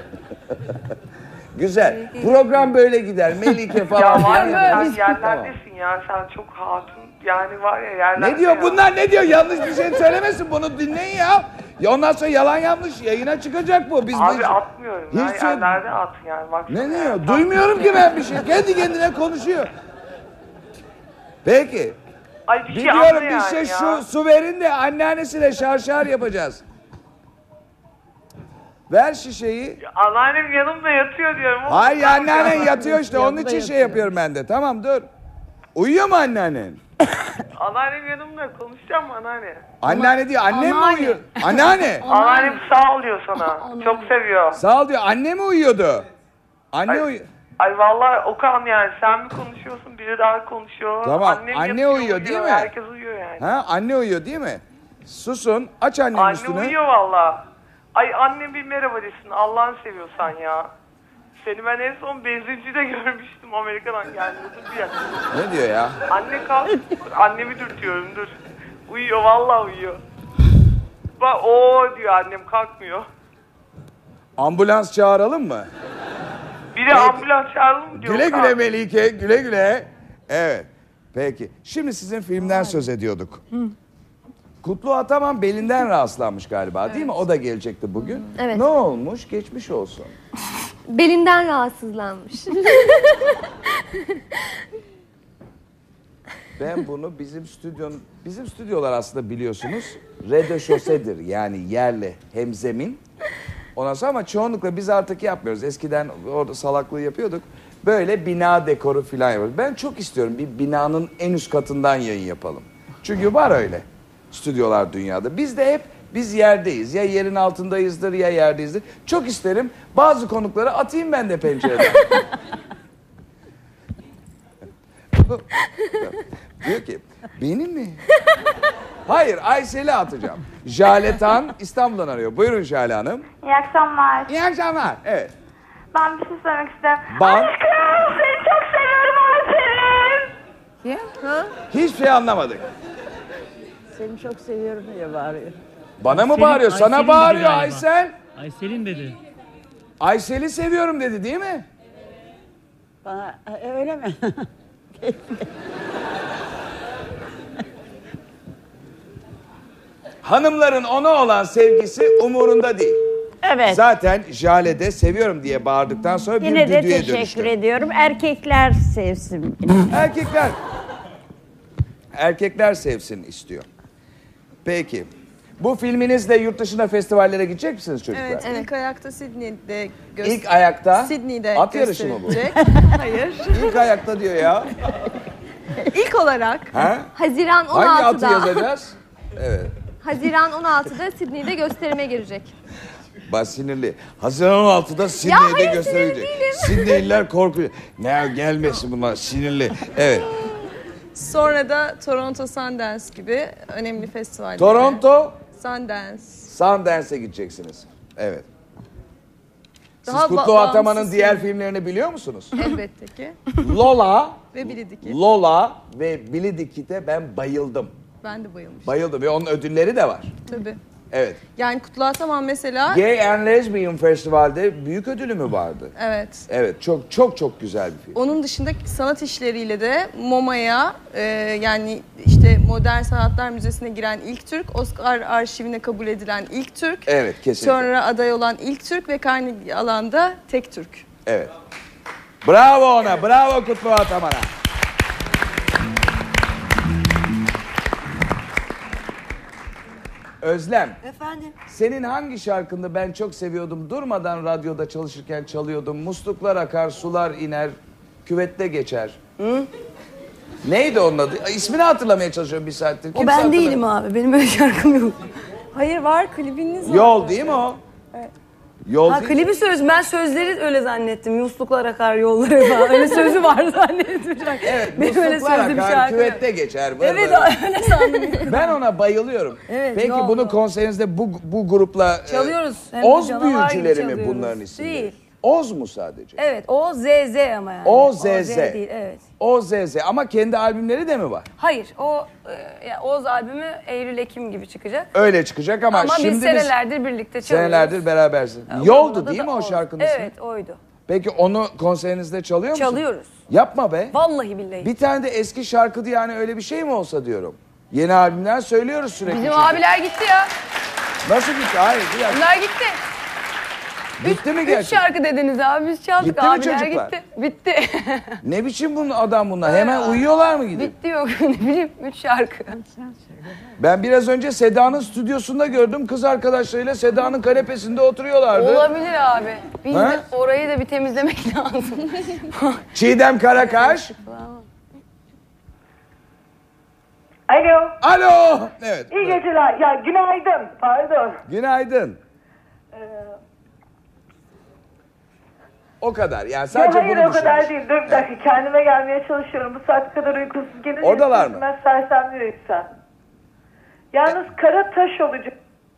Güzel. Program böyle gider. Melike falan. Ya var ya sen Tamam. yerlerdesin ya. Sen çok hatun. Yani var ya yerlerde. Ne diyor bunlar ne diyor? Yanlış bir şey söylemesin. Bunu dinleyin ya. Ya ondan sonra yalan yanlış yayına çıkacak bu. Biz Abi atmıyorum. Hiç Ya yerlerde at yani. Bak ne diyor? Duymuyorum ki ben bir şey. Kendi kendine konuşuyor. Peki. Ay bir şey Biliyorum anla bir yani şey ya. şu su verin de anneannesiyle şarşar yapacağız. Ver şişeyi. Anneannem yanımda yatıyor diyorum. Hayır anneannen yatıyor işte onun için şey yapıyorum ben de. Tamam dur. Uyuyor mu anneannen? Anneannem yanımda konuşacağım mı anneanne? Anneanne diyor annem mi uyuyor? Anneanne. Anneannem sağ ol diyor sana. Çok seviyor. Sağ ol diyor. Anne mi uyuyordu? Anne uyuyor. Ay vallahi Okan yani sen mi konuşuyorsun biri daha konuşuyor. Tamam Annem anne yatıyor, uyuyor değil mi? Herkes uyuyor yani. Ha anne uyuyor değil mi? Susun aç annenin Anne üstünü. uyuyor valla. Ay annem bir merhaba desin Allah'ını seviyorsan ya. Seni ben en son benzincide görmüştüm Amerika'dan geldiğinde bir dakika. Ne diyor ya? Anne kalk. Annemi dürtüyorum dur. Uyuyor vallahi uyuyor. Bak o diyor annem kalkmıyor. Ambulans çağıralım mı? Biri ambulans çağıralım mı diyor. Güle Okan. güle Melike güle güle. Evet. Peki. Şimdi sizin filmden söz ediyorduk. Kutlu Ataman belinden rahatsızlanmış galiba değil mi? O da gelecekti bugün. Evet. Ne olmuş? Geçmiş olsun. Belinden rahatsızlanmış. Ben bunu bizim stüdyolar aslında biliyorsunuz rödeşosedir yani yerle hemzemin. Ondan sonra ama çoğunlukla biz artık yapmıyoruz. Eskiden orada salaklığı yapıyorduk. Böyle bina dekoru falan yapıyoruz. Ben çok istiyorum bir binanın en üst katından yayın yapalım. Çünkü var öyle stüdyolar dünyada. Biz de hep biz yerdeyiz. Ya yerin altındayızdır ya yerdeyizdir. Çok isterim bazı konukları atayım ben de pencereden. Diyor ki benim mi? Hayır Aysel'i atacağım. Jale Tan İstanbul'dan arıyor. Buyurun Jale Hanım. İyi akşamlar. İyi akşamlar. Evet. Ben bir şey söylemek istiyorum. Ben- Aşkım seni çok seviyorum Aysel'im. Hiçbir şey anlamadık. Seni çok seviyorum diye bağırıyor. Bana mı Aysel'in- bağırıyor? Sana Aysel'in bağırıyor dedi galiba. Aysel. Aysel'in dedi. Aysel'i seviyorum dedi değil mi? Bana öyle mi? Hanımların ona olan sevgisi umurunda değil. Evet. Zaten Jale de seviyorum diye bağırdıktan sonra Yine bir de düdüğe teşekkür dönüştü. ediyorum. Erkekler sevsin beni. Erkekler sevsin istiyor. Peki. Bu filminizle yurt dışında festivallere gidecek misiniz çocuklar? Evet, ilk ayakta Sydney'de İlk ayakta? Sydney'de At yarışı mı bu? gösterilecek. Hayır. İlk ayakta diyor ya. İlk olarak Ha? Haziran Hangi atı 16'da. yazacağız? Evet. Haziran 16'da Sydney'de gösterime girecek. Bak sinirli. Haziran 16'da Sydney'de gösterilecek. Sydneyliler korkuyor. Ne gelmesin bunlar sinirli. Evet. sonra da Toronto Sundance gibi önemli festivallere. Toronto Sundance. Sundance'e gideceksiniz. Evet. Siz Daha Kutlu bağımsız Ataman'ın diğer film. filmlerini biliyor musunuz? Elbette ki. Lola Ve Billy Dickit. Lola ve Billy Dickit'e ben bayıldım. Ben de bayılmıştım. Bayıldım ve onun ödülleri de var. Tabii. Evet. Yani Kutlu Ataman mesela... Gay and Lesbian Festival'de büyük ödülü mü vardı? Evet. Evet, çok güzel bir film. Onun dışında sanat işleriyle de MoMA'ya yani işte Modern Sanatlar Müzesi'ne giren ilk Türk, Oscar arşivine kabul edilen ilk Türk. Evet, kesinlikle. Sonra aday olan ilk Türk ve Carnegie alanda tek Türk. Evet. Bravo ona, bravo Kutlu Ataman'a. Özlem. Efendim? Senin hangi şarkını ben çok seviyordum, durmadan radyoda çalışırken çalıyordum. Musluklar akar, sular iner, küvette geçer. Hı? Neydi onun adı? İsmini hatırlamaya çalışıyorum bir saattir. O ben değilim abi. Benim öyle şarkım yok. Hayır var, klibiniz var. Yol değil mi o? Evet. Yol ha, klibi söylüyorsun. Ben sözleri öyle zannettim. Musluklar akar yolları falan. Öyle sözü var zannettim. Evet, benim öyle musluklar sözlü bir akar, şarkı küvette yok. geçer. Evet, öyle sandım. Ben ona bayılıyorum. Evet, peki yol, bunu yol. konserinizde bu grupla... Çalıyoruz. Hem de Oz canavar gibi büyücüleri mi çalıyoruz. bunların isimleri? Değil. Oz mu sadece? Evet, o ZZ ama yani. O ZZ. değil, evet. O ZZ ama kendi albümleri de mi var? Hayır, o Oz albümü Eylül-Ekim gibi çıkacak. Öyle çıkacak ama şimdi biz senelerdir birlikte çalıyoruz. Senelerdir berabersin. O Yoldu konuda değil da mi o Oz. şarkının ismi? Evet, oydu. Peki onu konserinizde çalıyor musun? Çalıyoruz. Yapma be. Vallahi billahi. Bir tane de eski şarkıdı yani öyle bir şey mi olsa diyorum. Yeni albümler söylüyoruz sürekli. Bizim çünkü. abiler gitti ya. Nasıl gitti? Hayır. Bir dakika. Bunlar gitti. Bitti mi Üç gerçekten? şarkı dediniz abi, biz çaldık. Gitti mi abiler çocuklar? gitti. Bitti. Ne biçim bunun adam bunlar? Hemen uyuyorlar mı gidip? Bitti yok ne bileyim 3 şarkı. Ben biraz önce Seda'nın stüdyosunda gördüm. Kız arkadaşlarıyla Seda'nın kanepesinde oturuyorlardı. Olabilir abi. Biz Ha? de orayı da bir temizlemek lazım. Çiğdem Karakaş. Alo. Alo. Evet. İyi geceler. Ya günaydın. Pardon. Günaydın. O kadar. Yani sadece Hayır bunu o kadar düşünmüş. değil. Dur bir dakika. Kendime gelmeye çalışıyorum. Bu saat kadar uykusuz gelince. Oradalar mı? Ben sersemliyor insan. Yalnız kara taş olacak.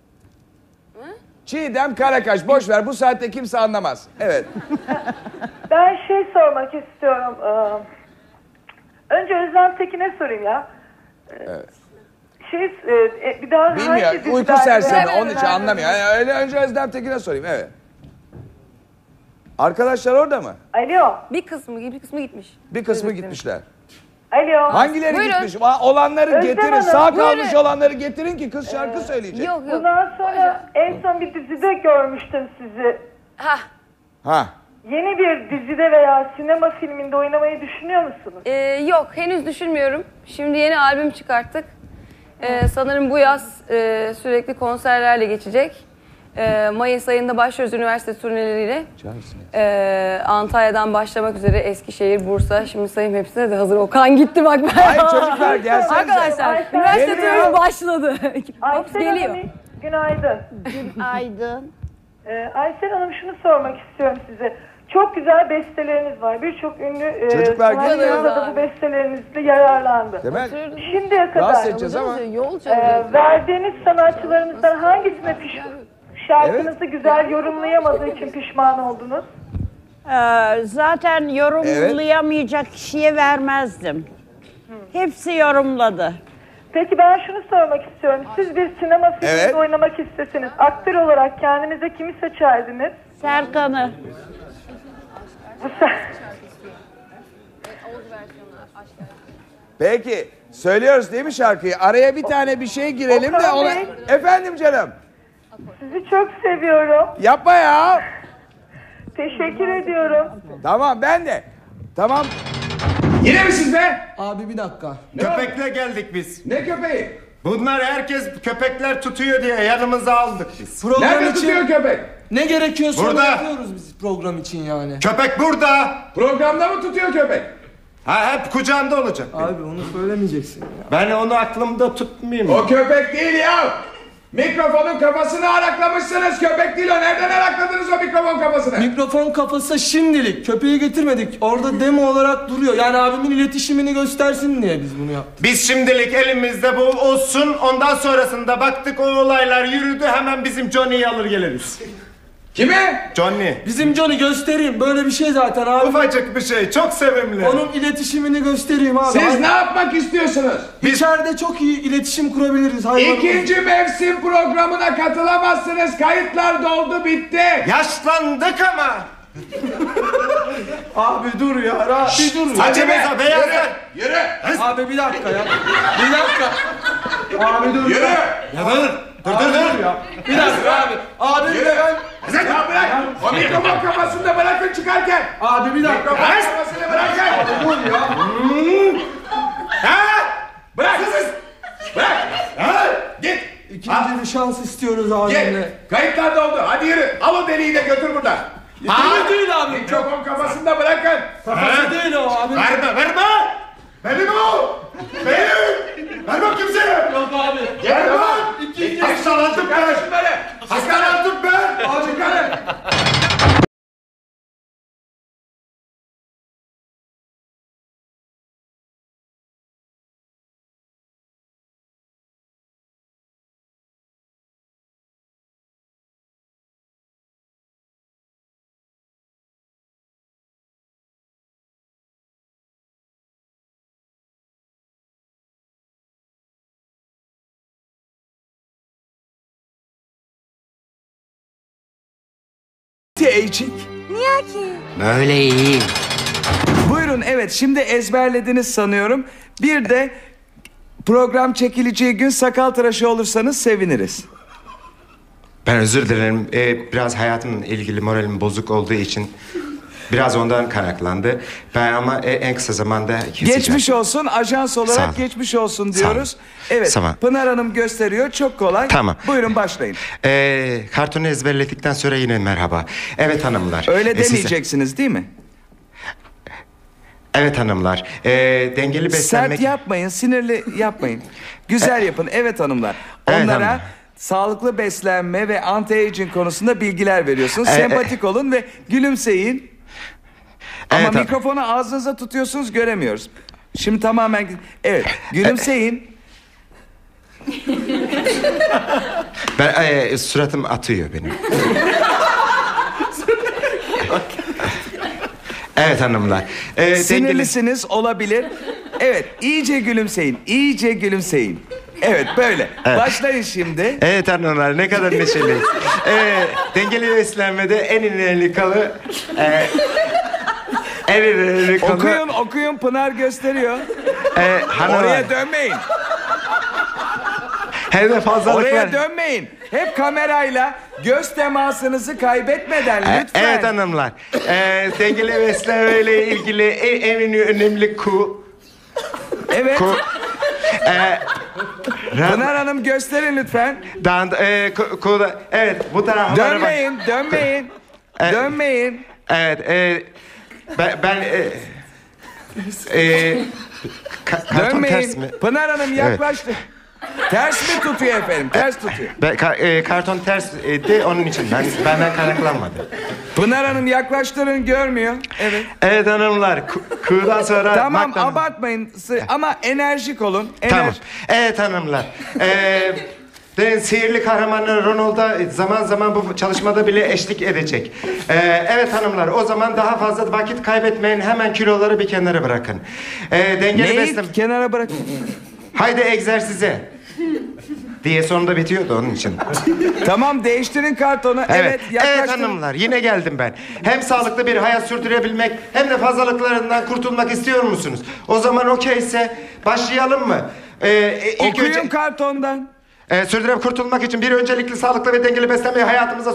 Çiğdem Karakaş. Boş ver. Bu saatte kimse anlamaz. Evet. Ben şey sormak istiyorum. Önce Özlem Tekin'e sorayım ya. Evet. Bir daha Bilmiyor. hangi Uyku diziden- sersemi. Onun için anlamıyor. Yani öyle önce Özlem Tekin'e sorayım. Evet. Arkadaşlar orada mı? Alo. Bir kısmı gitmiş. Bir kısmı gitmişler. Alo. Hangileri Buyurun. gitmiş? Olanları Özlem getirin. Hanım. Sağ Buyurun. kalmış olanları getirin ki kız şarkı söyleyecek. Yok. Bundan sonra en son bir dizide görmüştüm sizi. Ha. Yeni bir dizide veya sinema filminde oynamayı düşünüyor musunuz? Yok henüz düşünmüyorum. Şimdi yeni albüm çıkarttık. Sanırım bu yaz sürekli konserlerle geçecek. Mayıs ayında başlıyoruz üniversite turneleriyle. Antalya'dan başlamak üzere Eskişehir, Bursa. Şimdi sayayım hepsine de hazır. Okan gitti bak ben. Hayır çocuklar gelsenize. Arkadaşlar üniversite turnemiz başladı. Hops Aysel geliyor. Hanım, günaydın. Günaydın. Aysel Hanım şunu sormak istiyorum size. Çok güzel besteleriniz var. Birçok ünlü Çocuklar gelin ya. sanatçı da bu bestelerinizle yararlandı. Değil mi? Şimdiye kadar Rahatsız edeceğiz ama. verdiğiniz sanatçılarımızdan hangisine şarkınızı güzel yorumlayamadığı için pişman oldunuz? Zaten yorumlayamayacak kişiye vermezdim. Hepsi yorumladı. Peki ben şunu sormak istiyorum. Siz bir sinema filminde Evet. oynamak isteseniz aktör olarak kendinize kimi seçerdiniz? Serkan'ı. Peki. Söylüyoruz değil mi şarkıyı? Araya bir tane bir şey girelim de Okan ona... Bey. Efendim canım. Sizi çok seviyorum. Yapma ya. Teşekkür ediyorum. Tamam ben de. Tamam. Yine mi siz be? Abi bir dakika. Köpekle geldik biz. Ne köpeği? Bunlar herkes köpekler tutuyor diye yanımıza aldık biz. Program Nerede için tutuyor köpek? ne gerekiyorsa onu Burada. yapıyoruz biz program için yani. Köpek burada. Programda mı tutuyor köpek? Ha hep kucağında olacak. Abi onu söylemeyeceksin ya. Ben onu aklımda tutmayayım. O köpek değil ya. Mikrofonun kafasını araklamışsınız. Köpek değil o. Nereden arakladınız o mikrofon kafasını? Mikrofon kafası şimdilik. Köpeği getirmedik. Orada demo olarak duruyor. Yani abimin iletişimini göstersin diye biz bunu yaptık. Biz şimdilik elimizde bu olsun. Ondan sonrasında baktık o olaylar yürüdü. Hemen bizim Johnny'yi alır geliriz. Kime? Johnny. Bizim Johnny göstereyim. Böyle bir şey zaten abi. Ufacık bir şey. Çok sevimli. Onun iletişimini göstereyim abi. Siz ne yapmak istiyorsunuz? İçeride çok iyi iletişim kurabiliriz. İkinci mevsim programına katılamazsınız. Kayıtlar doldu, bitti. Yaşlandık ama. Abi dur ya. Bir dur. Saçımıza beyazlar. Yürü. Abi bir dakika ya. Bir dakika. Abi dur. Yürü. Ya dur. Ya. Bir dakika abi. Abi Yürü. Ya bırak. O mikrofon kafasında bırakın çıkarken. Abi bir dakika. Mikrofon kafasında bırakın. Abi dur ya. Ha? Bırak. Bırak. Ha? Git. İkinci bir şans istiyoruz abimle. Git. Kayıtlar doldu. Hadi yürü. Al o deliği de götür buradan. Deli değil abi. Mikrofon kafasında bırakın. Kafası değil o abi. Verme. Benim o. Benim. Vermem kimseye. Yok abi. Gel lan. Hastalandım ben. Hastalandım ben. Al çıkarın. Aging. Niye ki? Böyle iyi. Buyurun, evet, şimdi ezberlediniz sanıyorum. Bir de program çekileceği gün sakal tıraşı olursanız seviniriz. Ben özür dilerim. Biraz hayatımla ilgili moralim bozuk olduğu için biraz ondan kaynaklandı. Ben ama en kısa zamanda keseceğim. Geçmiş olsun, ajans Sağ olarak ol. geçmiş olsun diyoruz. Sağ ol. Evet, Tamam. Pınar Hanım gösteriyor, çok kolay. Tamam. Buyurun başlayın. Kartonu ezberledikten sonra yine merhaba. Evet hanımlar. Öyle demeyeceksiniz değil mi? Evet hanımlar. Dengeli beslenmek... Sert yapmayın, sinirli yapmayın. Güzel yapın, evet hanımlar. Evet Onlara hanım. sağlıklı beslenme ve anti-aging konusunda bilgiler veriyorsunuz. Sempatik olun ve gülümseyin. Ama Evet, mikrofonu ağzınıza tutuyorsunuz, göremiyoruz. Şimdi tamamen... Evet, gülümseyin. Suratım atıyor benim. Evet hanımlar. Sinirlisiniz, olabilir. Evet, iyice gülümseyin, iyice gülümseyin. Evet, böyle. Evet. Başlayın şimdi. Evet hanımlar, ne kadar neşeliyiz. Dengeli beslenmede en önemli kalı... en önemli kalı... Okuyun, Pınar gösteriyor. Hanımlar. Oraya dönmeyin. Hem de fazlalıklar... Oraya dönmeyin. Hep kamerayla göz temasınızı kaybetmeden lütfen. Evet hanımlar. Dengeli beslenmeyle ilgili en önemli Evet. Pınar Hanım gösterin lütfen. Evet, bu tarafa... Dönmeyin. Dönmeyin. Evet, ben... karton ters mi? Dönmeyin. Pınar Hanım yaklaştı. Ters mi tutuyor efendim? Ters tutuyor. Karton ters de onun için. Benden kaynaklanmadı. Pınar Hanım yaklaştırın, görmüyor. Evet. Evet hanımlar. Kuğudan sonra... Tamam, abartmayın. Ama enerjik olun. Tamam. Evet hanımlar. Sihirli kahramanı Ronald'a zaman zaman bu çalışmada bile eşlik edecek. Evet hanımlar, o zaman daha fazla vakit kaybetmeyin. Hemen kiloları bir kenara bırakın. Dengeli beslenme... kenara bırakın? Haydi egzersize. Diye sonunda bitiyordu onun için. Tamam, değiştirin kartonu. Evet, evet hanımlar, yine geldim ben. Hem sağlıklı bir hayat sürdürebilmek hem de fazlalıklarından kurtulmak istiyor musunuz? O zaman okeyse başlayalım mı? Okuyun kartondan. Sürdürüp kurtulmak için bir öncelikli sağlıklı ve dengeli beslenmeyi hayatımıza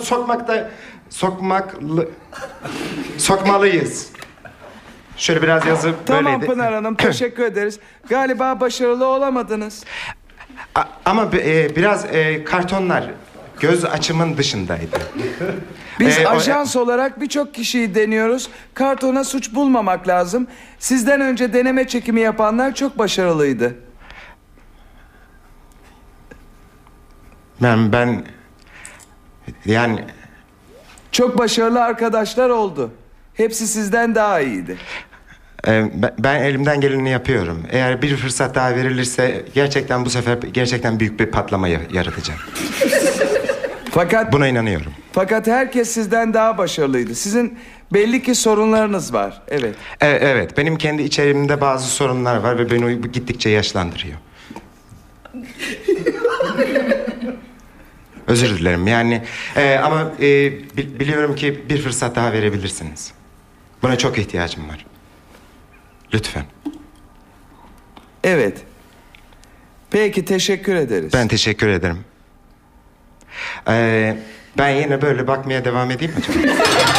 sokmalıyız. Şöyle biraz yazıp Tamam böyleydi. Pınar Hanım, teşekkür ederiz. Galiba başarılı olamadınız. Ama biraz kartonlar göz açımın dışındaydı. Biz ajans olarak birçok kişiyi deniyoruz. Kartona suç bulmamak lazım. Sizden önce deneme çekimi yapanlar çok başarılıydı. Ben yani... Çok başarılı arkadaşlar oldu. Hepsi sizden daha iyiydi. Ben elimden geleni yapıyorum. Eğer bir fırsat daha verilirse bu sefer gerçekten büyük bir patlama yaratacağım. Fakat buna inanıyorum. Fakat herkes sizden daha başarılıydı. Sizin belli ki sorunlarınız var. Evet. Evet, benim kendi içerimde bazı sorunlar var ve beni gittikçe yaşlandırıyor. Özür dilerim yani ama biliyorum ki bir fırsat daha verebilirsiniz. Buna çok ihtiyacım var. Lütfen. Evet. Peki, teşekkür ederiz. Ben teşekkür ederim. Ben yine böyle bakmaya devam edeyim mi acaba?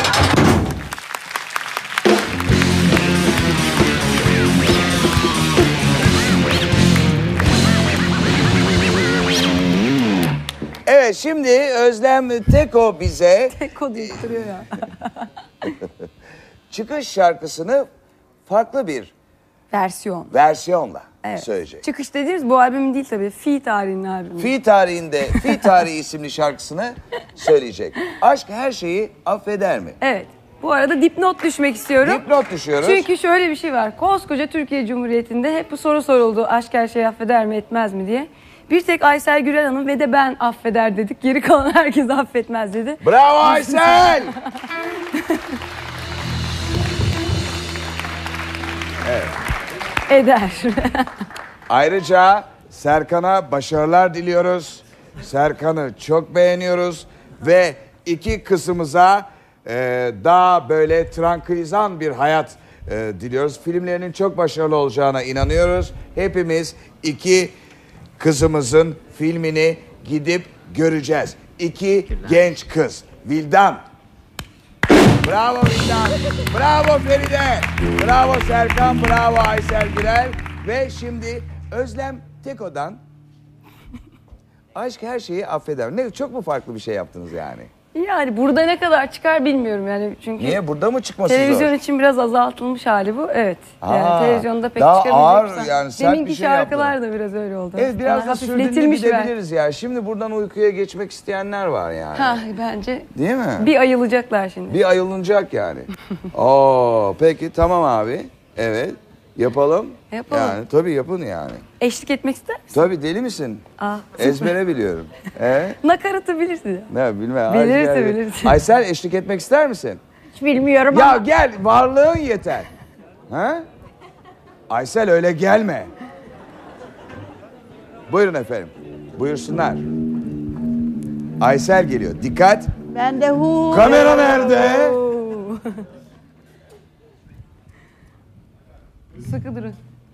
Evet, şimdi Özlem Teko bize Teko deyip duruyor ya. çıkış şarkısını farklı bir versiyonla söyleyecek. Çıkış dediğimiz bu albüm değil tabii. Fi tarihinin albümü. Fi Tarihi isimli şarkısını söyleyecek. Aşk her şeyi affeder mi? Evet. Bu arada dipnot düşmek istiyorum. Dipnot düşüyoruz. Çünkü şöyle bir şey var. Koskoca Türkiye Cumhuriyeti'nde hep bu soru soruldu. Aşk her şeyi affeder mi etmez mi diye. Bir tek Aysel Gürel Hanım ve de ben affeder dedik. Geri kalan herkes affetmez dedi. Bravo Aysel! Evet. Eder. Ayrıca Serkan'a başarılar diliyoruz. Serkan'ı çok beğeniyoruz. Ve iki kızımıza daha böyle trankilizan bir hayat diliyoruz. Filmlerinin çok başarılı olacağına inanıyoruz. Hepimiz iki kızımızın filmini gidip göreceğiz. İki genç kız. Vildan. Bravo Vildan. Bravo Feride. Bravo Serkan. Bravo Aysel Gürel. Ve şimdi Özlem Teko'dan Aşk her şeyi affeder. Ne, çok mu farklı bir şey yaptınız yani? Yani burada ne kadar çıkar bilmiyorum yani çünkü. Niye, burada mı çıkması televizyon zor? için biraz azaltılmış hali bu. Evet. Yani televizyonda pek daha çıkamayacak. ağır yani sert deminki bir şey şarkılar yaptın. da biraz öyle oldu. Evet, biraz da hafifletilmiş sürdürülebilir gidebiliriz ya. Şimdi buradan uykuya geçmek isteyenler var yani. Ha, bence. Değil mi? Bir ayılacaklar şimdi. Bir ayılınacak yani. Oo, peki tamam abi. Evet. Yapalım. Yapalım. Yani tabii yapın yani. Eşlik etmek ister misin? Tabii, deli misin? Ezbere biliyorum. Nakaratı bilirsin. Ne bilmem. Bilirsin. Aysel, eşlik etmek ister misin? Hiç bilmiyorum ya ama. Gel, varlığın yeter. Ha? Aysel, öyle gelme. Buyurun efendim. Buyursunlar. Aysel geliyor. Dikkat. Ben de Kamera nerede? Sıkı durun.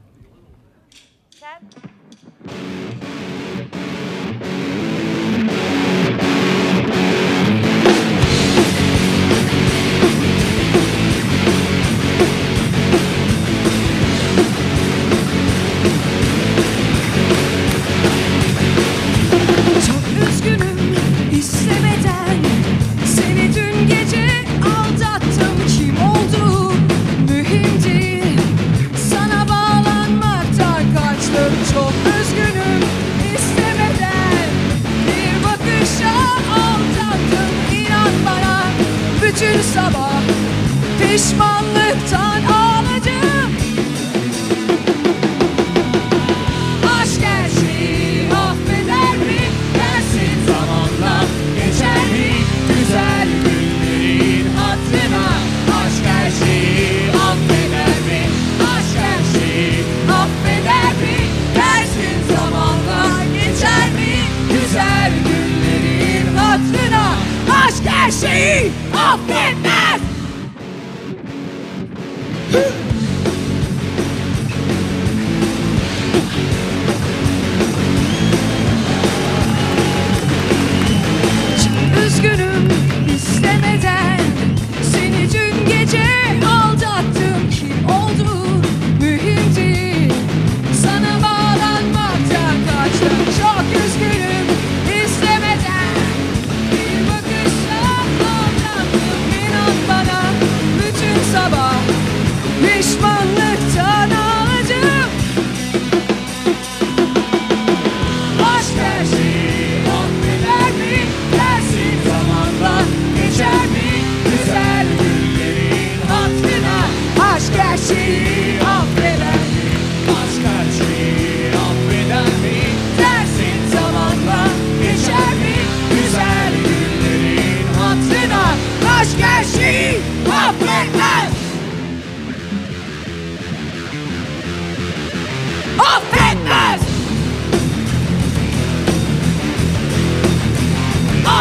Çok üzgünüm istemeden seni dün gece aldattım. Kim oldu mühim değil, sana bağlanmaktan kaçtım. Çok üzgünüm istemeden bir bakışa aldattım. İnan bana bütün sabah pişmanlıktan ağladım. Aşk her şeyi affeder mi? Dersin zamanla geçer mi? Güzel günlerin hatırına. Aşk her şeyi affeder mi? Aşk her şeyi affeder mi? Dersin zamanla geçer mi? Güzel günlerin hatırına. Aşk her şeyi affetmez. Üzgünüm istemeden seni dün gece aldattım. Kim oldu mühim değil, sana bağlanmaktan kaçtım. Çok üzgünüm istemeden bir bakışla aldattım. İnan bana bütün sabah pişmanlıktan ağladım. Aşk her şeyi affeder mi? Dersin zaman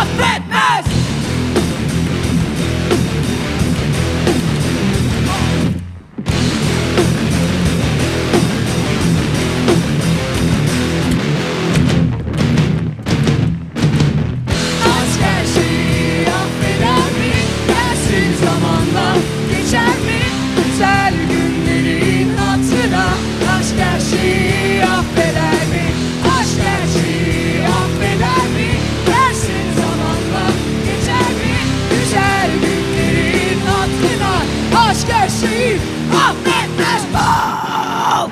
affetmez. Aşk her şeyi affeder mi? Gelsin zamanla geçer mi? Güzel günlerin hatırına. Aşk her şeyi affeder mi? Aşk her şeyi affeder mi? Gelsin zamanla geçer mi? Güzel günlerin hatırına. Aşk her şeyi affetmez. Oh!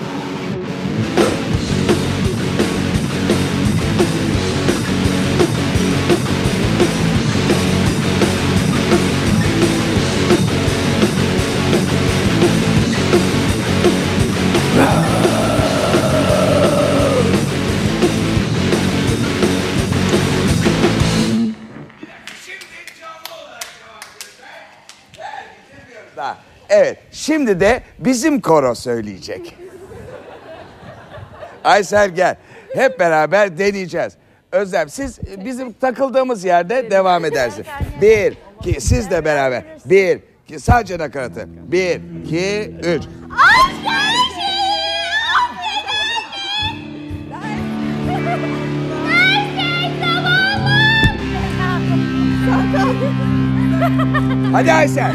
Evet, şimdi de bizim koro söyleyecek. Aysel gel. Hep beraber deneyeceğiz. Özlem siz bizim takıldığımız yerde devam edersin. 1, 2, siz de beraber. 1, 2, sadece nakaratı. 1, 2, 3. Hadi Aysel.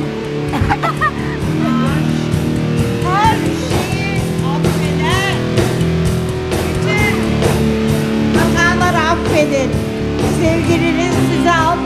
Her şeyi affeder. Bütün hataları affedin. Sevgiliniz size